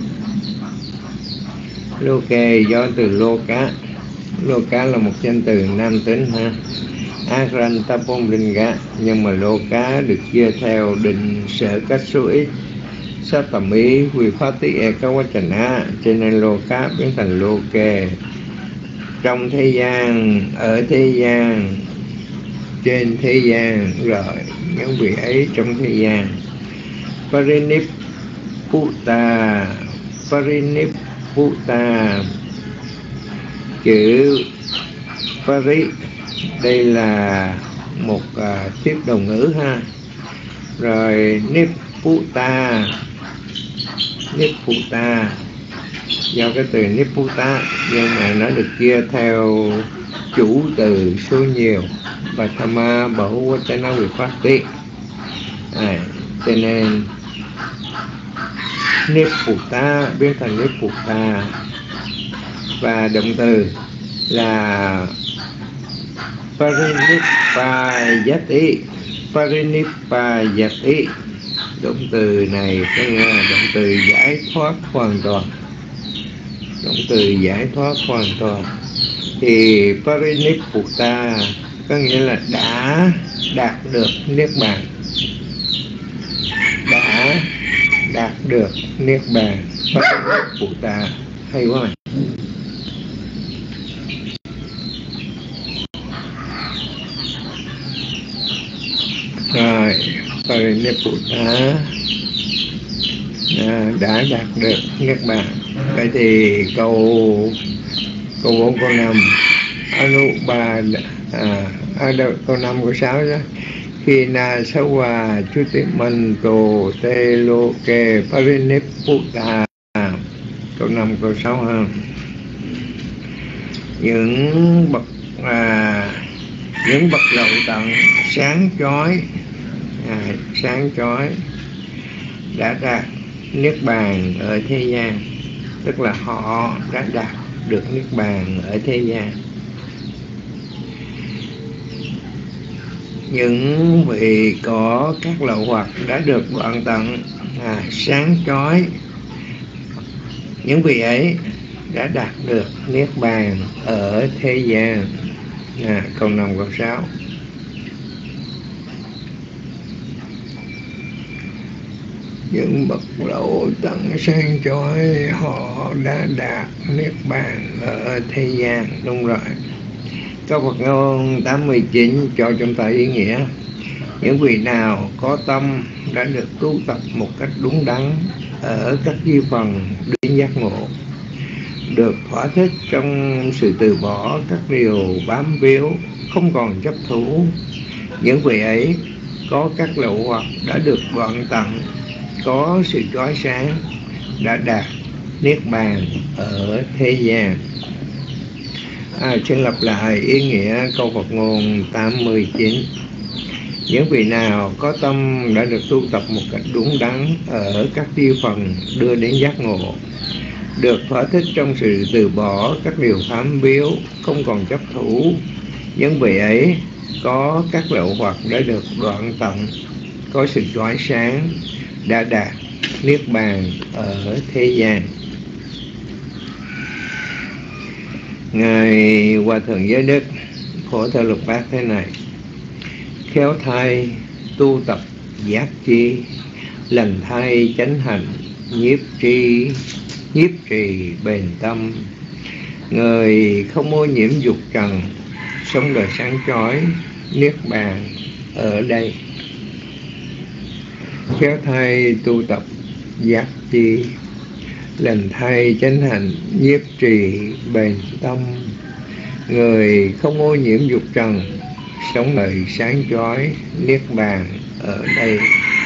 Loke do từ loka. Loka là một danh từ nam tính ha. Akran tapumlinga, nhưng mà loka được chia theo định sở cách số ít. Sát tầm ý vipatti ekavachana, cho nên loka biến thành loke. Trong thế gian, ở thế gian, trên thế gian. Rồi những vị ấy trong thế gian. Parinipputa. Parinipputa, chữ pari đây là một uh, tiếp đồng ngữ ha. Rồi nipputa, nipputa do cái từ nipputa, nhưng mà nó được chia theo chủ từ số nhiều. Và thama bahu vachana vipatti, à, cho nên nipputa biến thành nipputa. Và động từ là parinippayati. Parinippayati, động từ này có nghĩa là động từ giải thoát hoàn toàn. Động từ giải thoát hoàn toàn. Thì parinipputa có nghĩa là đã đạt được niết bàn, đã đạt được niết bàn Phụ Ta. Hay quá. Rồi Niết Phụ Ta à, đã đạt được niết bàn. Vậy thì câu câu bốn câu năm Anuba à, à đâu, câu năm câu sáu đó. Khi na sa hòa chú ti man tô tê lô kê pariniputta. Câu năm câu sáu ha. Những bậc à, những bậc lậu tận sáng chói à, sáng chói đã đạt niết bàn ở thế gian, tức là họ đã đạt được niết bàn ở thế gian. Những vị có các lậu hoặc đã được đoạn tận à, sáng chói, những vị ấy đã đạt được niết bàn ở thế gian. À, câu năm câu sáu. Những bậc lậu tận sáng chói họ đã đạt niết bàn ở thế gian. Đúng rồi. Câu Phật ngôn tám mươi chín cho chúng ta ý nghĩa. Những vị nào có tâm đã được tu tập một cách đúng đắn ở các di phần đến giác ngộ, được thỏa thích trong sự từ bỏ các điều bám víu, không còn chấp thủ, những vị ấy có các lậu hoặc đã được đoạn tận, có sự chói sáng, đã đạt niết bàn ở thế gian. À, xin lặp lại ý nghĩa câu Phật ngôn tám mươi chín. Những vị nào có tâm đã được tu tập một cách đúng đắn ở các di phần đưa đến giác ngộ, được thỏa thích trong sự từ bỏ các điều bám víu, không còn chấp thủ, những vị ấy có các lậu hoặc đã được đoạn tận, có sự chói sáng, đã đạt niết bàn ở thế gian. Ngài Hòa Thượng Giới Đức phổ theo lục bát thế này: khéo thay tu tập giác chi, lần thay chánh hành nhiếp tri, nhiếp trì bền tâm, người không ô nhiễm dục trần, sống đời sáng chói, niết bàn ở đây. Khéo thay tu tập giác chi, lần thay chánh hành nhiếp trì bền tâm, người không ô nhiễm dục trần, sống đời sáng chói, niết bàn ở đây.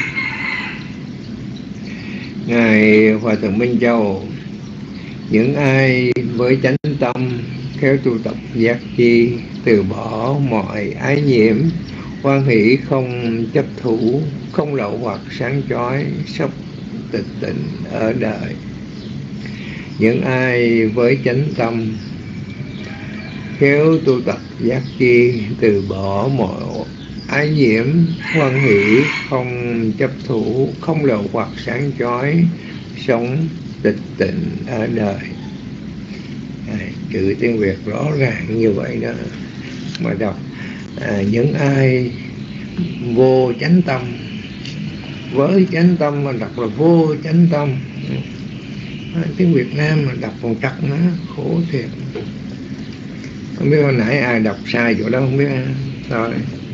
Ngài Hòa Thượng Minh Châu: những ai với chánh tâm khéo tu tập giác chi, từ bỏ mọi ái nhiễm, hoan hỷ không chấp thủ, không lậu hoặc sáng chói, sắp tịch tịnh ở đời. Những ai với chánh tâm khéo tu tập giác chi, từ bỏ mọi ái nhiễm, hoan hỷ không chấp thủ, không lậu hoặc sáng chói, sống tịch tịnh ở đời. À, chữ tiếng Việt rõ ràng như vậy đó mà đọc. À, những ai vô chánh tâm, với chánh tâm mà đọc là vô chánh tâm. À, tiếng Việt Nam mà đọc còn trật nó khổ thiệt. Không biết hồi nãy ai đọc sai chỗ đó không biết. Rồi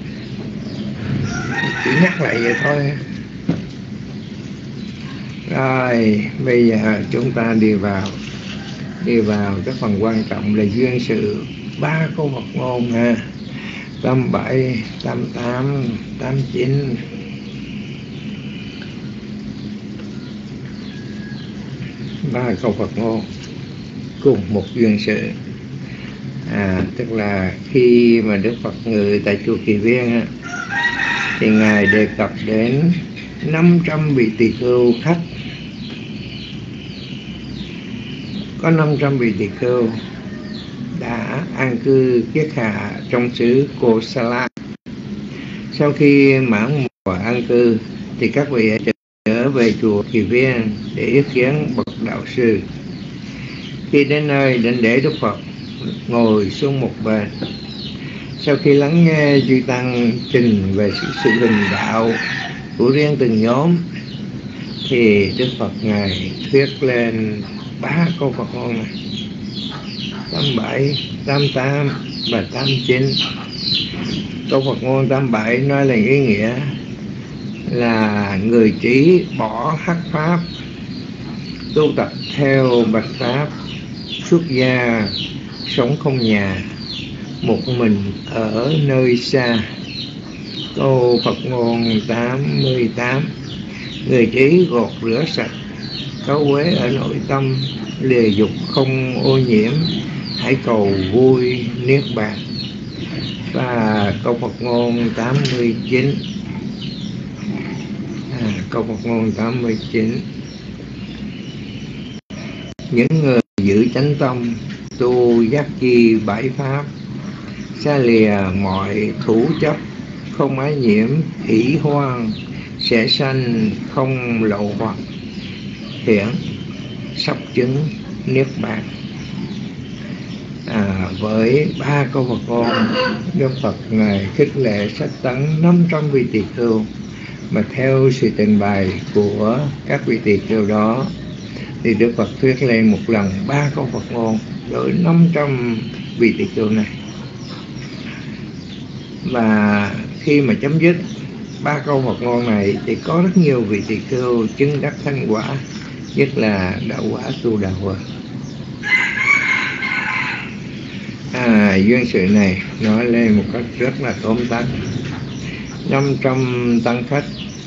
chỉ nhắc lại vậy thôi. Rồi bây giờ chúng ta đi vào đi vào cái phần quan trọng là duyên sự. Ba câu Phật ngôn ha: tám bảy, tám tám, tám chín. Ba câu Phật ngôn cùng một duyên sự. À, tức là khi mà Đức Phật ngự tại chùa Kỳ Viên á, thì Ngài đề cập đến năm trăm vị tỳ khưu khách. Có năm trăm vị tỳ khưu đã an cư kiết hạ trong xứ Kosala. Sau khi mãn mùa an cư thì các vị trở về chùa Kỳ Viên để yết kiến bậc đạo sư. Khi đến nơi định để Đức Phật ngồi xuống một bên, Sau khi lắng nghe chư tăng trình về sự, sự hình đạo của riêng từng nhóm, thì Đức Phật Ngài thuyết lên ba câu Phật ngôn này: tám bảy, tám tám và tám chín. Câu Phật ngôn tám bảy nói là ý nghĩa là người trí bỏ hắc pháp, tu tập theo bạch pháp, xuất gia sống không nhà, một mình ở nơi xa. Câu Phật ngôn tám mươi tám: người trí gột rửa sạch cấu uế ở nội tâm, lìa dục không ô nhiễm, hãy cầu vui niết bàn. Và câu Phật ngôn tám mươi chín, à, câu Phật ngôn tám mươi chín: những người giữ chánh tâm, tu giác chi bãi pháp, xa lìa mọi thủ chấp, không ái nhiễm hỷ hoan, sẽ sanh không lậu hoặc, hiển sắp chứng niết bàn. À, với ba câu Phật ngôn, Đức Phật Ngài khích lệ sách tấn năm trăm vị tỳ khưu, mà theo sự trình bày của các vị tỳ khưu đó thì Đức Phật thuyết lên một lần ba câu Phật ngôn với năm trăm vị tỳ khưu này. Và khi mà chấm dứt ba câu Phật ngôn này thì có rất nhiều vị tỳ khưu chứng đắc thánh quả, nhất là đạo quả Tu Đà Hoàng. À, duyên sự này nói lên một cách rất là tóm tắt. Năm trăm tăng khách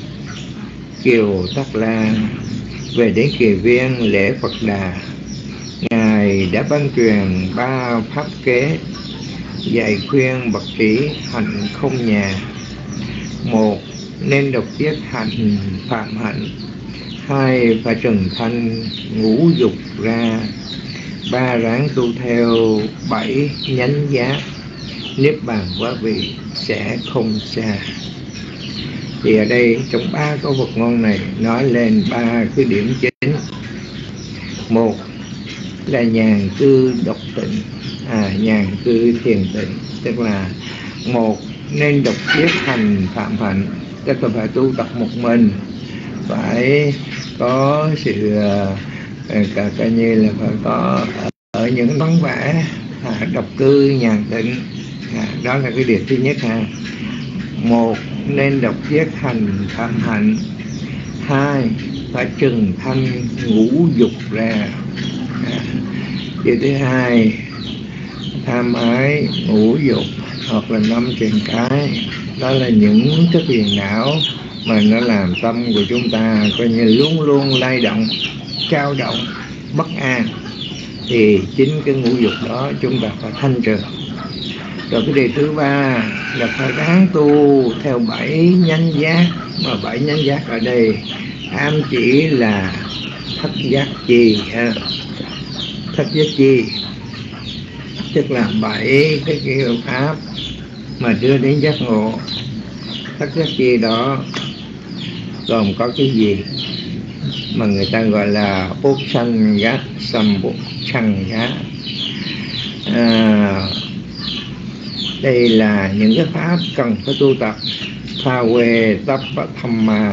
Kiều Tắc La về đến Kỳ Viên lễ Phật Đà, Ngài đã ban truyền ba pháp kế, dạy khuyên bậc trí hạnh không nhà. Một, nên độc tiết hạnh phạm hạnh. Hai, phải trừng thanh ngũ dục ra. Ba, ráng tu theo bảy nhánh giác, niết bàn quá vị sẽ không xa. Thì ở đây trong ba câu Phật ngôn này nói lên ba cái điểm chính. Một là nhàn cư độc tịnh, à, nhàn cư thiền tịnh, tức là một nên độc tiết hành phạm hạnh, tức là phải tu tập một mình, phải có sự cả coi như là phải có ở những vắng vẻ, à, độc cư nhàn tịnh, à, đó là cái điều thứ nhất ha. Một nên độc tiết hành phạm hạnh. Hai, phải trừng thanh ngũ dục ra. À, điều thứ hai, tham ái ngũ dục hoặc là năm truyền cái, đó là những cái phiền não mà nó làm tâm của chúng ta coi như luôn luôn lay động, dao động, bất an. Thì chính cái ngũ dục đó chúng ta phải thanh trừ. Rồi cái điều thứ ba là phải ráng tu theo bảy nhánh giác. Mà bảy nhánh giác ở đây ám chỉ là thất giác chi ha. Thất giác chi tức là bảy cái kiểu pháp mà đưa đến giác ngộ. Thất giác chi đó gồm có cái gì mà người ta gọi là bút sanh giác, sâm bút sanh giác. À, đây là những cái pháp cần phải tu tập. Tha quê tắp thăm mà,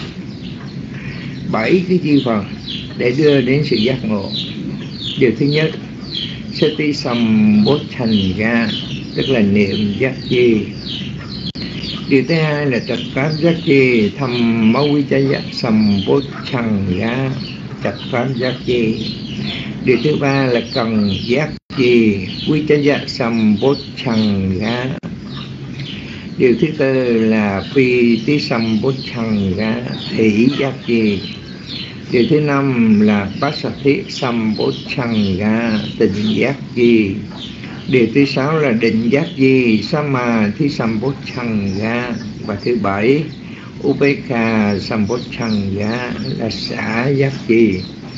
bảy cái chi phần để đưa đến sự giác ngộ. Điều thứ nhất, sati sâm bút sanh giác, tức là niệm giác chi. Điều thứ hai là trật pháp giác chi, thăm máu quý cha giác sâm bút sanh giác, trật pháp giác chi. Điều thứ ba là cần giác chi, quý cha giác sâm bút sanh giác. Điều thứ tư là phi tí sâm bút sanh giác, hỷ giác chi. Điều thứ năm là passathi sâm bút sanh giác, tịnh giác chi. Điều thứ sáu là định giác chi, samadhi sâm bút sanh giác. Và thứ bảy, upekha sâm bút sanh giác, là xả giác chi.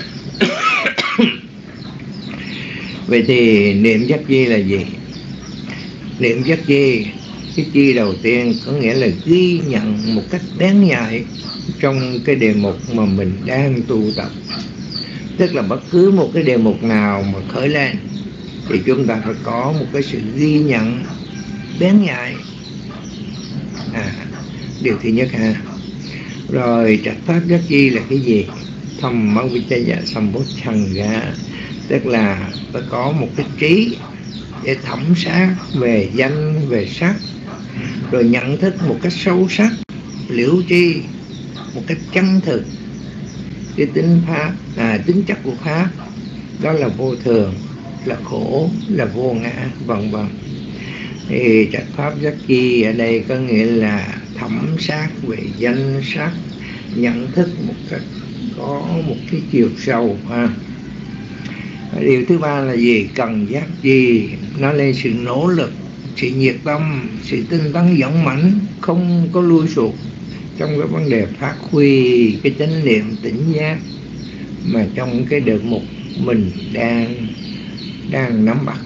Vậy thì niệm giác chi là gì? Niệm giác chi, cái chi đầu tiên có nghĩa là ghi nhận một cách đáng nhạy trong cái đề mục mà mình đang tu tập. Tức là bất cứ một cái đề mục nào mà khởi lên thì chúng ta phải có một cái sự ghi nhận bén nhạy. À, điều thứ nhất ha. Rồi trạch pháp giác chi là cái gì? Thầm mong vichaya sambodhanga, tức là phải có một cái trí để thẩm sát về danh, về sắc, rồi nhận thức một cách sâu sắc, liễu tri một cách chân thực cái tính pháp, à, tính chất của pháp, đó là vô thường, là khổ, là vô ngã, vân vân. Thì trạch pháp giác chi ở đây có nghĩa là thẩm sát về danh sắc, nhận thức một cách có một cái chiều sâu ha. Điều thứ ba là gì? Cần giác chi, nó lên sự nỗ lực, sự nhiệt tâm, sự tinh tấn dũng mãnh, không có lui sụt trong cái vấn đề phát huy cái chánh niệm tỉnh giác mà trong cái đợt mục mình đang đang nắm bắt.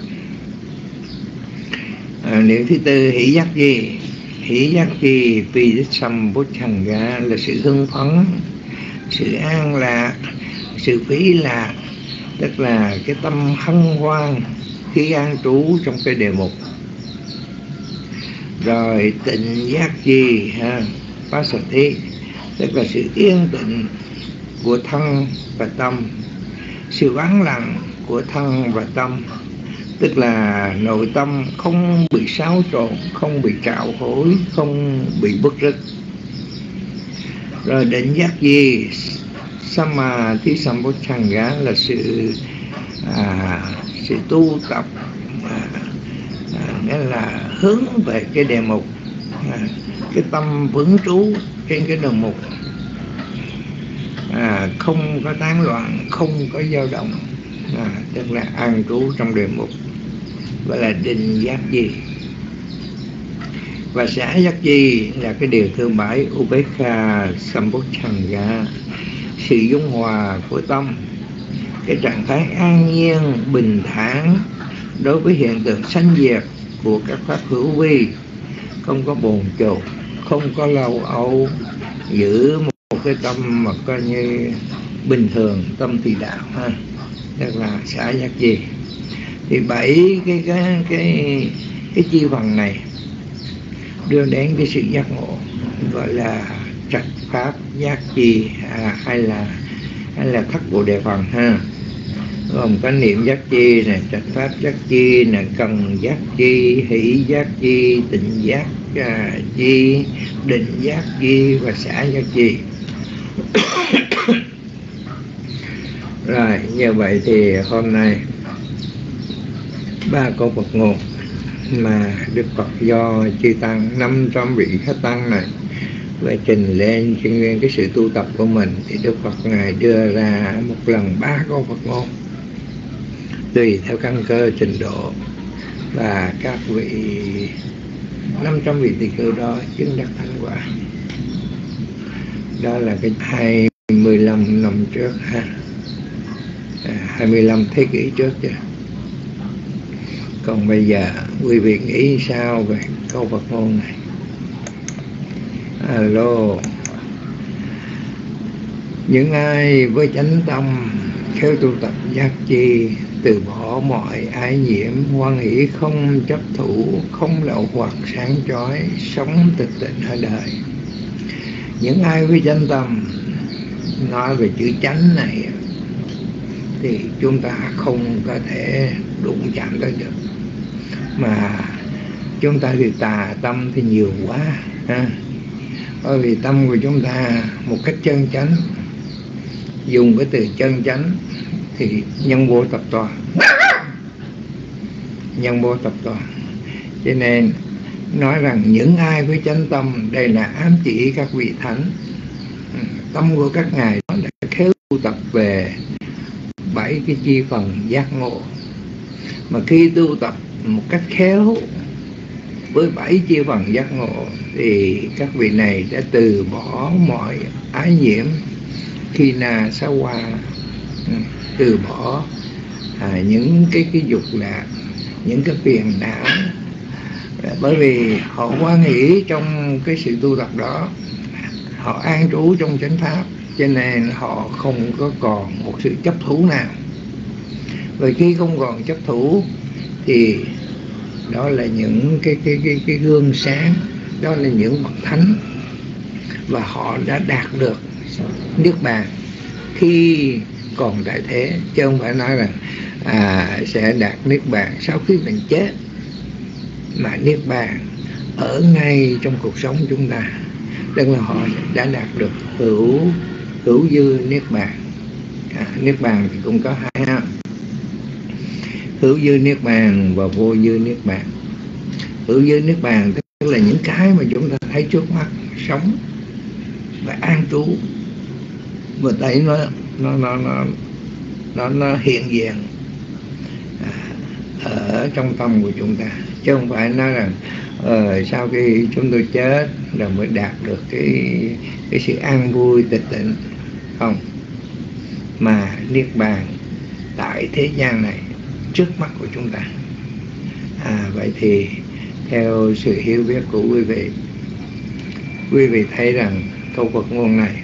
À, niệm thứ tư hỷ giác chi, hỷ giác chi Vidisambodhanga là sự hưng phấn, sự an lạc, sự phí lạc, tức là cái tâm hân hoan khi an trú trong cái đề mục. Rồi tịnh giác chi ha, Passathi, tức là sự yên tĩnh của thân và tâm, sự vắng lặng của thân và tâm, tức là nội tâm không bị xáo trộn, không bị trạo hối, không bị bứt rứt. Rồi định giác gì? Samadhi Sambodhanga là sự à, sự tu tập, à, à, nghĩa là hướng về cái đề mục, à, cái tâm vững trú trên cái đề mục, à, không có tán loạn, không có dao động, à, tức là an trú trong đề mục, gọi là định giác gì. Và xã giác chi là cái điều thứ bảy, Ubekha Sambodhanga, sự dung hòa của tâm, cái trạng thái an nhiên, bình thản đối với hiện tượng sanh diệt của các pháp hữu vi, không có bồn chồn, không có lâu âu, giữ một cái tâm mà coi như bình thường, tâm thì đạo ha, tức là xã giác chi. Thì bảy cái cái cái cái chi phần này đưa đến cái sự giác ngộ, gọi là trạch pháp giác chi, à, hay là hay là thất bộ đề phần ha. Gồm có niệm giác chi này, trạch pháp giác chi này, cần giác chi, hỷ giác chi, tịnh giác à, chi, định giác chi và xã giác chi. Rồi như vậy thì hôm nay ba câu Phật ngôn mà Đức Phật do chư tăng năm trăm vị khách tăng này và trình lên trên nguyên cái sự tu tập của mình, thì Đức Phật ngài đưa ra một lần ba câu Phật ngôn tùy theo căn cơ trình độ, và các vị năm trăm vị tỳ khưu đó chứng đắc thành quả. Đó là cái hai mươi lăm năm trước ha, à, hai mươi lăm thế kỷ trước chứ. Còn bây giờ quý vị nghĩ sao về câu Phật ngôn này? Alo, những ai với chánh tâm khéo tu tập giác chi, từ bỏ mọi ái nhiễm, hoan hỷ không chấp thủ, không lậu hoặc sáng chói, sống thực tịnh ở đời. Những ai với chánh tâm, nói về chữ chánh này thì chúng ta không có thể đụng chạm tới được, mà chúng ta thì tà tâm thì nhiều quá ha. Bởi vì tâm của chúng ta một cách chân chánh, dùng cái từ chân chánh thì nhân vô tập toàn, nhân vô tập toàn. Cho nên nói rằng những ai với chánh tâm, đây là ám chỉ các vị thánh. Tâm của các ngài đó là khéo tu tập về bảy cái chi phần giác ngộ. Mà khi tu tập một cách khéo với bảy chi phần giác ngộ thì các vị này đã từ bỏ mọi ái nhiễm, khi na sa hoa, từ bỏ à, những cái cái dục lạc, những cái phiền não, bởi vì họ hoan hỷ trong cái sự tu tập đó, họ an trú trong chánh pháp, cho nên họ không có còn một sự chấp thủ nào. Và khi không còn chấp thủ thì đó là những cái cái cái cái gương sáng, đó là những bậc thánh, và họ đã đạt được niết bàn khi còn tại thế, chứ không phải nói là à, sẽ đạt niết bàn sau khi mình chết, mà niết bàn ở ngay trong cuộc sống chúng ta. Tức là họ đã đạt được hữu hữu dư niết bàn. À, niết bàn thì cũng có hai ha, hữu dư niết bàn và vô dư niết bàn. Hữu dư niết bàn tức là những cái mà chúng ta thấy trước mắt, sống và an trú, và thấy nó nó nó nó nó, nó hiện diện à, ở trong tâm của chúng ta, chứ không phải nói rằng ờ, sau khi chúng tôi chết rồi mới đạt được cái cái sự an vui tịch tịnh. Không, mà niết bàn tại thế gian này trước mắt của chúng ta. À, vậy thì theo sự hiểu biết của quý vị, quý vị thấy rằng câu Phật ngôn này,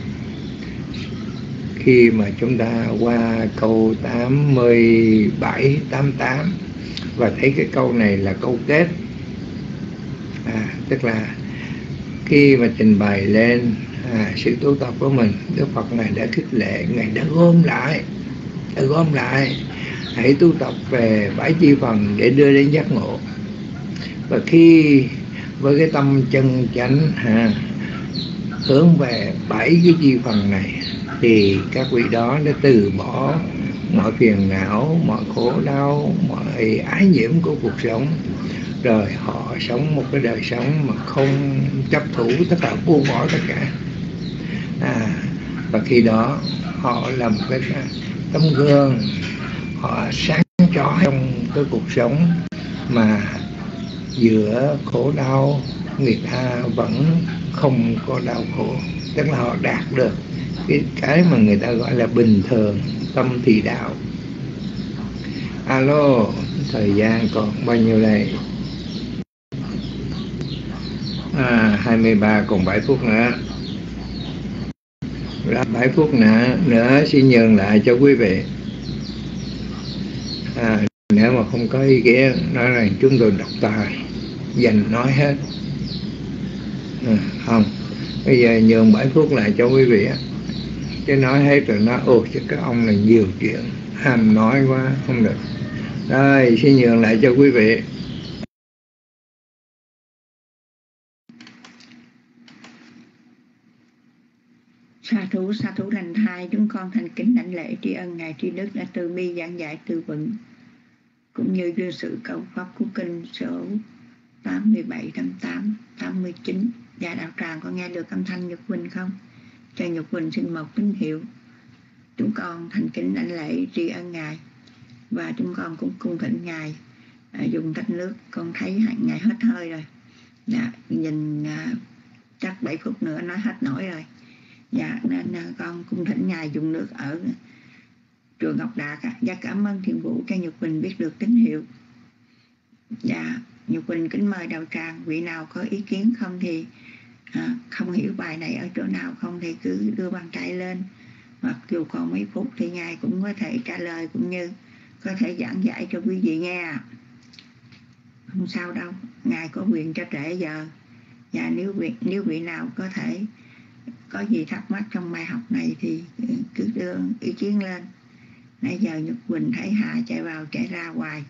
khi mà chúng ta qua câu tám mươi bảy, tám mươi tám và thấy cái câu này là câu kết, à, tức là khi mà trình bày lên à, sự tu tập của mình, Đức Phật này đã khích lệ, Ngài đã gom lại, đã gom lại hãy tu tập về bảy chi phần để đưa đến giác ngộ. Và khi với cái tâm chân chánh ha, hướng về bảy cái chi phần này, thì các vị đó đã từ bỏ mọi phiền não, mọi khổ đau, mọi ái nhiễm của cuộc sống, rồi họ sống một cái đời sống mà không chấp thủ, tất cả buông bỏ tất cả. À, và khi đó họ là một cái tấm gương, họ sáng chói trong cái cuộc sống mà giữa khổ đau người ta vẫn không có đau khổ. Tức là họ đạt được cái, cái mà người ta gọi là bình thường, tâm thì đạo. Alo, thời gian còn bao nhiêu đây? À, hai mươi ba, còn bảy phút nữa. Rồi, bảy phút nữa, nữa xin nhường lại cho quý vị. À, nếu mà không có ý kiến, nói rằng chúng tôi độc tài, dành nói hết. À, không, bây giờ nhường bảy phút lại cho quý vị á. Chứ nói hết rồi nói, ồ, chứ các ông là nhiều chuyện, ham nói quá, không được. Rồi, xin nhường lại cho quý vị. Sa thú, sa thú lành thai, chúng con thành kính đảnh lễ tri ân Ngài Tri Đức đã từ bi giảng dạy tư vấn, cũng như đưa sự cầu pháp của kinh số tám mươi bảy, tám mươi tám, tám mươi chín. Dạ đạo tràng có nghe được âm thanh Nhật Quỳnh không? Cho Nhật Quỳnh xin một tín hiệu. Chúng con thành kính đảnh lễ tri ân Ngài, và chúng con cũng cung thỉnh Ngài à, dùng tách nước. Con thấy Ngài hết hơi rồi. Dạ, nhìn à, chắc bảy phút nữa nói hết nổi rồi. Dạ, nên à, con cung thỉnh Ngài dùng nước ở trường Ngọc Đạt. Dạ, cảm ơn Thiền Vũ cho Nhật Quỳnh biết được tín hiệu. Dạ, Nhật Quỳnh kính mời đạo tràng, vị nào có ý kiến không thì à, không hiểu bài này ở chỗ nào không thì cứ đưa bàn tay lên, mặc dù còn mấy phút thì Ngài cũng có thể trả lời, cũng như có thể giảng giải cho quý vị nghe. Không sao đâu, Ngài có quyền cho trễ giờ. Và nếu vị, nếu vị nào có thể có gì thắc mắc trong bài học này thì cứ đưa ý kiến lên. Nãy giờ Nhật Quỳnh thấy Hà chạy vào chạy ra hoài.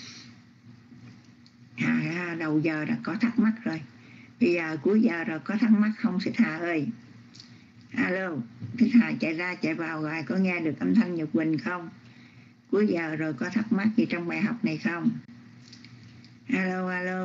Hà đầu giờ đã có thắc mắc rồi, bây giờ cuối giờ rồi có thắc mắc không Xích Hà ơi? Alo, Xích Hà chạy ra chạy vào rồi, có nghe được âm thanh Nhật Quỳnh không? Cuối giờ rồi có thắc mắc gì trong bài học này không? Alo, alo.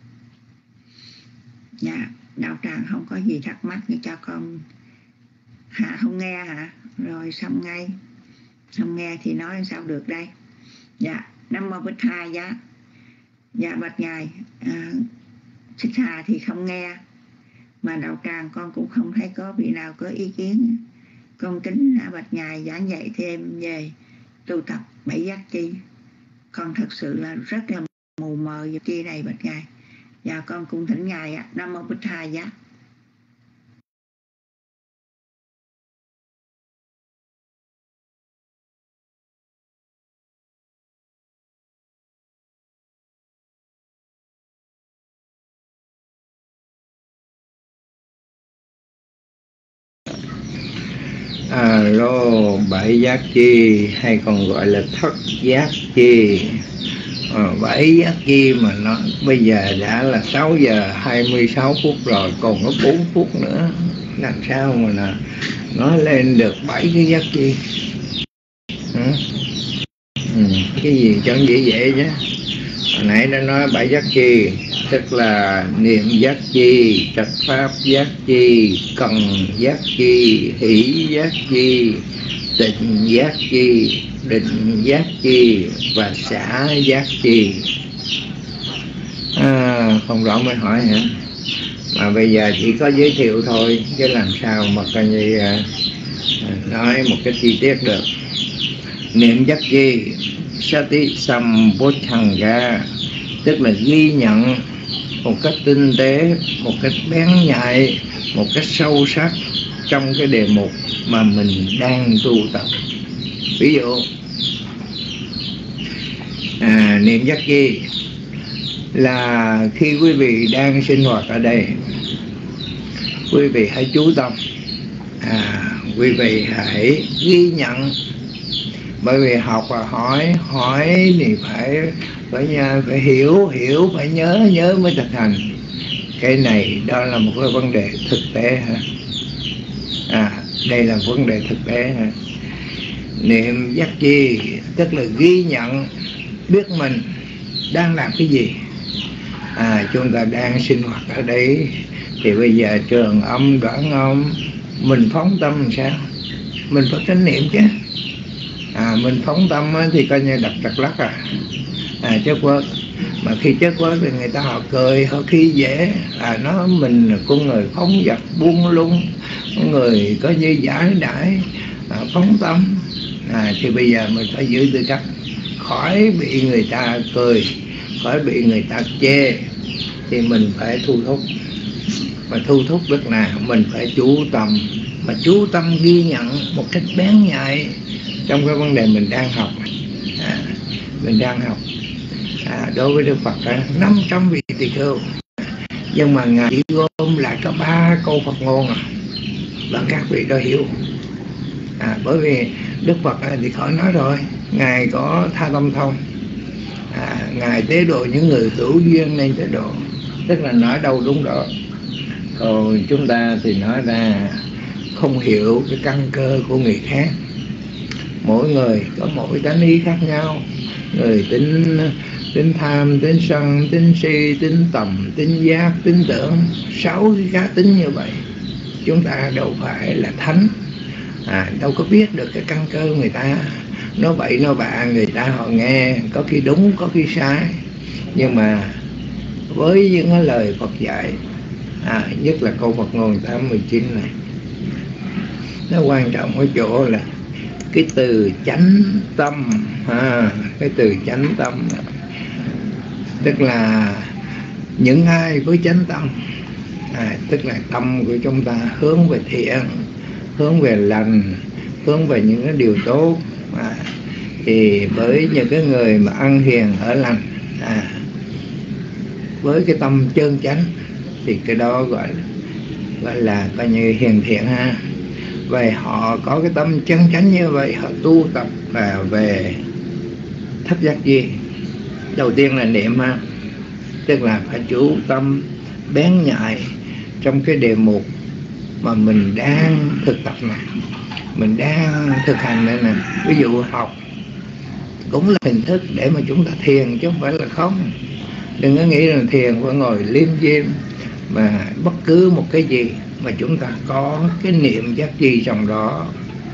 Dạ, đạo tràng không có gì thắc mắc thì cho con. Hà không nghe hả? Rồi xong ngay. Không nghe thì nói sao được đây? Dạ, Nam Mô Bích Tha giá. Dạ bạch Ngài, à, Xích Hà thì không nghe, mà đạo tràng con cũng không thấy có vị nào có ý kiến. Con kính bạch Ngài giảng dạy thêm về tu tập bảy giác chi. Con thật sự là rất là mù mờ về chi này bạch Ngài. Và con cũng thỉnh Ngài Nam Mô Bích Tha giá. à, lô bảy giác chi hay còn gọi là thất giác chi. à, bảy giác chi mà nó bây giờ đã là sáu giờ hai mươi sáu phút rồi, còn có bốn phút nữa, làm sao mà nó, nó lên được bảy cái giác chi. ừ. Ừ. Cái gì cho dễ dễ chứ. Hồi nãy đã nói bảy giác chi, tức là niệm giác chi, trạch pháp giác chi, cần giác chi, hỷ giác chi, tịnh giác chi, định giác chi và xả giác chi. À, không rõ mới hỏi hả? Mà bây giờ chỉ có giới thiệu thôi, chứ làm sao mà coi như à, nói một cái chi tiết được. Niệm giác chi Sati Sambodhanga, tức là ghi nhận một cách tinh tế, một cách bén nhạy, một cách sâu sắc trong cái đề mục mà mình đang tu tập. Ví dụ à, niệm giác chi là khi quý vị đang sinh hoạt ở đây, quý vị hãy chú tâm, à, quý vị hãy ghi nhận. Bởi vì học và hỏi, hỏi thì phải phải phải hiểu, hiểu phải nhớ, nhớ mới thực hành. Cái này đó là một cái vấn đề thực tế hả? À, đây là vấn đề thực tế hả? Niệm giác chi tức là ghi nhận, biết mình đang làm cái gì. À, chúng ta đang sinh hoạt ở đây thì bây giờ trường âm, đoạn âm, mình phóng tâm làm sao? Mình phải chánh niệm chứ. À, mình phóng tâm thì coi như đập trật lắc à, à chất quất. Mà khi chất quất thì người ta họ cười, họ khi dễ, à nó mình là con người phóng dật buông lung, con người có như giải đãi, à, phóng tâm. À, thì bây giờ mình phải giữ tư cách, khỏi bị người ta cười, khỏi bị người ta chê, thì mình phải thu thúc. Mà thu thúc tức là mình phải chú tâm, mà chú tâm ghi nhận một cách bén nhạy trong cái vấn đề mình đang học. À, mình đang học. À, đối với Đức Phật năm trăm vị tỳ khưu, nhưng mà Ngài chỉ gom lại có ba câu Phật ngôn à, và các vị đó hiểu. À, bởi vì Đức Phật thì khỏi nói rồi, Ngài có tha tâm thông, à, Ngài tế độ những người hữu duyên nên tế độ, tức là nói đâu đúng đó. Còn chúng ta thì nói ra không hiểu cái căn cơ của người khác. Mỗi người có mỗi tánh ý khác nhau. Người tính tính tham, tính sân, tính si, tính tầm, tính giác, tính tưởng, sáu cái cá tính như vậy. Chúng ta đâu phải là thánh, à, đâu có biết được cái căn cơ người ta. Nói bậy nói bạ người ta họ nghe, có khi đúng có khi sai. Nhưng mà với những cái lời Phật dạy, à, nhất là câu Phật ngôn tám mươi chín này, nó quan trọng ở chỗ là cái từ chánh tâm, à, cái từ chánh tâm tức là những ai với chánh tâm, à, tức là tâm của chúng ta hướng về thiện, hướng về lành, hướng về những cái điều tốt, à, thì với những cái người mà ăn hiền ở lành, à, với cái tâm chân chánh thì cái đó gọi gọi là coi như hiền thiện ha. Vậy họ có cái tâm chân chánh như vậy, họ tu tập và về thất giác chi. Đầu tiên là niệm ha, tức là phải chú tâm bén nhạy trong cái đề mục mà mình đang thực tập này, mình đang thực hành này nè. Ví dụ học cũng là hình thức để mà chúng ta thiền chứ không phải là không. Đừng có nghĩ là thiền phải ngồi liêm diêm, mà bất cứ một cái gì mà chúng ta có cái niệm giác chi trong đó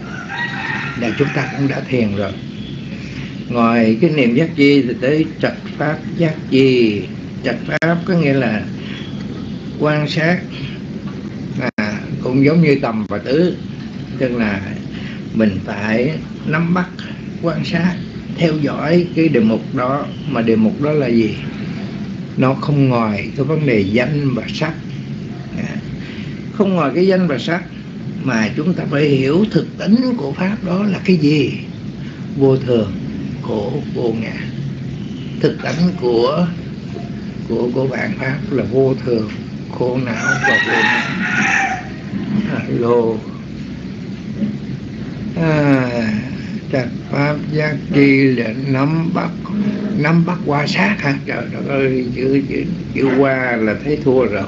là chúng ta cũng đã thiền rồi. Ngoài cái niệm giác chi thì tới trạch pháp giác chi. Trạch pháp có nghĩa là quan sát, à, cũng giống như tầm và tứ, tức là mình phải nắm bắt, quan sát, theo dõi cái đề mục đó. Mà đề mục đó là gì? Nó không ngoài cái vấn đề danh và sắc, à, không ngoài cái danh và sắc, mà chúng ta phải hiểu thực tính của pháp đó là cái gì. Vô thường, khổ, vô ngã. Thực tính của của của vạn pháp là vô thường, khổ não và vô ngã. Alo. trạch pháp giác chi là nắm bắt nắm bắt qua sát hả? Trời đất ơi, chữ chữ chữ qua là thấy thua rồi.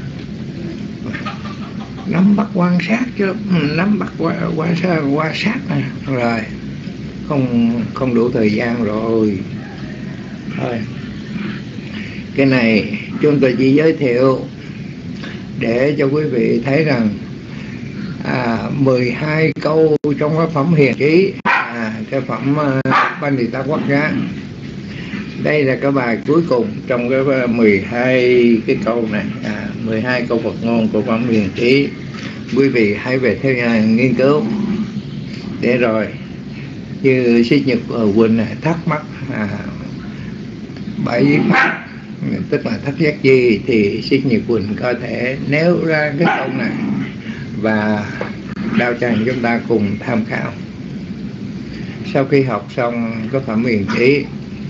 Nắm bắt quan sát chứ, nắm bắt qua qua sát qua sát này rồi, không không đủ thời gian rồi. Thôi, cái này chúng tôi chỉ giới thiệu để cho quý vị thấy rằng à, mười hai câu trong cái phẩm Hiền Trí, à, cái phẩm uh, Pandita Quốc Giá. Đây là cái bài cuối cùng trong cái mười hai cái câu này, à, mười hai câu Phật ngôn của phẩm Hiền Trí. Quý vị hãy về theo nhà nghiên cứu để rồi như Sĩ Nhật Quỳnh này thắc mắc à, bảy mắt tức là thất giác chi, thì Sĩ Nhật Quỳnh có thể nêu ra cái câu này và đạo tràng chúng ta cùng tham khảo. Sau khi học xong cái phẩm Hiền Trí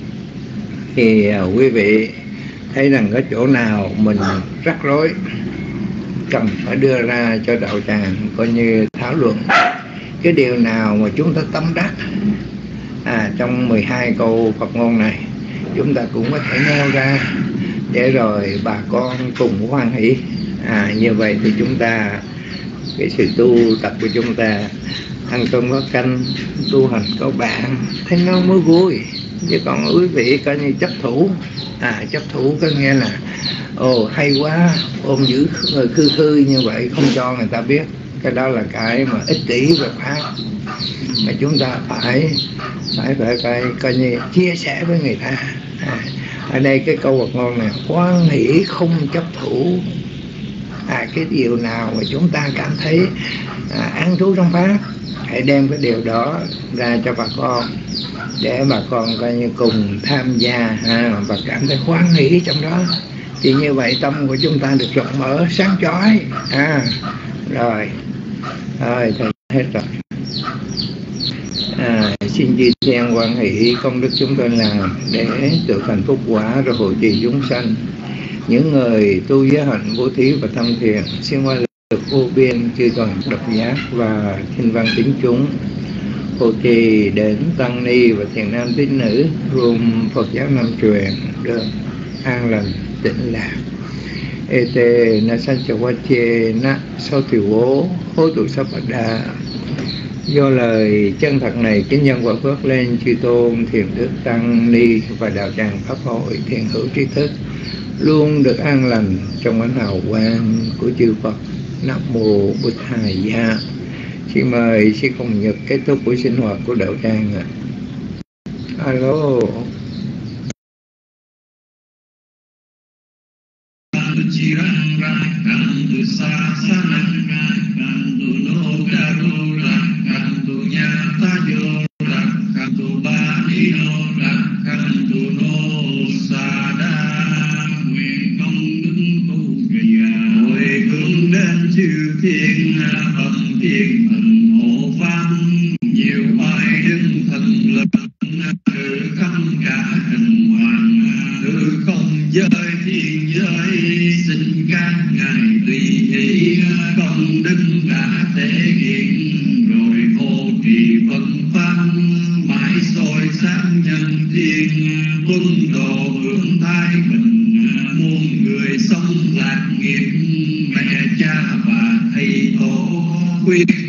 thì uh, quý vị thấy rằng có chỗ nào mình rắc rối cần phải đưa ra cho đạo tràng coi như thảo luận. Cái điều nào mà chúng ta tâm đắc à, trong mười hai câu Phật ngôn này chúng ta cũng có thể nêu ra để rồi bà con cùng hoan hỷ. À, như vậy thì chúng ta, cái sự tu tập của chúng ta ăn cơm có canh, tu hành có bạn, thấy nó mới vui. Chứ còn quý vị coi như chấp thủ, à chấp thủ có nghĩa là ồ hay quá, ôm giữ khư khư như vậy không cho người ta biết, cái đó là cái mà ích kỷ về pháp. Mà chúng ta phải phải phải phải coi như chia sẻ với người ta. À, ở đây cái câu Phật ngôn này, hoan hỷ không chấp thủ. À, cái điều nào mà chúng ta cảm thấy à, an trú trong pháp, hãy đem cái điều đó ra cho bà con để bà con coi như cùng tham gia ha, và cảm thấy hoan hỷ trong đó. Thì như vậy tâm của chúng ta được rộng mở, sáng chói. À, rồi, rồi thầy hết rồi. À, xin chư thiên hoan hỷ công đức chúng tôi làm để tự thành phúc quả rồi hộ trì chúng sanh. Những người tu giới hạnh bố thí và tâm thiền xin qua lực vô biên chư toàn độc giác và thiên văn tín chúng, hộ trì đến tăng ni và thiền nam tín nữ gồm Phật giáo Nam truyền được an lành tịnh lạc. Ete na san chawache na sau tiểu bố hô tụ sa đà. Do lời chân thật này, kính nhân quả phước lên chư tôn thiền đức tăng ni và đạo tràng pháp hội thiền hữu trí thức luôn được an lành trong ánh hào quang của chư Phật. Nam mô Bụt Thầy Gia. Xin mời sư Công Nhật kết thúc buổi sinh hoạt của đạo tràng ạ. Alo. Chư thiên phần thiên thần hộ pháp nhiều oai đức thần lực từ khắp cả hình hoàng, từ không giới thiên giới xin các ngài tùy hỷ công đức đã thể hiện, rồi hộ trì Phật pháp mãi soi sáng nhân thiên, tuân độ hưởng thái bình muôn người sống lạc nghiệp, mẹ cha và thầy tổ quyết